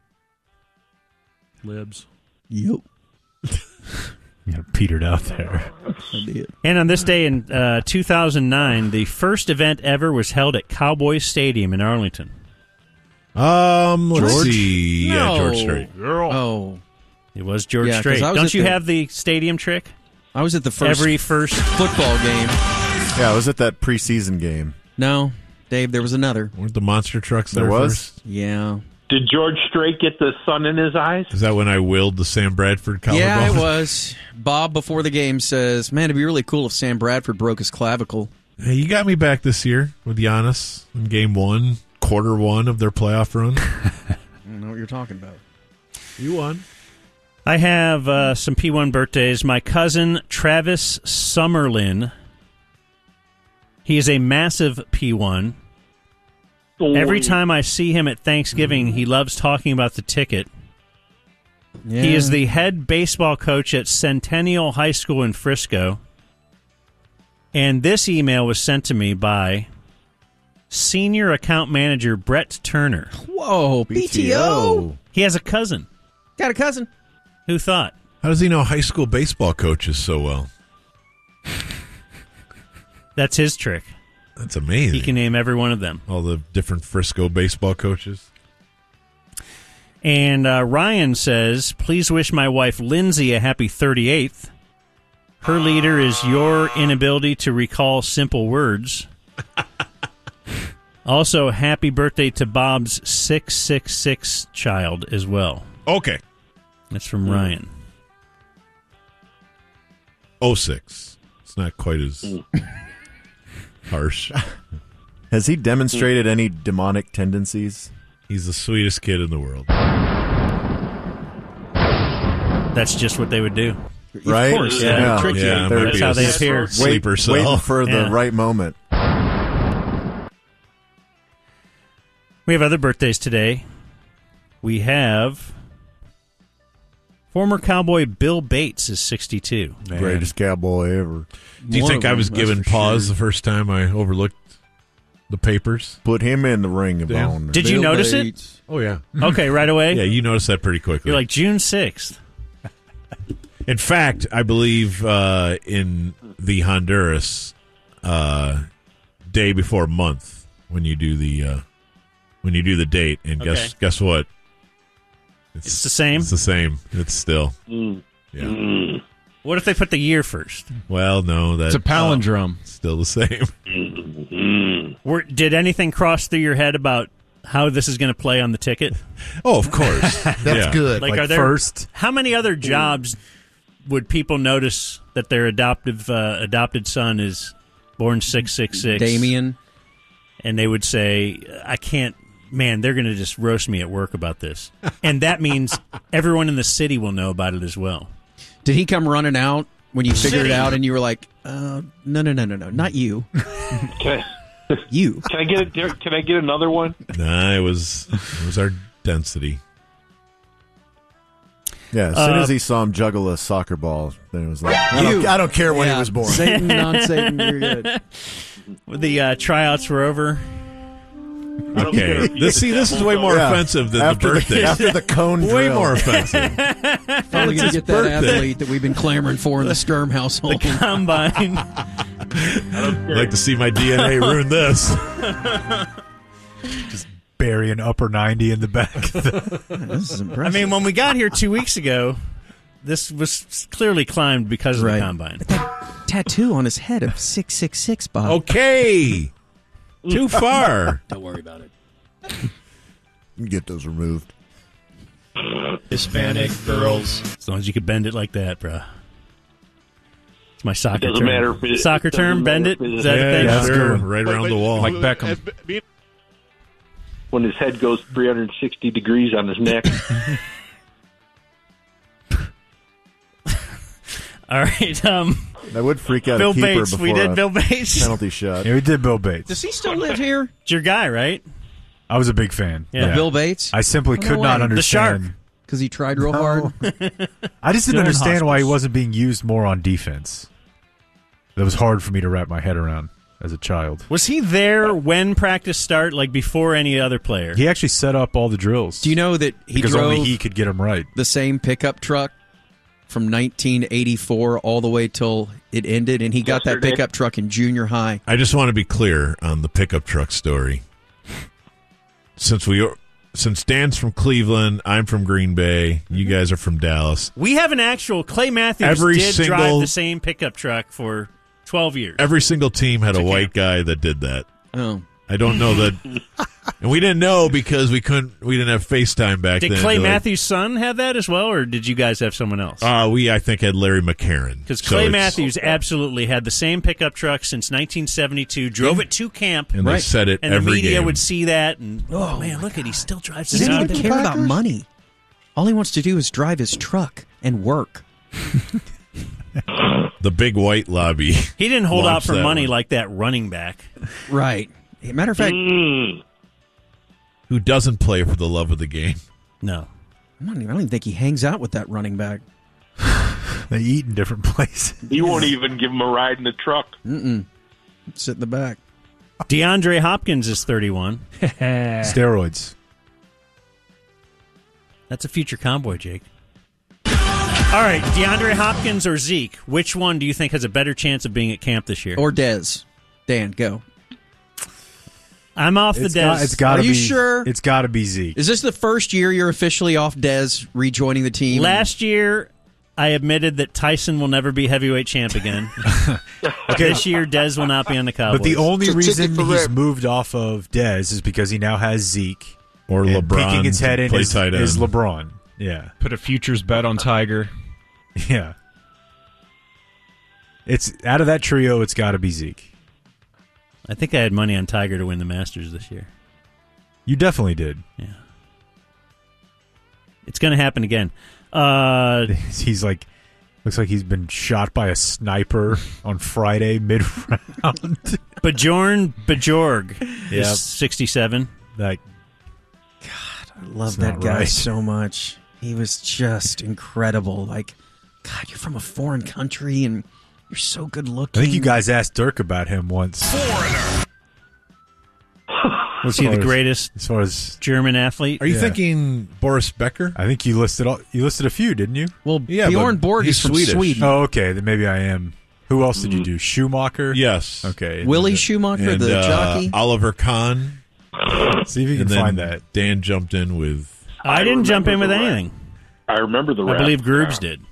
Libs. Yep. You petered out there. I did. And on this day in 2009, the first event ever was held at Cowboys Stadium in Arlington. Let's George? see. No. Yeah, George Strait. Oh. It was George Yeah, 'cause Strait. I was Don't at you the- have the stadium trick? I was at the first Every first football game. Yeah, I was at that preseason game. No, Dave, there was another. Weren't the monster trucks there, There was? first? Yeah. Did George Strait get the sun in his eyes? Is that when I willed the Sam Bradford collarbone? Yeah, it was. Bob, before the game, says, man, it'd be really cool if Sam Bradford broke his clavicle. Hey, you got me back this year with Giannis in game one, quarter one of their playoff run. I don't know what you're talking about. You won. I have some P1 birthdays. My cousin, Travis Summerlin. He is a massive P1. Every time I see him at Thanksgiving, he loves talking about the ticket. Yeah. He is the head baseball coach at Centennial High School in Frisco. And this email was sent to me by Senior Account Manager Brett Turner. Whoa, BTO. He has a cousin. Got a cousin. Who thought? How does he know high school baseball coaches so well? That's his trick. That's amazing. He can name every one of them. All the different Frisco baseball coaches. And Ryan says, please wish my wife Lindsay a happy 38th. Her leader is your inability to recall simple words. Also, happy birthday to Bob's 666 child as well. Okay. That's from Ryan. 06. It's not quite as harsh. Has he demonstrated any demonic tendencies? He's the sweetest kid in the world. That's just what they would do. Right? Of course. Yeah. Trick you. Yeah, That's how they appear. Sleeper cell. Waiting for the right moment. We have other birthdays today. We have former cowboy Bill Bates is 62. Greatest cowboy ever. Do you think I was given pause the first time I overlooked the papers? Put him in the ring of honor. Did you notice it? Oh, yeah. Okay, right away? Yeah, you noticed that pretty quickly. You're like June 6th. In fact, I believe in the Honduras day before month when you do the date, and guess what? It's the same? It's the same. It's still. Yeah. What if they put the year first? Well, no, It's a palindrome. Still the same. Did anything cross through your head about how this is going to play on the ticket? Oh, of course. That's good. Like, Like are there first. How many other jobs would people notice that their adopted son is born 666? Damien. And they would say, I can't. Man, they're going to just roast me at work about this. And that means everyone in the city will know about it as well. Did he come running out when you figured it out and you were like, no, not you. You. Can I get another one? Nah, it was our density. Yeah, as soon as he saw him juggle a soccer ball, then it was like, I don't care when he was born. Satan, non-Satan, you're good. The tryouts were over. Okay, this is way more offensive than the birthday. After the cone way drill. more offensive. Finally going to get that athlete that we've been clamoring for in the Sturm household. The combine. I'd like to see my DNA ruin this. Just bury an upper 90 in the back. This is impressive. I mean, when we got here 2 weeks ago, this was clearly climbed because of the combine. But that tattoo on his head of 666, Bob. Okay. Too far. Don't worry about it. You can get those removed. Hispanic girls. As long as you could bend it like that, bro. It's my soccer Doesn't term. matter if it- Soccer doesn't term, bend matter it? if it- Is that a thing? Yeah, sure. Right around the wall. Like Beckham. When his head goes 360 degrees on his neck. All right. That would freak out Bill a keeper Bates. before We did a Bill Bates. penalty shot. Yeah, we did Bill Bates. Does he still live here? It's your guy, right? I was a big fan. Yeah. Of Bill Bates? I simply Oh, no could not way. The shark. understand. Because he tried real hard? I just didn't Still in understand why he hospice. wasn't being used more on defense. That was hard for me to wrap my head around as a child. Was he there when practice started, like before any other player? He actually set up all the drills. Do you know that he because drove only he could get them right. the same pickup truck from 1984 all the way till it ended, and he got that Yesterday. pickup truck in junior high. I just want to be clear on the pickup truck story. Since Dan's from Cleveland, I'm from Green Bay, you guys are from Dallas. We have an actual Clay Matthews Every did drive single- the same pickup truck for 12 years. Every single team had a white guy that did that. Oh. I don't know that, and we didn't know because we didn't have FaceTime back Did then. Clay Like, Matthews' son have that as well, or did you guys have someone else? I think had Larry McCarron Because So Clay it's- Matthews absolutely had the same pickup truck since 1972, drove it to camp, And they said it and every the media game. would see that, and man, look at he still drives Does the anyone same care about pickup. money? All he wants to do is drive his truck and work. the big white lobby. He didn't hold out launched for that money one. like that running back. Right. Matter of fact, Who doesn't play for the love of the game? No. I don't even think he hangs out with that running back. They eat in different places. He won't even give him a ride in the truck. Sit in the back. DeAndre Hopkins is 31. Steroids. That's a future cowboy, Jake. All right, DeAndre Hopkins or Zeke? Which one do you think has a better chance of being at camp this year? Or Dez? Dan, go. I'm off the Dez. It's got to Are be. you sure? It's got to be Zeke. Is this the first year you're officially off Dez rejoining the team? Last year, I admitted that Tyson will never be heavyweight champ again. This year, Dez will not be on the Cowboys. But the only reason he's moved off of Dez is because he now has Zeke. Or and LeBron peeking his head in play is tight end. LeBron. Yeah. Put a futures bet on Tiger. Yeah. It's out of that trio, it's got to be Zeke. I think I had money on Tiger to win the Masters this year. You definitely did. Yeah. It's going to happen again. He's like, looks like he's been shot by a sniper on Friday mid-round. Bjorn Bjorg is 67. Like, God, I love that guy so much. He was just incredible. Like, God, you're from a foreign country and you're so good looking. I think you guys asked Dirk about him once. Foreigner. Was he the greatest as far as German athlete? Are you thinking Boris Becker? I think you listed a few, didn't you? Well, Yeah, Bjorn but Borg is he's from Swedish. Sweden. Oh, okay. Then maybe I am. Who else did you do? Schumacher? Yes. Okay. Willie Schumacher, And, the jockey. Oliver Kahn. See if you can And then find that. Dan jumped in with... I didn't jump in with anything. I remember the I rap. believe Groobs did.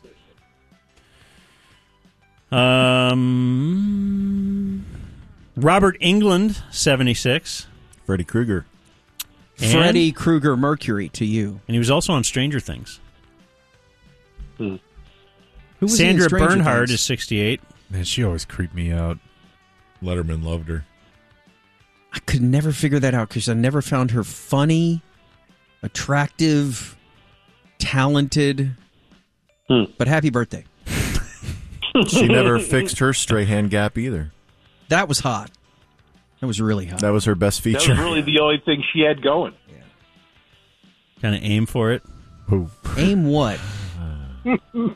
Robert England, 76. Freddy Krueger. And- Freddy Krueger Mercury to you. And he was also on Stranger Things. Who was he in Sandra Stranger Bernhard Things? is 68. Man, she always creeped me out. Letterman loved her. I could never figure that out because I never found her funny, attractive, talented. But happy birthday. She never fixed her Strahan gap either. That was hot. That was really hot. That was her best That feature. was really the only thing she had going. Kind of aim for it. Aim what? And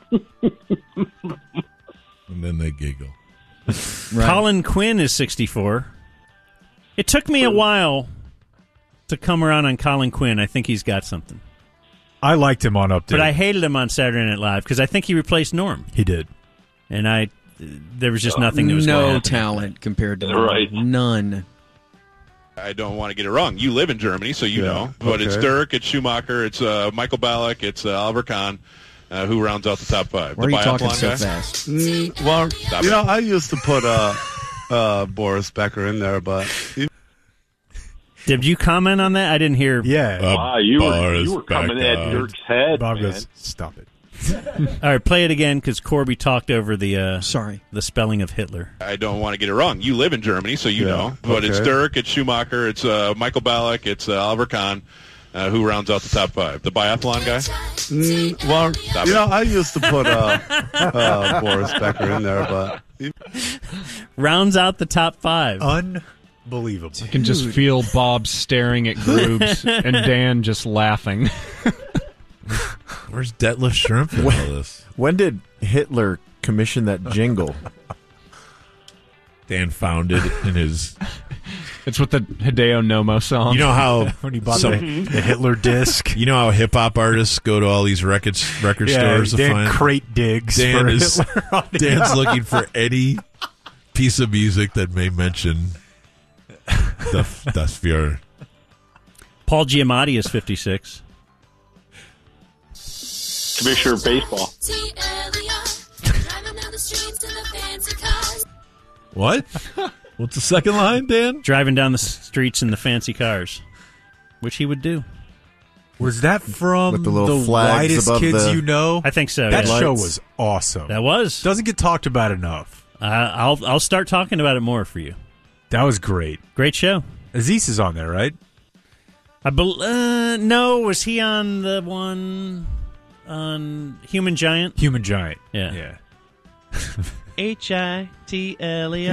then they giggle. Right. Colin Quinn is 64. It took me a while to come around on Colin Quinn. I think he's got something. I liked him on Update. But I hated him on Saturday Night Live because I think he replaced Norm. He did. And there was just nothing that was going to No happen. talent compared to Right. None. I don't want to get it wrong. You live in Germany, so you know. But it's Dirk, it's Schumacher, it's Michael Ballack, it's Oliver Kahn, who rounds out the top five. Why the are you talking biathlon so guy? fast? Well, Stop you it. know, I used to put Boris Becker in there, but Did you comment on that? I didn't hear. Yeah. Wow, you were Boris coming at Becker. Dirk's head, Bob man. goes, stop it. All right, play it again because Corby talked over the Sorry. the spelling of Hitler. I don't want to get it wrong. You live in Germany, so you know. But it's Dirk, it's Schumacher, it's Michael Ballack, it's Oliver Kahn, who rounds out the top five. The biathlon guy? well, Stop you it. know, I used to put Boris Becker in there, but Rounds out the top five. Unbelievable. I can just feel Bob staring at Groobs and Dan just laughing. Where's Detlef Schrempf in all this? When did Hitler commission that jingle? Dan found it in his... It's with the Hideo Nomo song. You know how... When he bought the Hitler disc. You know how hip-hop artists go to all these record stores to Dan find... crate digs Dan for is, Hitler on it. Dan's looking for any piece of music that may mention das Führer. Paul Giamatti is 56. Commissioner of Baseball. What? What's the second line, Dan? Driving down the streets in the fancy cars, which he would do. Was that from With the little flags Whitest above Kids the- You Know? I think so. That yeah. show was awesome. That was. Doesn't get talked about enough. I'll start talking about it more for you. That was great. Great show. Aziz is on there, right? No, was he on the one on Human Giant? Human Giant. Yeah. H-I-T-L-E-I.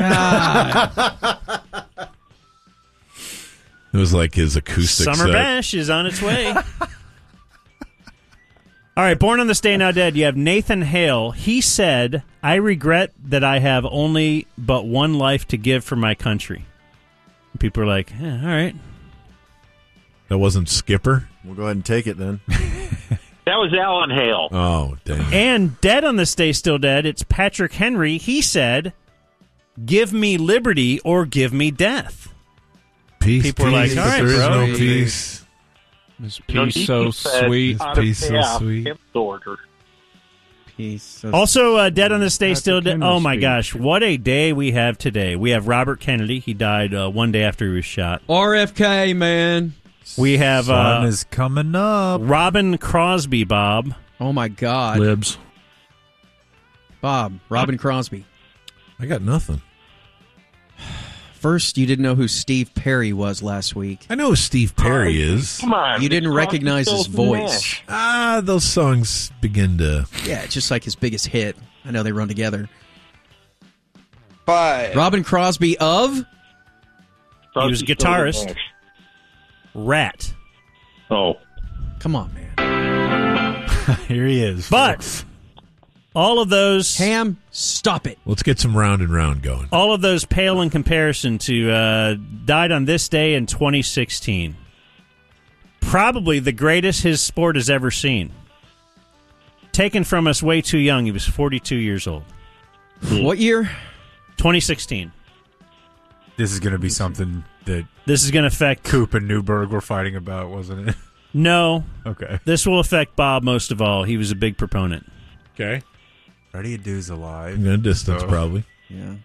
It was like his acoustic Summer set. Bash is on its way. All right, Born on this Day, Now Dead. You have Nathan Hale. He said, I regret that I have only but one life to give for my country. And people are like, all right. That wasn't Skipper? We'll go ahead and take it then. That was Alan Hale. Oh, dang. And dead on this day, still dead, it's Patrick Henry. He said, give me liberty or give me death. Peace, people are like, all right, there is bro. no peace. This peace so sweet. Peace so sweet. Peace. Also, dead on this day, Patrick still dead. Henry Oh, my speech. gosh. What a day we have today. We have Robert Kennedy. He died one day after he was shot. RFK, man. We have Sun is coming up. Robin Crosby, Bob. Oh, my God. Libs. Bob, Robin Crosby. I got nothing. First, you didn't know who Steve Perry was last week. I know who Steve Perry is. Come on. You didn't recognize his voice. Those songs begin to... Yeah, it's just like his biggest hit. I know they run together. 5. Robin Crosby of? He was a guitarist. Rat. Oh. Come on, man. Here he is. But all of those... Ham, stop it. Let's get some round and round going. All of those pale in comparison to died on this day in 2016. Probably the greatest his sport has ever seen. Taken from us way too young. He was 42 years old. What year? 2016. This is going to be something that This is going to affect... Coop and Newberg were fighting about, wasn't it? No. Okay. This will affect Bob most of all. He was a big proponent. Okay. Freddie Adu's alive. I'm going to distance, probably. Yeah.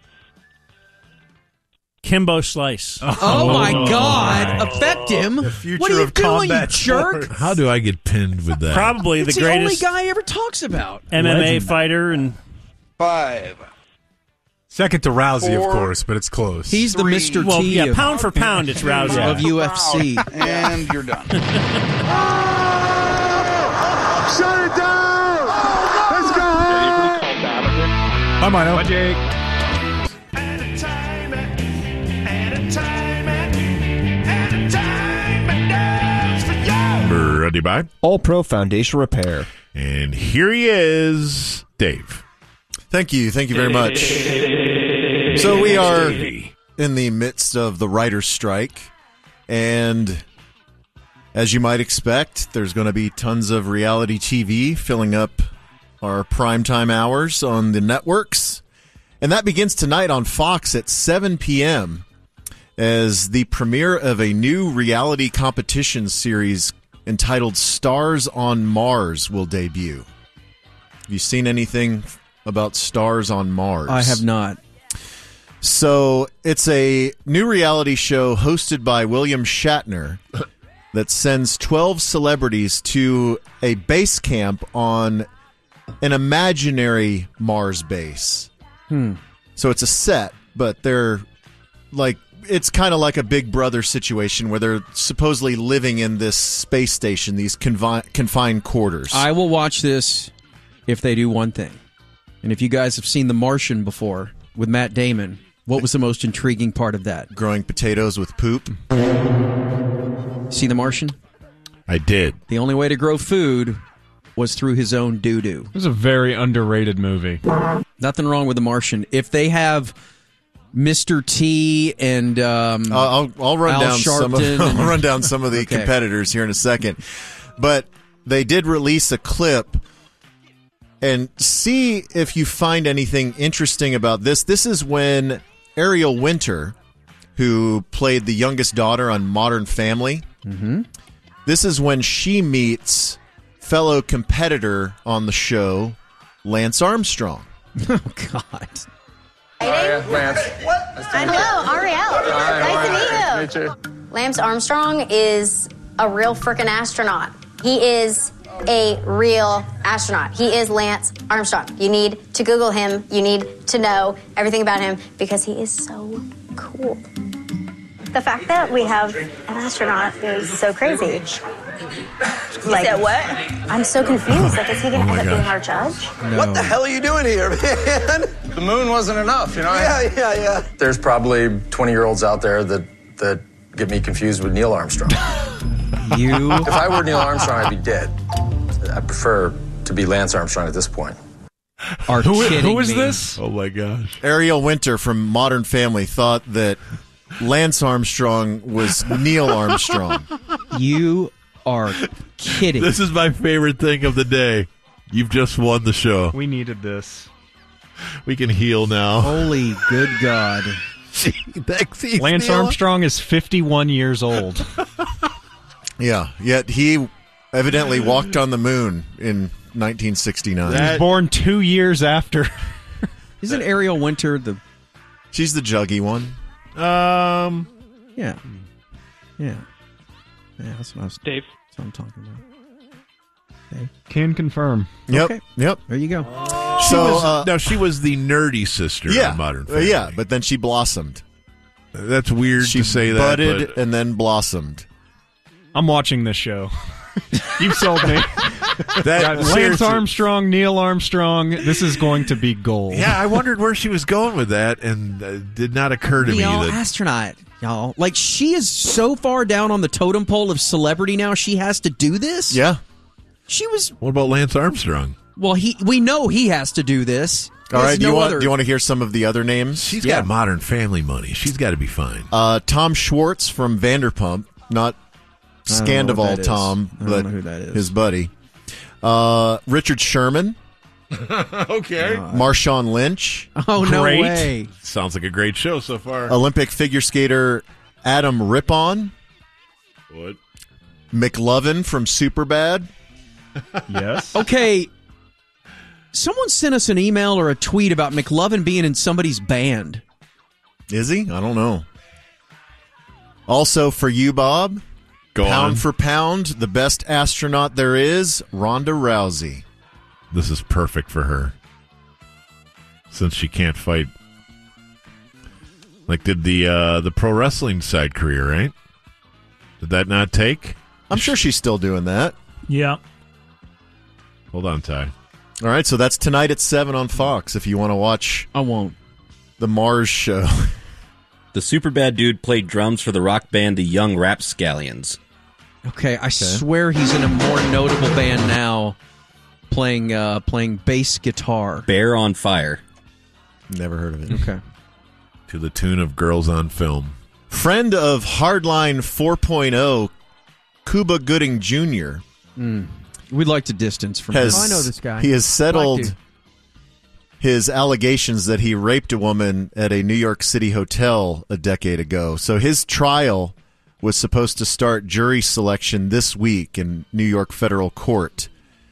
Kimbo Slice. Oh, my God. Affect him. The future What are you of doing, you combat jerk? sports. How do I get pinned with that? Probably It's the the only greatest guy ever talks about. MMA Legend. fighter. And 5. Second to Rousey, of 4. course, but it's close. He's the 3. Mr. Well, T yeah, of, pound for pound, it's Rousey. of UFC. And you're done. Shut it down! Let's go! Hi, Mino. Bye, Jake. Ready, bye. All Pro Foundation Repair. And here he is, Dave. Thank you very much. So we are in the midst of the writer's strike, and as you might expect, there's going to be tons of reality TV filling up our primetime hours on the networks, and that begins tonight on Fox at 7 p.m. as the premiere of a new reality competition series entitled Stars on Mars will debut. Have you seen anything about Stars on Mars? I have not. So it's a new reality show hosted by William Shatner that sends 12 celebrities to a base camp on an imaginary Mars base. So it's a set, but they're like, it's kind of like a Big Brother situation where they're supposedly living in this space station, these confined quarters. I will watch this if they do one thing. And if you guys have seen The Martian before with Matt Damon, what was the most intriguing part of that? Growing potatoes with poop. See The Martian? I did. The only way to grow food was through his own doo-doo. It was a very underrated movie. Nothing wrong with The Martian. If they have Mr. T and I'll run Al down some of, Sharpton I'll run down some of the competitors here in a second. But they did release a clip, and see if you find anything interesting about this. This is when Ariel Winter, who played the youngest daughter on Modern Family, this is when she meets fellow competitor on the show, Lance Armstrong. Oh, God. Hello, Ariel. Nice to meet you. Lance Armstrong is a real freaking astronaut. He is a real astronaut. He is Lance Armstrong. You need to Google him. You need to know everything about him because he is so cool. The fact that we have an astronaut is so crazy. Like, said what? I'm so confused. Like, is he going to end up being our judge? What the hell are you doing here, man? The moon wasn't enough, you know? Yeah. There's probably 20-year-olds out there that get me confused with Neil Armstrong. You? If I were Neil Armstrong, I'd be dead. I prefer to be Lance Armstrong at this point. Who is this? Oh my gosh. Ariel Winter from Modern Family thought that Lance Armstrong was Neil Armstrong. You are kidding. This is my favorite thing of the day. You've just won the show. We needed this. We can heal now. Holy good God. Lance Armstrong is 51 years old. Yeah, yet he evidently walked on the moon in 1969. He was born 2 years after. Isn't Ariel Winter the... She's the juggy one. Yeah. Yeah, that's what I was... Dave. That's what I'm talking about. Dave. Can confirm. Yep, Okay. yep. There you go. She was the nerdy sister Yeah, of Modern Family. yeah, but then she blossomed. That's weird She to say that. budded But and then blossomed. I'm watching this show. You sold me. Lance seriously- Armstrong, Neil Armstrong. This is going to be gold. Yeah, I wondered where she was going with that, and did not occur to me Neil that astronaut, y'all. Like, she is so far down on the totem pole of celebrity now, she has to do this? Yeah. She was... What about Lance Armstrong? Well, we know he has to do this. All right, There's do you no want other- to hear some of the other names? She's got Modern Family money. She's got to be fine. Tom Schwartz from Vanderpump, not I don't know what Scandival that is. Tom, I don't but know who that is. his buddy. Richard Sherman, Okay. Marshawn Lynch, Oh, no Great. way. Sounds like a great show so far. Olympic figure skater Adam Rippon, What? McLovin from Superbad. Yes. Okay. Someone sent us an email or a tweet about McLovin being in somebody's band. Is he? I don't know. Also, for you, Bob, Go pound on. for pound, the best astronaut there is, Ronda Rousey. This is perfect for her. Since she can't fight. Like, did the pro wrestling side career, right? Did that not take? I'm sure she's still doing that. Yeah. Hold on, Ty. All right, so that's tonight at 7 on Fox if you want to watch I won't. the Mars show. The Superbad dude played drums for the rock band The Young Rapscallions. Okay, I swear he's in a more notable band now, playing bass guitar. Bear on Fire. Never heard of it. Okay. To the tune of Girls on Film. Friend of Hardline 4.0, Cuba Gooding Jr. We'd like to distance from has, him. I know this guy. He has settled Like to. his allegations that he raped a woman at a New York City hotel a decade ago. So his trial was supposed to start jury selection this week in New York federal court.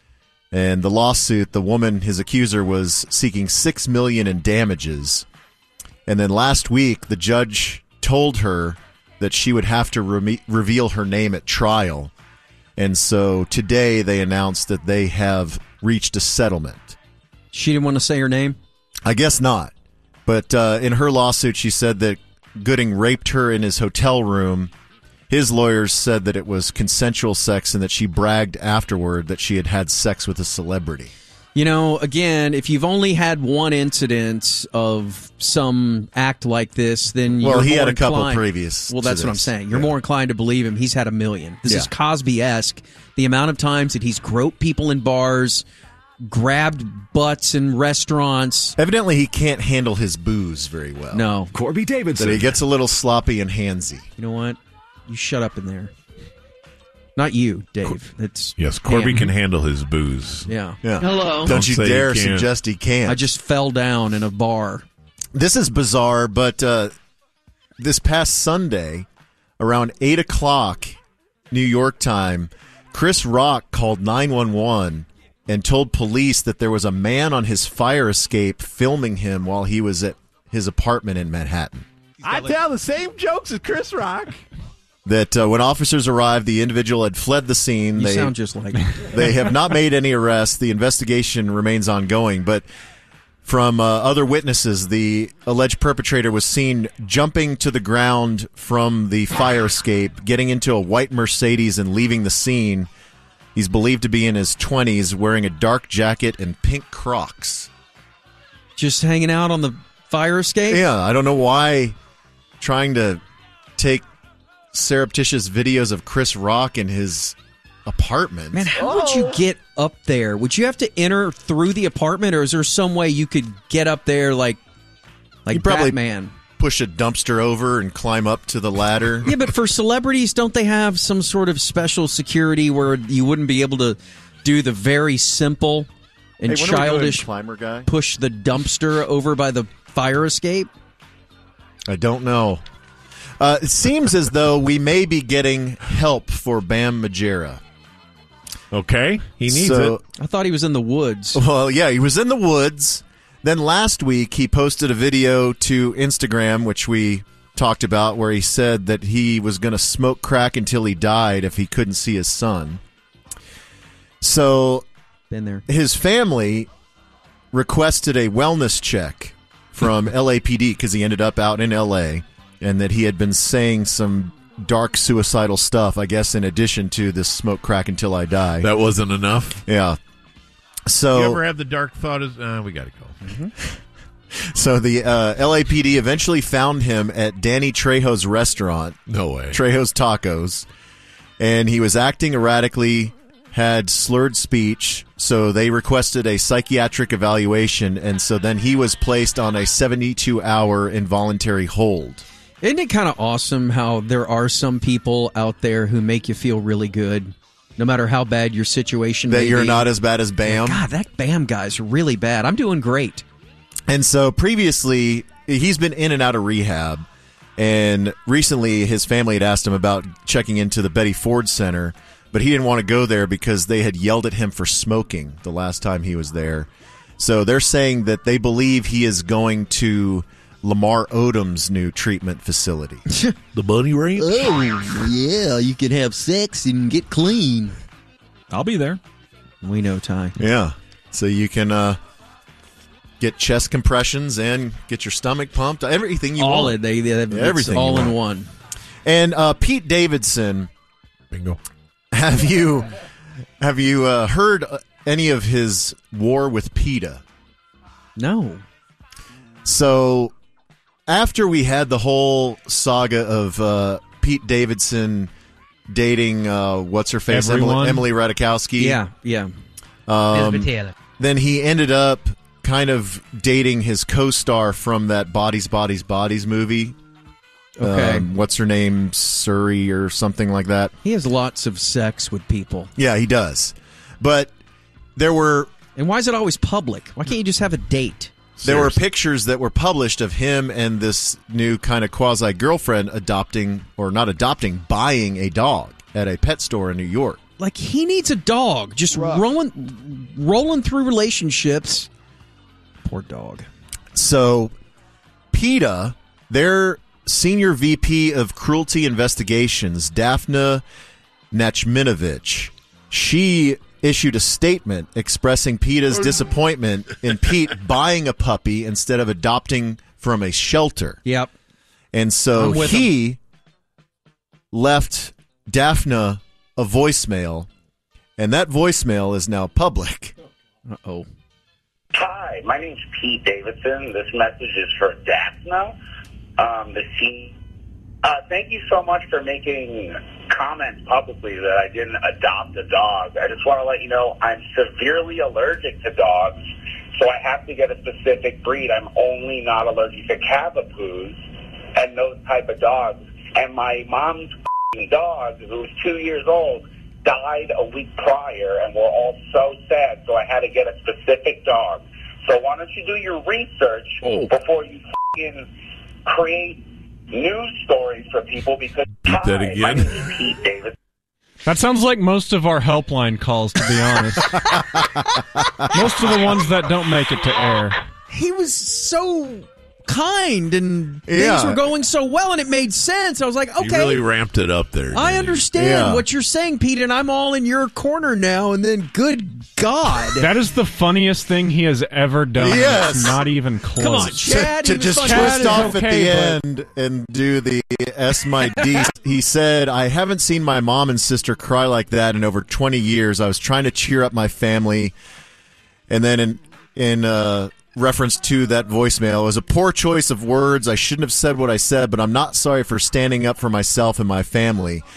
And the lawsuit, the woman, his accuser, was seeking $6 million in damages. And then last week, the judge told her that she would have to reveal her name at trial. And so today they announced that they have reached a settlement. She didn't want to say her name? I guess not. But in her lawsuit, she said that Gooding raped her in his hotel room. His lawyers said that it was consensual sex and that she bragged afterward that she had had sex with a celebrity. You know, again, if you've only had one incident of some act like this, then you're Well, he more had a couple inclined- previous Well, to that's what I'm this. saying. You're Yeah. more inclined to believe him. He's had a million. This Yeah. is Cosby-esque. The amount of times that he's groped people in bars, grabbed butts in restaurants. Evidently, he can't handle his booze very well. No. Corby Davidson. That he gets a little sloppy and handsy. You know what? You shut up in there. Not you, Dave. It's Yes, Corby him. can handle his booze. Yeah. Yeah. Hello. Don't you say he dare can't. suggest he can't. I just fell down in a bar. This is bizarre, but this past Sunday, around 8 o'clock New York time, Chris Rock called 911 and told police that there was a man on his fire escape filming him while he was at his apartment in Manhattan. I tell the same jokes as Chris Rock. That when officers arrived, the individual had fled the scene. You sound just like They have not made any arrests. The investigation remains ongoing, but from other witnesses, the alleged perpetrator was seen jumping to the ground from the fire escape, getting into a white Mercedes and leaving the scene. He's believed to be in his 20s, wearing a dark jacket and pink Crocs. Just hanging out on the fire escape? Yeah, I don't know why trying to take surreptitious videos of Chris Rock in his apartment. Man, how would you get up there? Would you have to enter through the apartment, or is there some way you could get up there like You probably Batman? Push a dumpster over and climb up to the ladder. Yeah, but for celebrities, don't they have some sort of special security where you wouldn't be able to do the very simple and Hey, when are we doing childish climber guy? push the dumpster over by the fire escape? I don't know. It seems as though we may be getting help for Bam Margera. Okay, he needs it. I thought he was in the woods. Well, yeah, he was in the woods. Then last week he posted a video to Instagram, which we talked about, where he said that he was going to smoke crack until he died if he couldn't see his son. So Been there. His family requested a wellness check from LAPD because he ended up out in LA, and that he had been saying some dark suicidal stuff, I guess, in addition to this smoke crack until I die. That wasn't enough? Yeah. So you ever have the dark thought, we got to go. So the LAPD eventually found him at Danny Trejo's restaurant. No way. Trejo's Tacos. And he was acting erratically, had slurred speech, so they requested a psychiatric evaluation, and so then he was placed on a 72-hour involuntary hold. Isn't it kind of awesome how there are some people out there who make you feel really good, no matter how bad your situation may That you're be? not as bad as Bam? God, that Bam guy's really bad. I'm doing great. And so previously, he's been in and out of rehab, and recently his family had asked him about checking into the Betty Ford Center, but he didn't want to go there because they had yelled at him for smoking the last time he was there. So they're saying that they believe he is going to Lamar Odom's new treatment facility. The Bunny Ranch? Oh, yeah, you can have sex and get clean. I'll be there. We know, Ty. Yeah. So you can get chest compressions and get your stomach pumped. Everything you All want. it, they have Everything all you in want. one. And Pete Davidson. Bingo. Have you heard any of his war with PETA? No. So after we had the whole saga of Pete Davidson dating what's her face, Emily Ratajkowski. Yeah. Elizabeth Taylor. Then he ended up kind of dating his co-star from that Bodies, Bodies, Bodies movie. Okay. What's her name? Surrey or something like that. He has lots of sex with people. Yeah, he does. But there were... And why is it always public? Why can't you just have a date? There were pictures that were published of him and this new kind of quasi-girlfriend buying a dog at a pet store in New York. Like, he needs a dog. Just rolling through relationships. Poor dog. So, PETA, their senior VP of Cruelty Investigations, Daphne Nachminovich, she issued a statement expressing PETA's disappointment in Pete buying a puppy instead of adopting from a shelter. Yep. And so he left Daphne a voicemail, and that voicemail is now public. Uh-oh. Hi, my name's Pete Davidson. This message is for Daphne. Thank you so much for making comments publicly that I didn't adopt a dog. I just want to let you know I'm severely allergic to dogs, so I have to get a specific breed. I'm only not allergic to Cavapoos and those type of dogs. And my mom's dog, who was 2 years old, died a week prior, and we're all so sad, so I had to get a specific dog. So why don't you do your research before you create news stories for people, because Repeat that again. my name is Pete Davis. That sounds like most of our helpline calls, to be honest. Most of the ones that don't make it to air. He was so kind, and things were going so well, and it made sense. I was like, okay. You really ramped it up there. I understand what you're saying, Pete, and I'm all in your corner now, and then good God. That is the funniest thing he has ever done. Yes. It's not even close. Come on, Chad. To just twist off at the end and do the S my D, he said, I haven't seen my mom and sister cry like that in over 20 years. I was trying to cheer up my family. And then in reference to that voicemail, it was a poor choice of words. I shouldn't have said what I said, but I'm not sorry for standing up for myself and my family.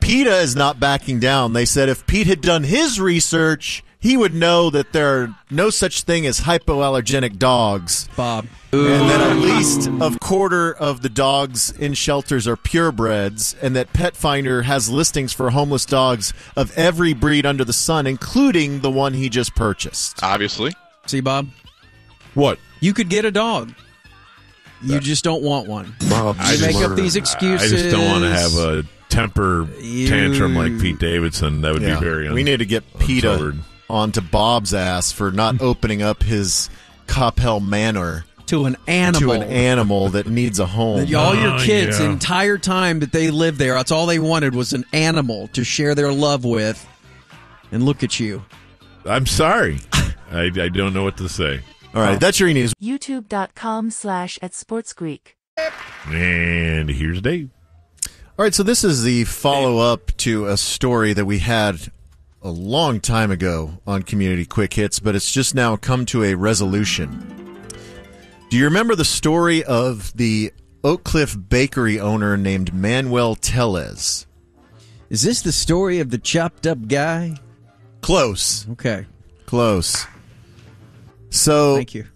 PETA is not backing down. They said if Pete had done his research, he would know that there are no such thing as hypoallergenic dogs. Bob. And that at least a quarter of the dogs in shelters are purebreds, and that Pet Finder has listings for homeless dogs of every breed under the sun, including the one he just purchased. Obviously. See, Bob? What? You could get a dog. You just don't want one. Bob, you make up these excuses. I just don't want to have a temper tantrum like Pete Davidson. That would be very We need to get PETA unforward. onto Bob's ass for not opening up his Coppell Manor to an animal that needs a home. All your kids, the entire time that they lived there, that's all they wanted was an animal to share their love with. And look at you. I'm sorry. I don't know what to say. All right, that's your news. YouTube.com/@SportsGreek. And here's Dave. All right, so this is the follow-up to a story that we had a long time ago on Community Quick Hits, but it's just now come to a resolution. Do you remember the story of the Oak Cliff Bakery owner named Manuel Tellez? Is this the story of the chopped up guy? Close. Okay. Close. So thank you.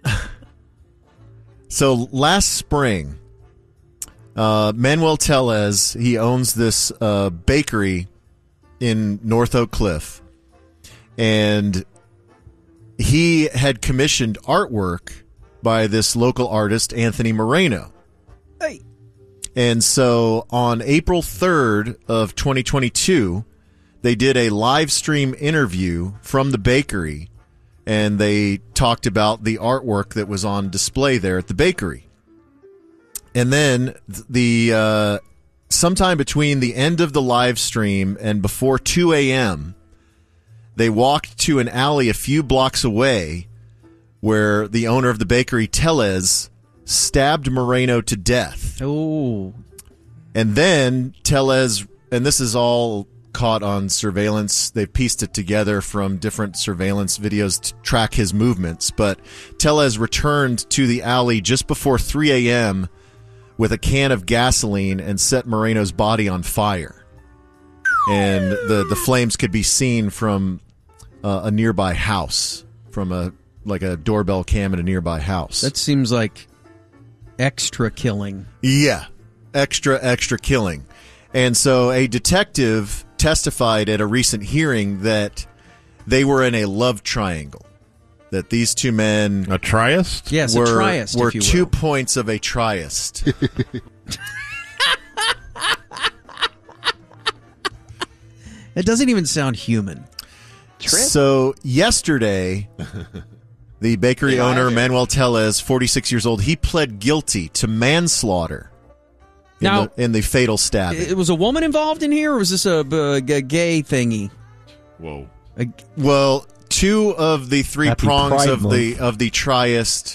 So last spring, Manuel Tellez, he owns this bakery in North Oak Cliff, and he had commissioned artwork by this local artist, Anthony Moreno. Hey. And so on April 3rd of 2022, they did a live stream interview from the bakery, and they talked about the artwork that was on display there at the bakery. And then the sometime between the end of the live stream and before 2 a.m., they walked to an alley a few blocks away where the owner of the bakery, Tellez, stabbed Moreno to death. Oh. And then Tellez, and this is all caught on surveillance. They pieced it together from different surveillance videos to track his movements. But Tellez returned to the alley just before 3 a.m. with a can of gasoline and set Moreno's body on fire. And the flames could be seen from a nearby house, from a doorbell cam in a nearby house. That seems like extra killing. Yeah, extra killing. And so a detective testified at a recent hearing that they were in a love triangle. That these two men... A triest? Yes, were, a triest, were if you 2 will. points of a triest. It doesn't even sound human. So yesterday, the bakery owner, Manuel Tellez, 46 years old, he pled guilty to manslaughter in the fatal stabbing. Was a woman involved in here, or was this a gay thingy? Whoa. Well, 2 of the 3 Happy prongs Pride of the triest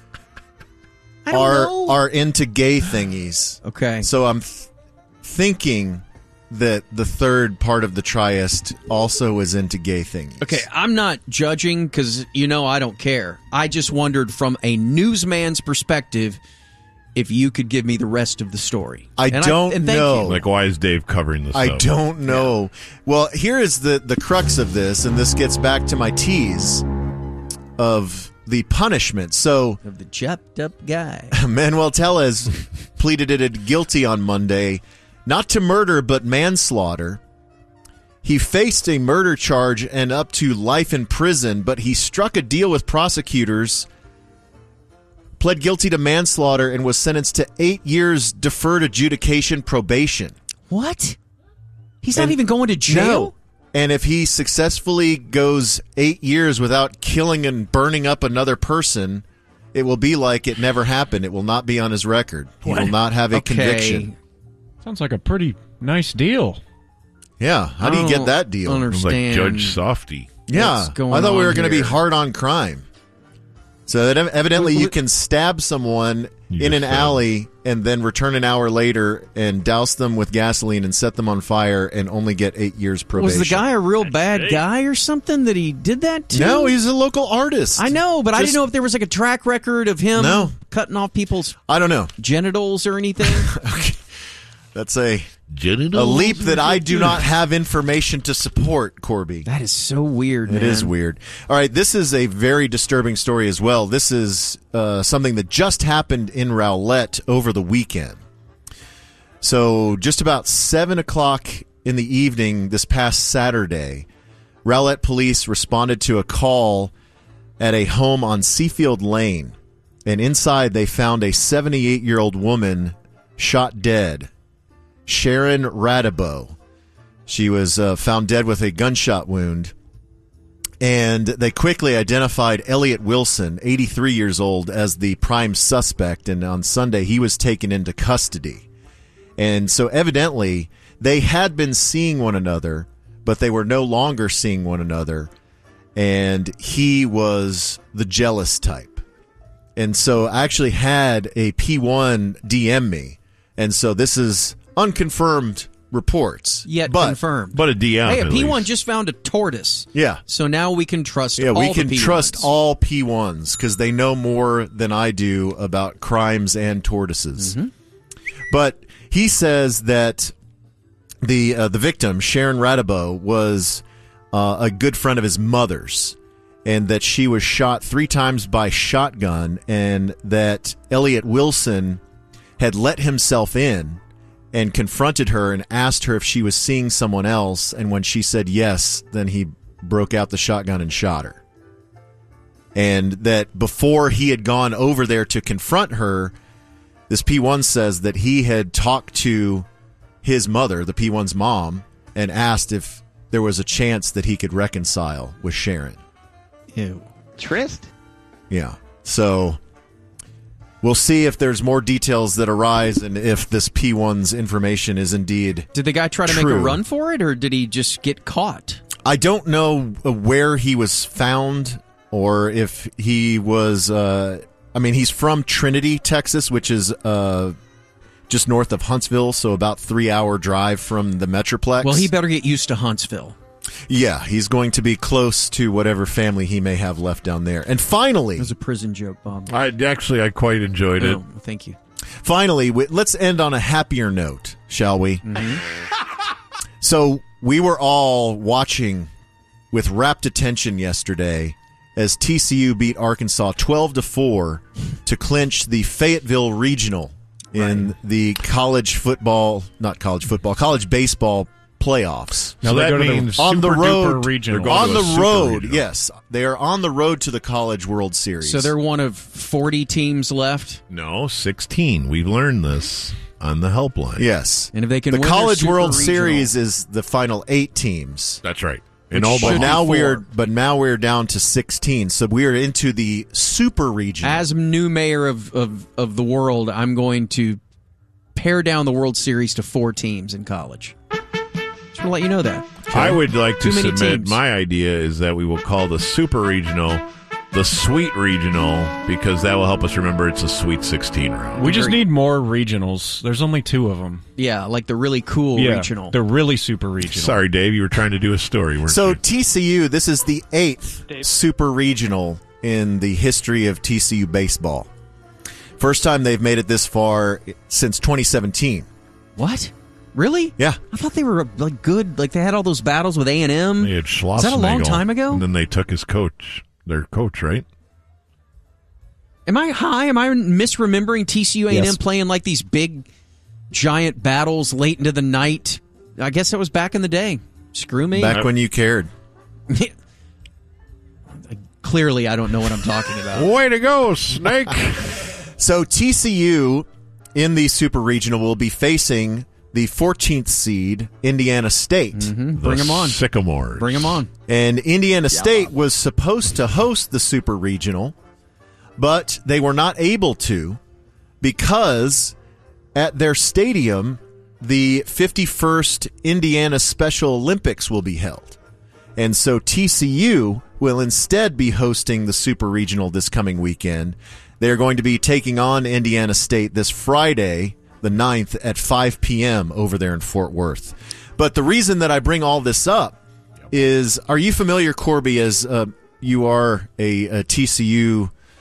are into gay thingies. Okay. So I'm thinking that the third part of the triest also is into gay thingies. Okay, I'm not judging because, I don't care. I just wondered from a newsman's perspective if you could give me the rest of the story. I don't know. Like, why is Dave covering this I up? don't know. Yeah. Well, here is the crux of this, and this gets back to my tease of the punishment. So, of the chopped up guy. Manuel Tellez pleaded guilty on Monday, not to murder, but manslaughter. He faced a murder charge and up to life in prison, but he struck a deal with prosecutors, pled guilty to manslaughter, and was sentenced to 8 years deferred adjudication probation. What? He's not even going to jail? No. And if he successfully goes 8 years without killing and burning up another person, it will be like it never happened. It will not be on his record. He will not have a conviction. Sounds like a pretty nice deal. Yeah. How do you get that deal? Understand. Like Judge Softy. Yeah. I thought we were going to be hard on crime. So that evidently you can stab someone in an alley and then return an hour later and douse them with gasoline and set them on fire and only get 8 years probation. Was the guy a real bad guy or something that he did that to? No, he's a local artist. I know, but I didn't know if there was like a track record of him cutting off people's I don't know. genitals or anything. Okay. That's a A leap that I do not have information to support, Corby. That is so weird, It is weird. All right, this is a very disturbing story as well. This is something that just happened in Rowlett over the weekend. So just about 7 o'clock in the evening this past Saturday, Rowlett police responded to a call at a home on Seafield Lane. And inside they found a 78-year-old woman shot dead. Sharon Radibo. She was found dead with a gunshot wound. And they quickly identified Elliot Wilson, 83 years old, as the prime suspect. And on Sunday, he was taken into custody. And so evidently, they had been seeing one another, but they were no longer seeing one another. And he was the jealous type. And so I actually had a P1 DM me. And so this is unconfirmed reports. Yet confirmed. But a DM. Hey, a at P1 least. just found a tortoise. Yeah. So now we can trust all we can the P1s. trust all P1s because they know more than I do about crimes and tortoises. Mm-hmm. But he says that the victim, Sharon Radibo, was a good friend of his mother's, and that she was shot 3 times by shotgun, and that Elliot Wilson had let himself in and confronted her and asked her if she was seeing someone else, and when she said yes, then he broke out the shotgun and shot her. And that before he had gone over there to confront her, this P1 says that he had talked to his mother, the P1's mom, and asked if there was a chance that he could reconcile with Sharon. Ew. Trist? Yeah. So we'll see if there's more details that arise and if this P1's information is indeed Did the guy try to true. make a run for it, or did he just get caught? I don't know where he was found or if he was he's from Trinity, Texas, which is just north of Huntsville, so about 3-hour drive from the Metroplex. Well, he better get used to Huntsville. Yeah, he's going to be close to whatever family he may have left down there. And finally... It was a prison joke, Bob. I quite enjoyed it. Oh, thank you. Finally, let's end on a happier note, shall we? Mm-hmm. So we were all watching with rapt attention yesterday as TCU beat Arkansas 12-4 to clinch the Fayetteville Regional in the college baseball playoffs. Now they go to the on the super road, duper regional. on the road, regional. yes, they are on the road to the College World Series. So they're one of 40 teams left? No, 16. We learned this on the helpline. Yes. And if they can the win College their World super Series is the final 8 teams. That's right. And now we're down to 16. So we are into the super regional. As new mayor of the world, I'm going to pare down the World Series to 4 teams in college. Just want to let you know that. Okay? I would like to Too many submit teams. my idea is that we will call the Super Regional the Sweet Regional because that will help us remember it's a Sweet 16 round. We just need more regionals. There's only 2 of them. Yeah, like the really cool regional. The really super regional. Sorry, Dave, you were trying to do a story, weren't So you? TCU, this is the 8th super regional in the history of TCU baseball. First time they've made it this far since 2017. What? Really? Yeah. I thought they were like good. Like they had all those battles with A&M. They had Schlossnagel. Is that a long time ago? And then they took his coach, their coach, right? Am I high? Am I misremembering TCU A&M Yes. playing like these big, giant battles late into the night? I guess that was back in the day. Screw me. Back when you cared. Clearly, I don't know what I'm talking about. Way to go, Snake. So TCU in the super regional will be facing the 14th seed Indiana State. Bring them on. Sycamores. Bring them on. And Indiana State was supposed to host the super regional, but they were not able to because at their stadium, the 51st Indiana Special Olympics will be held. And so TCU will instead be hosting the super regional this coming weekend. They're going to be taking on Indiana State this Friday, the 9th at 5 p.m. over there in Fort Worth. But the reason that I bring all this up is, are you familiar, Corby, as you are a TCU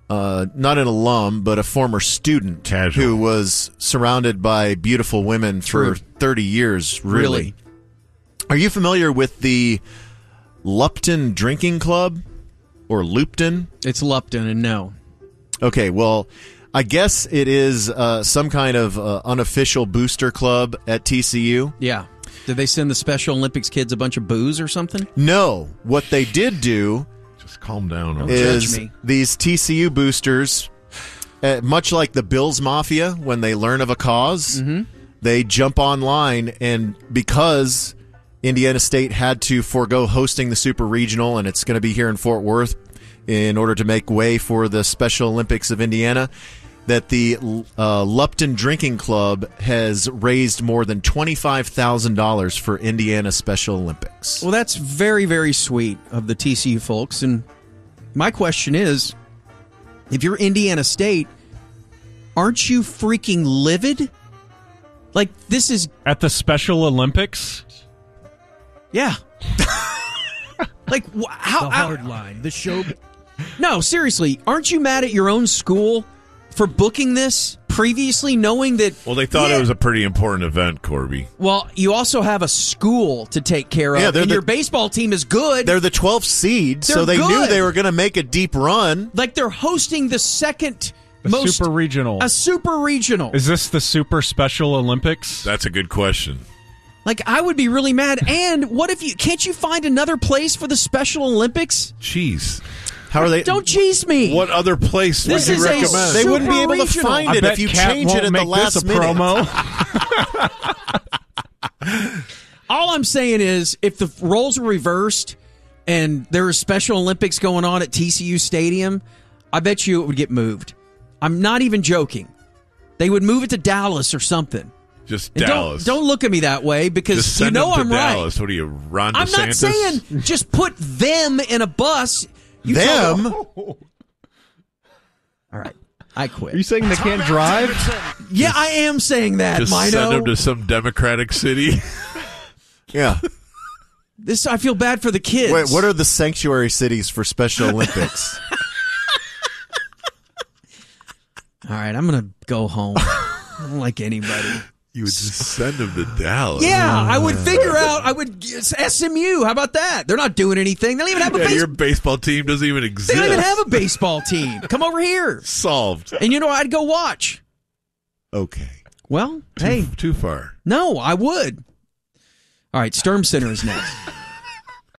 not an alum, but a former student who was surrounded by beautiful women for 30 years, really. Are you familiar with the Lupton Drinking Club? Or Lupton? It's Lupton, and no. Okay, well, I guess it is some kind of unofficial booster club at TCU. Yeah. Did they send the Special Olympics kids a bunch of booze or something? No. What they did do... Just calm down. Is these TCU boosters, much like the Bills Mafia, when they learn of a cause, they jump online, and because Indiana State had to forego hosting the Super Regional, and it's going to be here in Fort Worth in order to make way for the Special Olympics of Indiana, that the Lupton Drinking Club has raised more than $25,000 for Indiana Special Olympics. Well, that's very, very sweet of the TCU folks. And my question is, if you're Indiana State, aren't you freaking livid? Like, this is... At the Special Olympics? Yeah. Like, how... The hard line. The show... No, seriously, aren't you mad at your own school for booking this previously, knowing that... Well, they thought it was a pretty important event, Corby. Well, you also have a school to take care of, and your baseball team is good. They're the 12th seed, so they knew they were going to make a deep run. Like, they're hosting the second Super Regional. A Super Regional. Is this the Super Special Olympics? That's a good question. Like, I would be really mad. And what if you... Can't you find another place for the Special Olympics? Jeez. How are they? Don't cheese me. What other place would you recommend? They wouldn't be able to find it if you change it at the last minute. All I'm saying is, if the roles were reversed and there was Special Olympics going on at TCU Stadium, I bet you it would get moved. I'm not even joking. They would move it to Dallas or something. Just And Dallas. Don't look at me that way, because Just send you know them to I'm Dallas. right. What are you, Ron DeSantis? I'm not saying just put them in a bus. You them? All right. I quit. Are you saying they can't drive? Yeah, I am saying that, Just Mino. send them to some Democratic city. Yeah. I feel bad for the kids. Wait, what are the sanctuary cities for Special Olympics? All right, I'm going to go home. I don't like anybody. You would just send them to Dallas. Yeah, I would figure out. SMU. How about that? They're not doing anything. They don't even have a baseball. Your baseball team doesn't even exist. They don't even have a baseball team. Come over here. Solved. And you know, I'd go watch. Okay. Well, hey. Too far. No, I would. All right, Sturm Center is next.